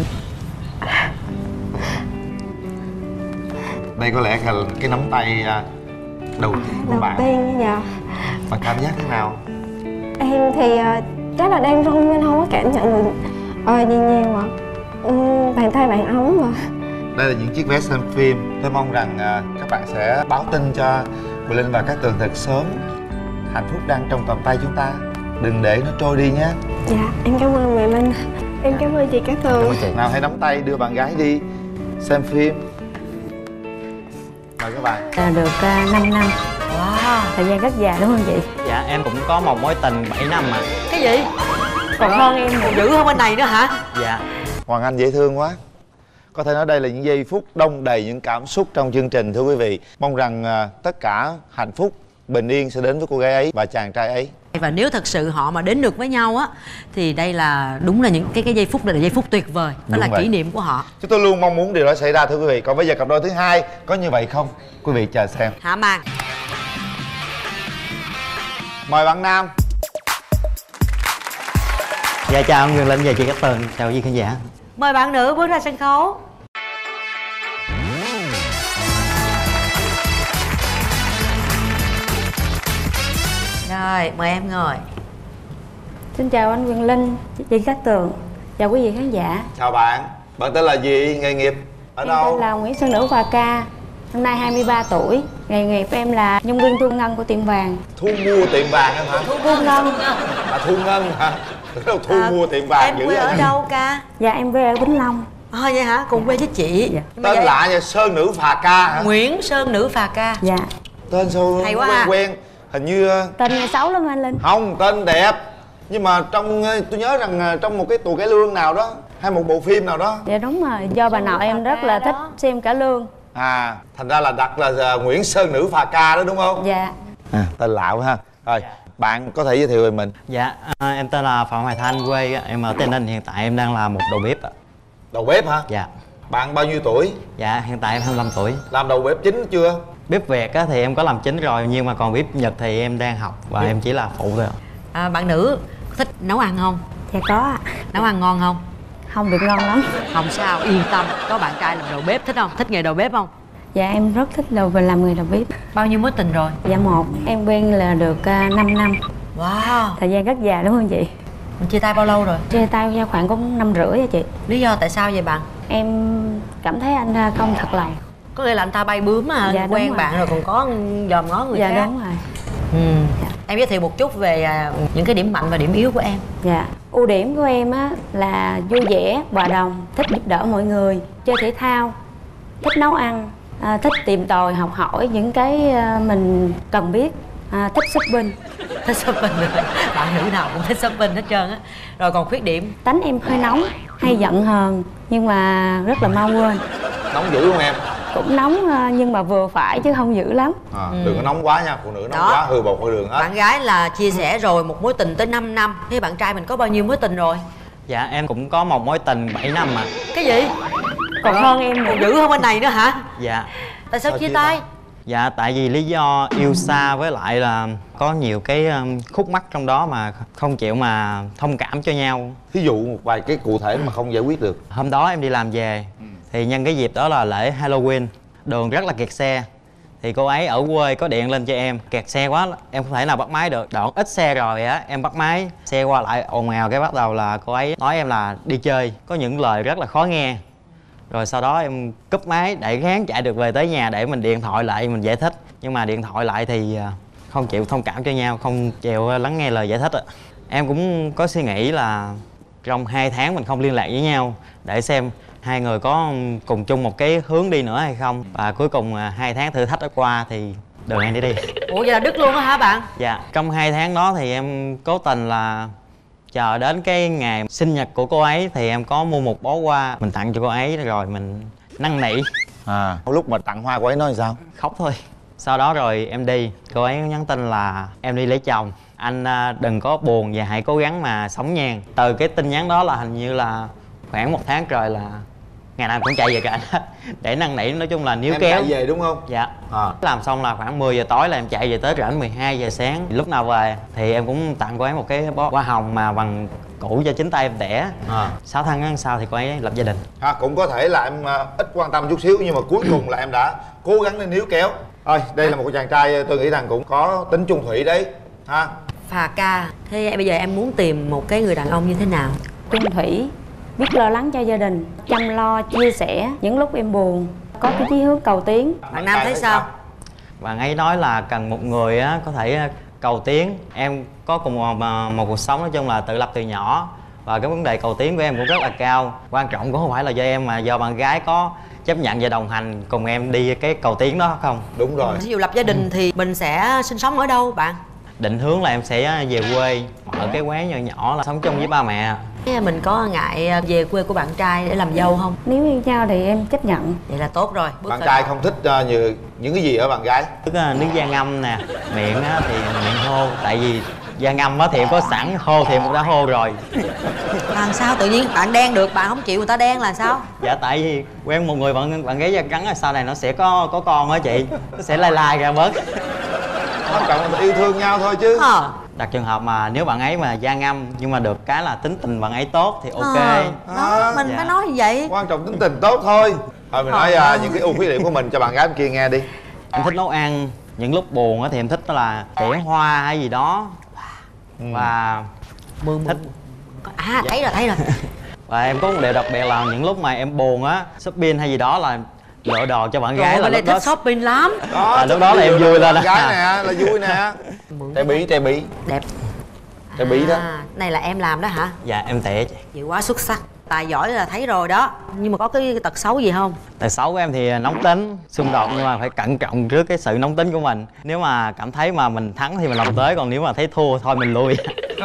Đây có lẽ là cái nắm tay đầu tiên của bạn. Đầu tiên dạ. Bạn cảm giác thế nào? Em thì chắc là đang run nên không có cảm nhận được gì nhiều ạ. Bàn tay bạn ống mà. Đây là những chiếc vé xem phim. Tôi mong rằng các bạn sẽ báo tin cho Quỳnh Linh và Cát Tường thật sớm. Hạnh phúc đang trong tầm tay chúng ta. Đừng để nó trôi đi nhé. Dạ, em cảm ơn mẹ Linh. Em cảm ơn chị Cát Tường. Nào hãy nắm tay đưa bạn gái đi xem phim. Mời các bạn. Được 5 năm. Wow, thời gian rất dài đúng không chị? Dạ em cũng có một mối tình 7 năm mà. Cái gì? Còn hơn em còn dữ hơn bên này nữa hả? Dạ. Hoàng Anh dễ thương quá. Có thể nói đây là những giây phút đông đầy những cảm xúc trong chương trình thưa quý vị. Mong rằng tất cả hạnh phúc, bình yên sẽ đến với cô gái ấy và chàng trai ấy. Và nếu thật sự họ mà đến được với nhau á thì đây là đúng là những cái giây phút, đây là giây phút tuyệt vời. Đó là kỷ niệm của họ. Chúng tôi luôn mong muốn điều đó xảy ra thưa quý vị. Còn bây giờ cặp đôi thứ hai có như vậy không? Quý vị chờ xem. Hạ màn. Mời bạn nam. Dạ chào anh Quyền Linh và chị Cát Tường, chào quý khán giả. Mời bạn nữ bước ra sân khấu. Rồi, mời em ngồi. Xin chào anh Quyền Linh, chị Cát Tường, chào quý vị khán giả. Chào bạn. Bạn tên là gì? Nghề nghiệp ở Em đâu? tên là Nguyễn Sơn Nữ Hòa Ca. Năm nay 23 tuổi. Nghề nghiệp em là nhân viên thu ngân của tiệm vàng. Thu mua tiệm vàng em hả? Thu ngân. Thu ngân hả? Đâu thu mua tiệm vàng em dữ quê ở vậy? đâu Ca? Dạ em quê ở Vĩnh Long. Vậy hả? Cùng quê với chị. Dạ. Tên lạ vậy, Sơn Nữ Phà Ca hả? Nguyễn Sơn Nữ Phà Ca. Dạ. Tên sao hay quá quen ha. quen. Hình như Tên nghe xấu lắm anh Linh. không, tên đẹp. Nhưng mà trong tôi nhớ rằng trong một cái tù cải lương nào đó hay một bộ phim nào đó. Dạ đúng rồi, do bà nội em rất là thích xem cải lương. À, thành ra là đặt là Nguyễn Sơn Nữ Phà Ca đó đúng không? Dạ. Tên lạ quá ha. Rồi, bạn có thể giới thiệu về mình. Dạ, em tên là Phạm Hoài Thanh, quê em ở Tây Ninh, hiện tại em đang là một đầu bếp ạ. Đầu bếp hả? Dạ. Bạn bao nhiêu tuổi? Dạ, hiện tại em 25 tuổi. Làm đầu bếp chính chưa? Bếp Việt á, thì em có làm chính rồi, nhưng mà còn bếp Nhật thì em đang học và em chỉ là phụ thôi ạ. Bạn nữ thích nấu ăn không? Dạ có ạ. Nấu ăn ngon không? Không được ngon lắm. Không sao, yên tâm. Có bạn trai làm đầu bếp, thích không? Thích nghề đầu bếp không? Dạ em rất thích làm người đầu bếp. Bao nhiêu mối tình rồi? Dạ 1. Em quen là được 5 năm. Wow. Thời gian rất dài đúng không chị? Mình chia tay bao lâu rồi? Chia tay ra khoảng cũng 5 rưỡi rồi chị. Lý do tại sao vậy bạn? Em cảm thấy anh không thật lòng. Có nghĩa là anh ta bay bướm mà Dạ, quen rồi. bạn rồi còn có dòm ngó người dạ, khác. Dạ đúng rồi. Dạ. Em giới thiệu một chút về những cái điểm mạnh và điểm yếu của em. Dạ. Ưu điểm của em á là vui vẻ, hòa đồng, thích giúp đỡ mọi người, chơi thể thao, thích nấu ăn, thích tìm tòi học hỏi những cái mình cần biết, thích shopping. Thích shopping rồi. Bạn nữ nào cũng thích shopping hết trơn á. Rồi còn khuyết điểm? Tánh em hơi nóng, hay giận hờn nhưng mà rất là mau quên. Nóng dữ không em? Cũng nóng nhưng mà vừa phải chứ không dữ lắm. Đừng có nóng quá nha, phụ nữ nóng Đó. quá hư bột hư đường hết. Bạn gái là chia sẻ rồi một mối tình tới 5 năm. Thế bạn trai mình có bao nhiêu mối tình rồi? Dạ em cũng có một mối tình 7 năm mà. Cái gì? Còn hơn em còn dữ hơn bên này nữa hả? Dạ. Tại sao chia tay? Dạ tại vì lý do yêu xa với lại là có nhiều cái khúc mắc trong đó mà không chịu mà thông cảm cho nhau. Thí dụ một vài cái cụ thể mà không giải quyết được. Hôm đó em đi làm về thì nhân cái dịp đó là lễ Halloween, đường rất là kẹt xe. Thì cô ấy ở quê có điện lên cho em, kẹt xe quá em không thể nào bắt máy được. Đoạn ít xe rồi á, em bắt máy, xe qua lại ồn ào cái bắt đầu là cô ấy nói em là đi chơi, có những lời rất là khó nghe. Rồi sau đó em cúp máy để Kháng chạy được về tới nhà để mình điện thoại lại mình giải thích. Nhưng mà điện thoại lại thì không chịu thông cảm cho nhau, không chịu lắng nghe lời giải thích. Em cũng có suy nghĩ là trong 2 tháng mình không liên lạc với nhau để xem hai người có cùng chung một cái hướng đi nữa hay không. Và cuối cùng 2 tháng thử thách đã qua thì đường em đi. Ủa vậy là đứt luôn á hả bạn? Dạ, trong 2 tháng đó thì em cố tình là chờ đến cái ngày sinh nhật của cô ấy thì em có mua một bó hoa mình tặng cho cô ấy rồi mình năn nỉ. Lúc mà tặng hoa cô ấy nói sao? Khóc thôi. Sau đó rồi em đi, cô ấy nhắn tin là em đi lấy chồng, anh đừng có buồn và hãy cố gắng mà sống nha. Từ cái tin nhắn đó là hình như là khoảng 1 tháng trời là ngày nào cũng chạy về cả anh để năn nỉ, nói chung là níu kéo. Em chạy về đúng không? Dạ. Làm xong là khoảng 10 giờ tối là em chạy về tới rảnh 12 giờ sáng. Lúc nào về thì em cũng tặng cô ấy một cái bó hoa hồng mà bằng củ do chính tay em đẻ. 6 tháng sau thì cô ấy lập gia đình. Cũng có thể là em ít quan tâm chút xíu nhưng mà cuối cùng là em đã cố gắng để níu kéo. Đây là một chàng trai tôi nghĩ rằng cũng có tính chung thủy đấy ha. Phà ca, thế bây giờ em muốn tìm một cái người đàn ông như thế nào? Chung thủy, biết lo lắng cho gia đình, chăm lo, chia sẻ những lúc em buồn, có cái chí hướng cầu tiến. Bạn nam thấy sao? Bạn ấy nói là cần một người có thể cầu tiến. Em có cùng một cuộc sống nói chung là tự lập từ nhỏ. Và cái vấn đề cầu tiến của em cũng rất là cao. Quan trọng cũng không phải là do em mà do bạn gái có chấp nhận và đồng hành cùng em đi cái cầu tiến đó không? Đúng rồi. Ví dụ lập gia đình thì mình sẽ sinh sống ở đâu bạn? Định hướng là em sẽ về quê, mở cái quán nhỏ nhỏ là sống chung với ba mẹ. Mình có ngại về quê của bạn trai để làm dâu không? Nếu yêu nhau thì em chấp nhận. Vậy là tốt rồi. Bạn trai không thích những cái gì ở bạn gái? Nước da ngâm nè, miệng thì miệng hô. Tại vì da ngâm thì em có sẵn, hô thì em cũng đã hô rồi. Làm sao tự nhiên bạn đen được, bạn không chịu người ta đen là sao? Dạ tại vì quen một người bạn gái da trắng sau này nó sẽ có con á chị. Nó sẽ lai ra bớt. Quan trọng là yêu thương nhau thôi chứ. Đặt trường hợp mà nếu bạn ấy mà da ngâm nhưng mà được cái là tính tình bạn ấy tốt thì ok. Đó, mình phải nói như vậy. Quan trọng tính tình tốt thôi. Thôi mình nói những cái ưu khuyết điểm của mình cho bạn gái bên kia nghe đi. Em thích nấu ăn. Những lúc buồn thì em thích là chẻ hoa hay gì đó. Và thích thấy rồi. Và em có một điều đặc biệt là những lúc mà em buồn shopping hay gì đó là lựa đồ cho bạn gái là lúc đó thích shopping lắm. Lúc đó là em vui lên. Bạn gái nè là vui nè. Tè bí đẹp. Tè bí đó. Này là em làm đó hả? Dạ em tẻ chị. Vậy quá xuất sắc. Tài giỏi là thấy rồi đó. Nhưng mà có cái tật xấu gì không? Tật xấu của em thì nóng tính, xung đột nhưng mà phải cẩn trọng trước cái sự nóng tính của mình. Nếu mà cảm thấy mà mình thắng thì mình làm tới, còn nếu mà thấy thua thôi mình lui.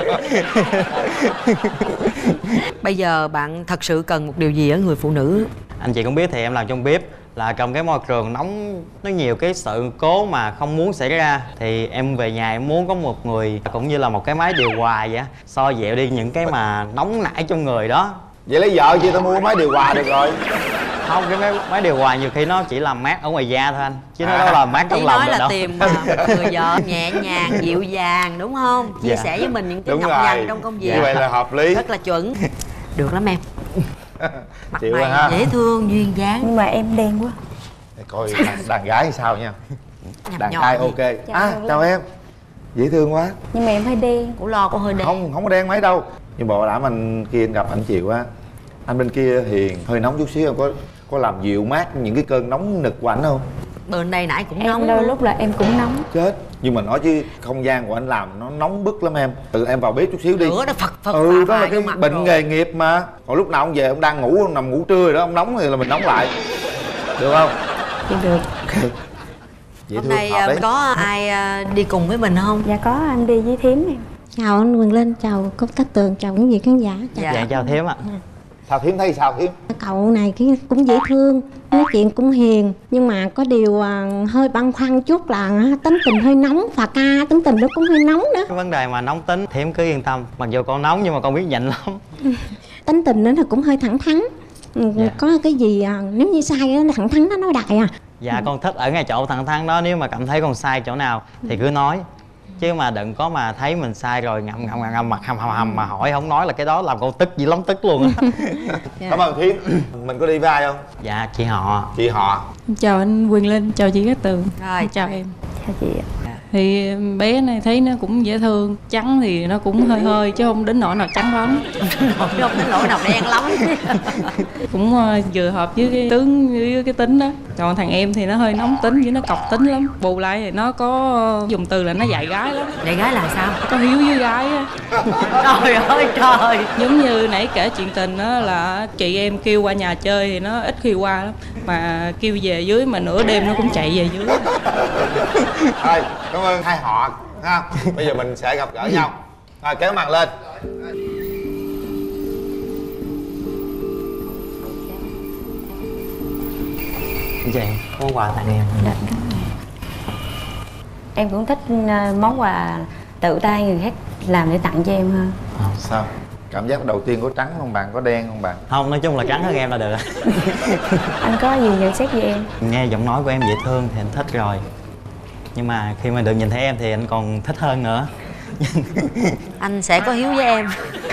Bây giờ bạn thật sự cần một điều gì ở người phụ nữ? Anh chị cũng biết thì em làm trong bếp, là trong cái môi trường nóng nó nhiều cái sự cố mà không muốn xảy ra thì em về nhà em muốn có một người cũng như là một cái máy điều hòa vậy, so dịu đi những cái mà nóng nảy trong người đó. Vậy lấy vợ chị tao mua máy điều hòa được rồi. Không, cái máy điều hòa nhiều khi nó chỉ làm mát ở ngoài da thôi anh, chứ nó đâu là mát trong lòng nói là đâu. tìm một người vợ nhẹ nhàng dịu dàng đúng không? Chia sẻ với mình những cái nhọc nhằn trong công việc. Như vậy là hợp lý. Rất là chuẩn. Được lắm em. Mặt Chịu mày dễ thương duyên dáng. Nhưng mà em đen quá. Để coi đàn gái sao nha. Đàn nhỏ trai gì? ok. Chào em. Dễ thương quá. Nhưng mà em hơi đen. Cũng lo cô hơi đen. Không có đen mấy đâu. Nhưng bộ đảm anh kia anh gặp anh chịu quá. Anh bên kia hiền, hơi nóng chút xíu, có làm dịu mát những cái cơn nóng nực của ảnh không? Bên đây nãy cũng em nóng. đôi lúc là em cũng nóng. Chết. Nhưng mà nói chứ không gian của anh làm nó nóng bức lắm em. Tự em vào bếp chút xíu đi. Lửa nó phật đó là cái bệnh rồi. Nghề nghiệp mà. Còn lúc nào ông về ông đang ngủ, ông nằm ngủ trưa rồi đó, ông nóng thì là mình nóng lại. Được không? Được. Hôm nay có ai đi cùng với mình không? Dạ có, anh đi với thím em. Chào anh Quyền Linh, chào cô Cát Tường, chào quý vị khán giả. Dạ chào thím ạ. Sao thím thấy sao thím? Cậu này cũng dễ thương, nói chuyện cũng hiền, nhưng mà có điều hơi băn khoăn chút là tính tình hơi nóng. Phà ca tính tình nó cũng hơi nóng nữa. Cái vấn đề mà nóng tính thím cứ yên tâm, mặc dù con nóng nhưng mà con biết nhịn lắm. Tính tình nó cũng hơi thẳng thắn. Có cái gì nếu như sai nó thẳng thắn nó nói đại à. Dạ con thích ở ngay chỗ thẳng thắn đó, nếu mà cảm thấy con sai chỗ nào thì cứ nói. Chứ mà đừng có mà thấy mình sai rồi ngậm mặt hầm mà hỏi không nói là cái đó làm con tức dữ lắm, tức luôn á. Cảm ơn thím. Mình có đi với ai không? Dạ chị họ. Chị họ. Chào anh Quyền Linh, chào chị Cát Tường. Rồi chào em. Chào chị ạ. Thì bé này thấy nó cũng dễ thương, trắng thì nó cũng hơi hơi chứ không đến nỗi nào trắng lắm. Không đến nỗi nào đen lắm. Cũng vừa hợp với cái tướng với cái tính đó. Còn thằng em thì nó hơi nóng tính với nó cọc tính lắm. Bù lại thì nó có dùng từ là nó dạy gái lắm. Dạy gái là sao? Có hiếu với gái á. Trời ơi trời. Giống như nãy kể chuyện tình đó là chị em kêu qua nhà chơi thì nó ít khi qua lắm. Mà kêu về dưới mà nửa đêm nó cũng chạy về dưới. Thôi, cảm ơn hai họ ha. Bây giờ mình sẽ gặp gỡ nhau. Rồi kéo màn lên. Chị có món quà tặng em. Em cũng thích món quà tự tay người khác làm để tặng cho em hơn. Sao? Cảm giác đầu tiên có trắng không bạn? Có đen không bạn? Không, nói chung là trắng hơn em là được. Anh có gì nhận xét về em? Nghe giọng nói của em dễ thương thì anh thích rồi. Nhưng mà khi mà được nhìn thấy em thì anh còn thích hơn nữa. Anh sẽ có hiếu với em.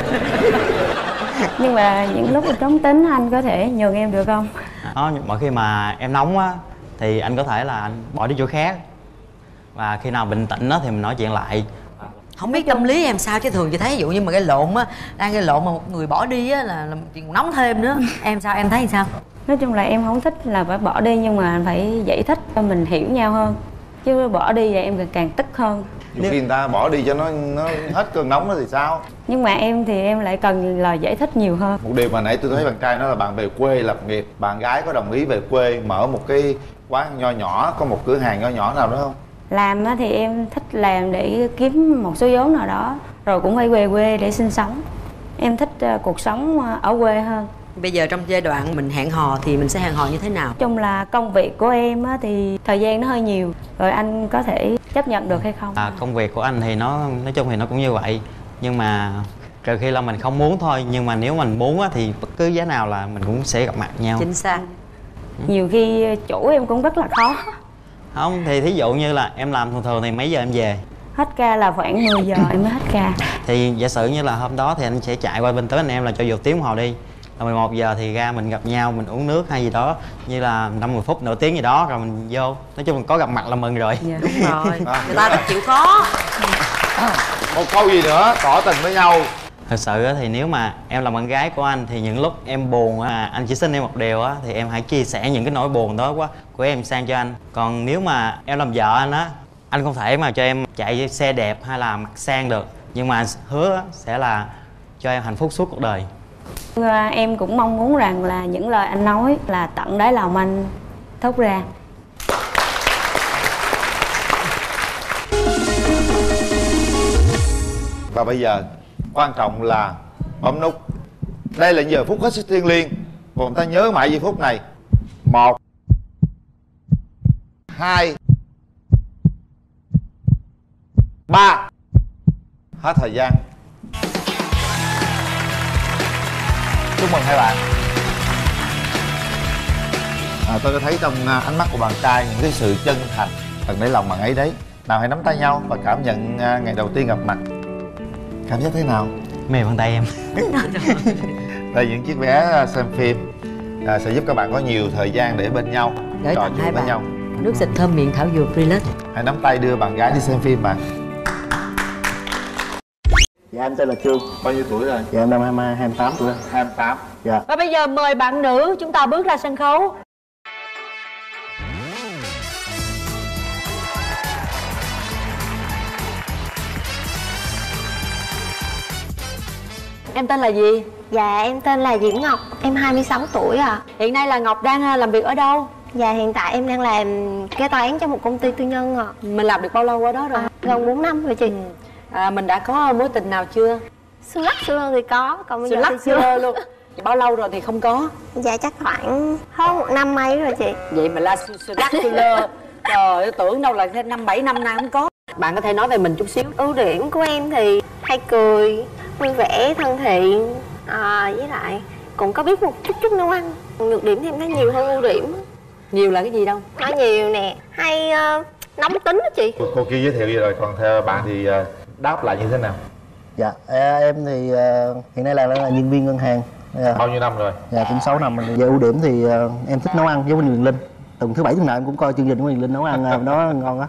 Nhưng mà những lúc nóng tính anh có thể nhường em được không? Đó, mỗi khi mà em nóng á thì anh có thể là anh bỏ đi chỗ khác. Và khi nào bình tĩnh á thì mình nói chuyện lại. Không biết tâm lý em sao chứ thường chị thấy ví dụ như mà gây lộn á, đang gây lộn mà một người bỏ đi á là chuyện nóng thêm nữa. Em sao, em thấy sao? Nói chung là em không thích là phải bỏ đi, nhưng mà phải giải thích cho mình hiểu nhau hơn. Chứ bỏ đi vậy em càng tức hơn. Nhiều khi người ta bỏ đi cho nó hết cơn nóng đó thì sao? Nhưng mà em thì em lại cần lời giải thích nhiều hơn. Một điều mà nãy tôi thấy bạn trai nói là bạn về quê lập nghiệp. Bạn gái có đồng ý về quê mở một cái quán nho nhỏ, có một cửa hàng nho nhỏ nào đó không? Làm thì em thích làm để kiếm một số vốn nào đó, rồi cũng phải về quê để sinh sống. Em thích cuộc sống ở quê hơn. Bây giờ trong giai đoạn mình hẹn hò thì mình sẽ hẹn hò như thế nào? Nói chung là công việc của em thì thời gian nó hơi nhiều, rồi anh có thể chấp nhận được hay không? Công việc của anh thì nói chung thì nó cũng như vậy. Nhưng mà trừ khi là mình không muốn thôi. Nhưng mà nếu mình muốn thì bất cứ giá nào là mình cũng sẽ gặp mặt nhau. Chính xác. Nhiều khi chủ em cũng rất là khó. Không, thì thí dụ như là em làm thường thì mấy giờ em về? Hết ca là khoảng 10 giờ em mới hết ca. Thì giả sử như là hôm đó thì anh sẽ chạy qua bên tới anh em là cho dù tiếng đồng hồ đi. Rồi 11 giờ thì ra mình gặp nhau, mình uống nước hay gì đó, như là 50 phút, nửa tiếng gì đó rồi mình vô. Nói chung là có gặp mặt là mừng rồi. Dạ, đúng rồi. Người ta rất chịu khó. Một câu gì nữa tỏ tình với nhau. Thật sự thì nếu mà em là bạn gái của anh thì những lúc em buồn anh chỉ xin em một điều thì em hãy chia sẻ những cái nỗi buồn đó của em sang cho anh. Còn nếu mà em làm vợ anh không thể mà cho em chạy xe đẹp hay là mặc sang được. Nhưng mà hứa sẽ là cho em hạnh phúc suốt cuộc đời. Em cũng mong muốn rằng là những lời anh nói là tận đáy lòng anh thốt ra. Và bây giờ quan trọng là bấm nút. Đây là giờ phút hết sức thiêng liêng, và người ta nhớ mãi giây phút này. 1 2 3. Hết thời gian. Chúc mừng hai bạn. Tôi đã thấy trong ánh mắt của bạn trai những cái sự chân thành tận đáy lòng bạn ấy đấy. Nào hãy nắm tay nhau và cảm nhận ngày đầu tiên gặp mặt. Cảm giác thế nào? Mềm bàn tay em. Đây những chiếc vé xem phim sẽ giúp các bạn có nhiều thời gian để bên nhau, gửi trò tặng chuyện hai với bạn nhau. nước xịt thơm miệng thảo dược Relax. Hãy nắm tay đưa bạn gái đi xem phim bạn. Dạ em tên là Trương. Bao nhiêu tuổi rồi? Dạ em năm 28 tuổi. 28. Dạ. Và bây giờ mời bạn nữ chúng ta bước ra sân khấu. Em tên là gì? Dạ em tên là Diễm Ngọc, em 26 tuổi ạ. Hiện nay là Ngọc đang làm việc ở đâu? Dạ hiện tại em đang làm kế toán cho một công ty tư nhân ạ. Mình làm được bao lâu ở đó rồi? Gần 4 năm rồi chị. Mình đã có mối tình nào chưa? Xưa lắc xưa thì có, còn bây Xưa giờ lắc thì chưa. xưa luôn. Bao lâu rồi thì không có? Dạ chắc khoảng hơn 1 năm mấy rồi chị. Vậy mà là xưa lắc xưa lơ. Trời ơi, tưởng đâu là 5-7 năm nay không có. Bạn có thể nói về mình chút xíu. Ưu điểm của em thì hay cười, vui vẻ, thân thiện, với lại cũng có biết một chút nấu ăn. Nhược điểm thì em thấy nhiều hơn ưu điểm. Nhiều là cái gì đâu? Nói nhiều nè, hay nóng tính đó chị. Cô kia giới thiệu gì rồi, còn theo bạn thì đáp lại như thế nào? Dạ em thì hiện nay là nhân viên ngân hàng. Bao nhiêu năm rồi? Dạ cũng 6 năm rồi. Về ưu điểm thì em thích nấu ăn với Nguyễn Linh. Tuần thứ 7 tuần nào em cũng coi chương trình của Nguyễn Linh nấu ăn đó ngon á.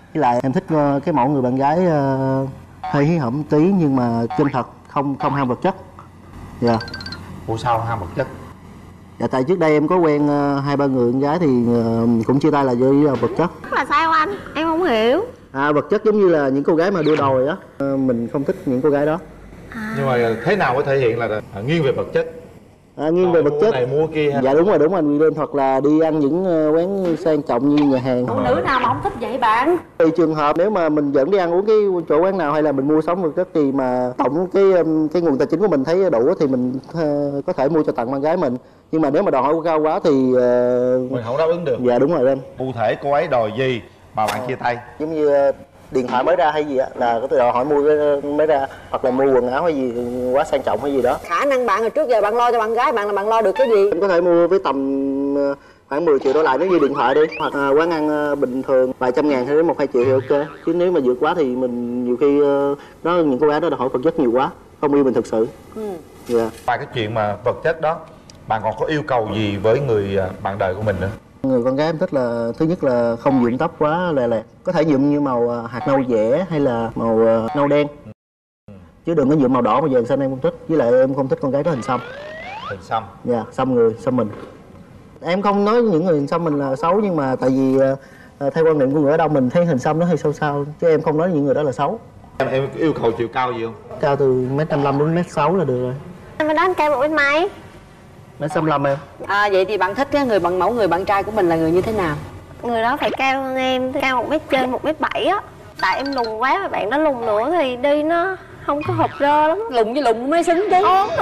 Với lại em thích cái mẫu người bạn gái hơi hí hửng tí nhưng mà chân thật, không ham vật chất. Dạ. Ủa sao ham vật chất? Dạ tại trước đây em có quen 2-3 người con gái thì cũng chia tay là do vật chất. Là sao anh? Em không hiểu. Vật chất giống như là những cô gái mà đua đòi á, mình không thích những cô gái đó. Nhưng mà thế nào có thể hiện là nghiêng về vật chất? Nghiêng về vật chất. Mua này mua kia ha? Dạ đúng rồi anh Quyền Linh, hoặc là đi ăn những quán sang trọng như nhà hàng. Phụ nữ nào mà không thích vậy bạn? Tùy trường hợp, nếu mà mình dẫn đi ăn uống cái chỗ quán nào hay là mình mua sắm vật chất thì mà tổng cái nguồn tài chính của mình thấy đủ thì mình có thể mua cho tặng bạn gái mình. Nhưng mà nếu mà đòi hỏi cao quá thì mình không đáp ứng được. Dạ đúng rồi anh. Cụ thể cô ấy đòi gì mà bạn chia tay? Giống như điện thoại mới ra hay gì á là có thể đòi hỏi mua cái mới ra, hoặc là mua quần áo hay gì quá sang trọng hay gì đó. Khả năng bạn hồi trước giờ bạn lo cho bạn gái bạn là bạn lo được cái gì? Em có thể mua với tầm khoảng 10 triệu đổ lại nếu như điện thoại đi, hoặc quán ăn bình thường vài trăm ngàn hay đến 1-2 triệu thì ok. Chứ nếu mà vượt quá thì mình nhiều khi những cô gái đó đòi hỏi vật chất nhiều quá, không yêu mình thực sự. Dạ. Ngoài cái chuyện mà vật chất đó, bạn còn có yêu cầu gì với người bạn đời của mình nữa? Người con gái em thích là thứ nhất là không nhuộm tóc quá lè lẹt, có thể nhuộm như màu hạt nâu dẻ hay là màu nâu đen, chứ đừng có nhuộm màu đỏ màu vàng xanh em không thích. Với lại em không thích con gái có hình xăm. Hình xăm? Dạ, xăm người, xăm mình. Em không nói những người hình xăm mình là xấu, nhưng mà tại vì theo quan niệm của người ở đâu mình thấy hình xăm nó hơi sâu sao, chứ em không nói những người đó là xấu. Em yêu cầu chiều cao gì không? Cao từ 1m55 đến 1m6 là được rồi. Em đó anh cao 1 mét mấy? 1m65 em. Vậy thì bạn thích cái mẫu người bạn trai của mình là người như thế nào? Người đó phải cao hơn em, cao 1 mét trên 1m7 á. Tại em lùn quá mà bạn đó lùn nữa thì đi nó không có hợp rơ lắm. Lùn với lùn mới xứng chứ.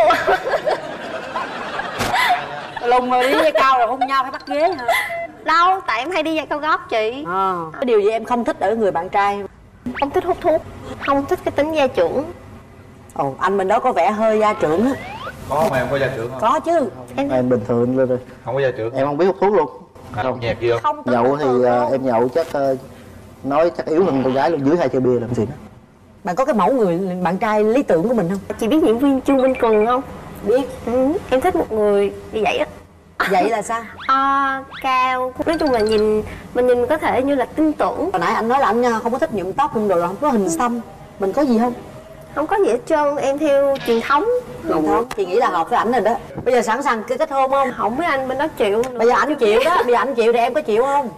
Lùn mà đi dây cao rồi hôn nhau phải bắt ghế hả? Đâu, tại em hay đi giày cao gót chị. Cái điều gì em không thích ở người bạn trai? Không thích hút thuốc, không thích cái tính gia trưởng. Anh mình đó có vẻ hơi gia trưởng á. Có mà em có gia trưởng không? Có chứ. Em bình thường lên rồi. Không có gia trưởng. Em không biết hút thuốc luôn. Không nhạc gì không? Nhậu thì em nhậu chắc nói chắc yếu hơn con gái luôn, dưới 2 chai bia làm gì nữa. Bạn có cái mẫu người bạn trai lý tưởng của mình không? Chị biết diễn viên Trương Minh Cường không? Biết. Em thích một người như vậy á. Vậy là sao? Cao, nói chung là mình có thể như là tin tưởng. Hồi nãy anh nói là anh không có thích nhuộm tóc không, rồi không có hình xăm. Mình có gì không? Không có gì hết trơn, em theo truyền thống. Chị nghĩ là hợp với ảnh rồi đó. Bây giờ sẵn sàng kết hôn không? Không với anh bên đó chịu. Bây giờ anh chịu đó, bây giờ anh chịu thì em có chịu không?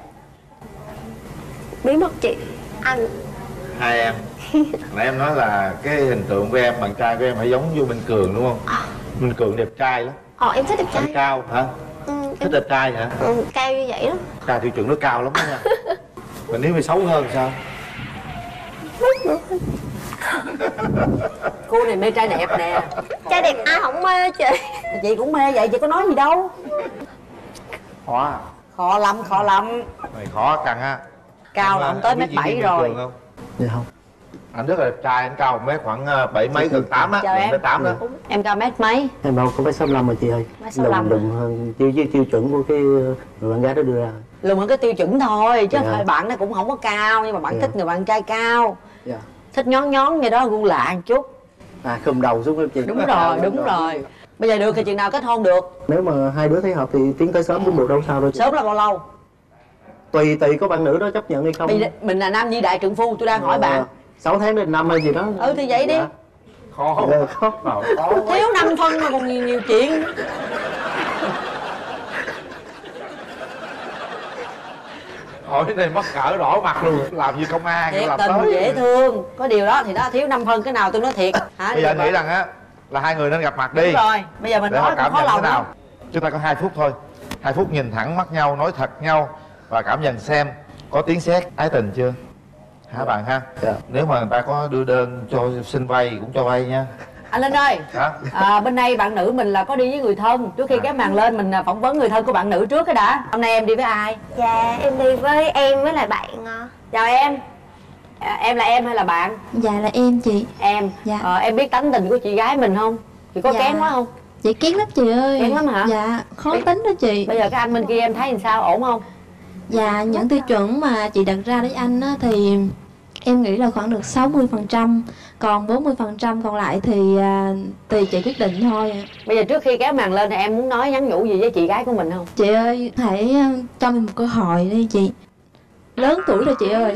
Bí mật chị. Anh. Hai em. Nãy em nói là cái hình tượng của em, bạn trai của em phải giống như Minh Cường đúng không? Minh Cường đẹp trai lắm. Em thích đẹp trai. Anh cao hả? Thích đẹp trai hả? Cao như vậy đó. Cao tiêu chuẩn nó cao lắm đó nha. Mà nếu mà xấu hơn sao? Cô này mê trai đẹp nè. Trai đẹp ai không mê chị? Chị cũng mê vậy, chị có nói gì đâu. Khó à? Khó lắm. Mày khó căng á. Cao là không tới 1m7 rồi. Dạ không. Anh rất là đẹp trai, anh cao 1 mét khoảng 7 mấy gần 8 á, gần 8 đó. Em cao mét mấy? Em đâu có 1m65 mà chị ơi. Lùn hơn tiêu chuẩn của cái người bạn gái đó đưa ra. Lùn hơn cái tiêu chuẩn thôi, chứ phải bạn nó cũng không có cao, nhưng mà bạn thích người bạn trai cao. Thích nhón như đó cũng lạ một chút. Khum đầu xuống em chị. Đúng rồi. Bây giờ được thì chừng nào kết hôn được? Nếu mà hai đứa thấy hợp thì tiến tới sớm cũng được, đâu sao đâu. Sớm là bao lâu? Tùy có bạn nữ đó chấp nhận hay không. Mình là nam nhi đại trượng phu, tôi đang hỏi bạn. 6 tháng đến năm hay gì đó. Thì vậy đi. Khó. Thiếu 5 phân mà còn nhiều chuyện. Hỏi cái này mắc cỡ đỏ mặt luôn, làm như công an. Thiệt tình dễ thương. Có điều đó thì đó, thiếu 5 phân cái nào tôi nói thiệt. Bây giờ anh nghĩ rằng á là hai người nên gặp mặt đi. Đúng rồi, bây giờ mình nói cảm khó nhận lòng thế nào. Chúng ta có 2 phút thôi. 2 phút nhìn thẳng mắt nhau, nói thật nhau và cảm nhận xem có tiếng sét ái tình chưa. Hả bạn ha? Nếu mà người ta có đưa đơn cho xin vay cũng cho vay nha. Anh Linh ơi, bên đây bạn nữ mình là có đi với người thân. Trước khi cái màn lên mình phỏng vấn người thân của bạn nữ trước cái đã. Hôm nay em đi với ai? Dạ em đi với em với lại bạn. Chào em. Em là em hay là bạn? Dạ là em chị. Em. Dạ. Em biết tánh tình của chị gái mình không? Chị có kén quá không? Chị kén lắm chị ơi. Kén lắm hả? Dạ, khó tính đó chị. Bây giờ cái anh bên kia em thấy làm sao, ổn không? Dạ, những tiêu chuẩn mà chị đặt ra với anh á thì em nghĩ là khoảng được 60%. Còn 40% còn lại thì tùy chị quyết định thôi. Bây giờ trước khi kéo màn lên thì em muốn nói nhắn nhủ gì với chị gái của mình không? Chị ơi, hãy cho mình một cơ hội đi chị. Lớn tuổi rồi chị ơi.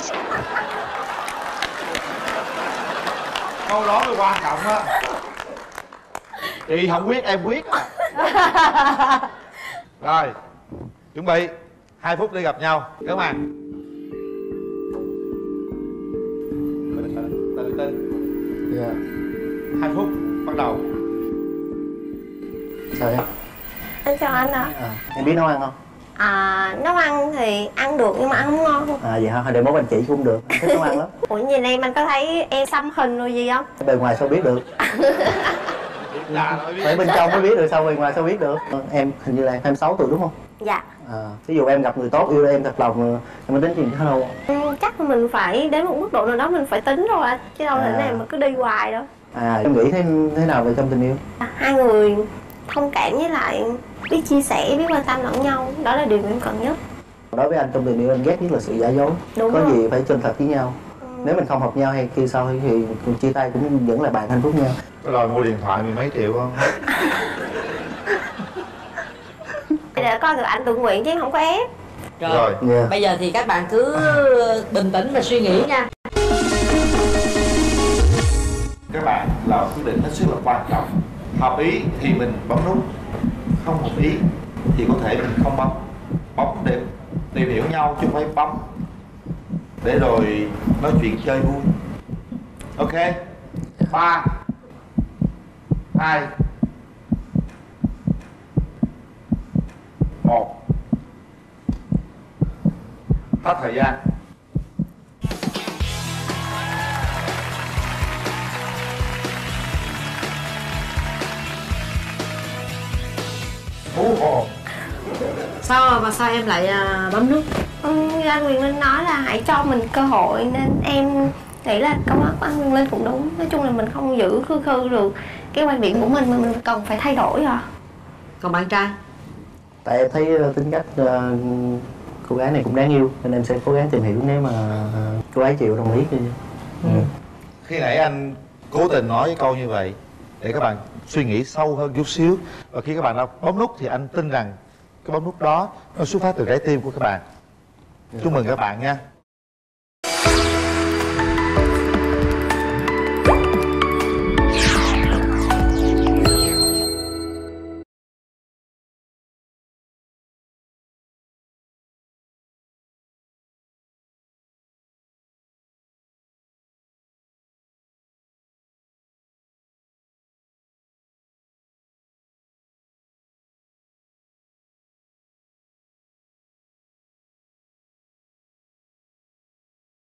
Câu đó mới quan trọng á. Chị không biết em biết à. Rồi, chuẩn bị 2 phút để gặp nhau. Cảm ơn. Tự tin. 2 phút bắt đầu. Sao em? Em chào anh ạ. Em biết nấu ăn không? Nấu ăn thì ăn được nhưng mà ăn không ngon. Vậy hả? Để mốt anh chỉ cũng được. Anh thích nấu ăn lắm. Ủa nhìn em anh có thấy em xăm hình rồi gì không? Bề ngoài sao biết được? Phải bên trong mới biết được, sao bề ngoài sao biết được? Em hình như là em 26 tuổi đúng không? Dạ. Ví dụ em gặp người tốt yêu em thật lòng em mới tính chuyện thế đâu? Chắc mình phải đến một mức độ nào đó mình phải tính rồi anh, chứ đâu thể nào mà cứ đi hoài đâu. Em nghĩ thế nào về trong tình yêu? Hai người thông cảm với lại biết chia sẻ, biết quan tâm lẫn nhau, đó là điều em cần nhất. Đối với anh trong tình yêu anh ghét nhất là sự giả dối. Đúng có rồi. gì phải chân thật với nhau. Nếu mình không hợp nhau hay khi sau thì chia tay cũng vẫn là bạn hạnh phúc nhau. Có đòi mua điện thoại 10 mấy triệu không? Để coi được anh tự nguyện chứ em không có ép. Rồi, bây giờ thì các bạn cứ bình tĩnh và suy nghĩ nha. Các bạn là quyết định hết sức là quan trọng. Hợp ý thì mình bấm nút, không hợp ý thì có thể mình không bấm. Bấm để tìm hiểu nhau chứ không phải bấm để rồi nói chuyện chơi vui. Ok, 3 2 1. Hết thời gian. Hú hồn. Sao mà sao em lại bấm nút? Anh Quyền Linh nói là hãy cho mình cơ hội, nên em nghĩ là câu nói của anh Quyền Linh cũng đúng. Nói chung là mình không giữ khư khư được cái quan điểm của mình mà mình cần phải thay đổi rồi. Còn bạn trai? Tại em thấy tính cách cô gái này cũng đáng yêu nên em sẽ cố gắng tìm hiểu, nếu mà cô ấy chịu đồng ý thì Khi nãy anh cố tình nói cái câu như vậy để các bạn suy nghĩ sâu hơn chút xíu, và khi các bạn đã bấm nút thì anh tin rằng cái bấm nút đó nó xuất phát từ trái tim của các bạn. Chúc mừng các bạn nha.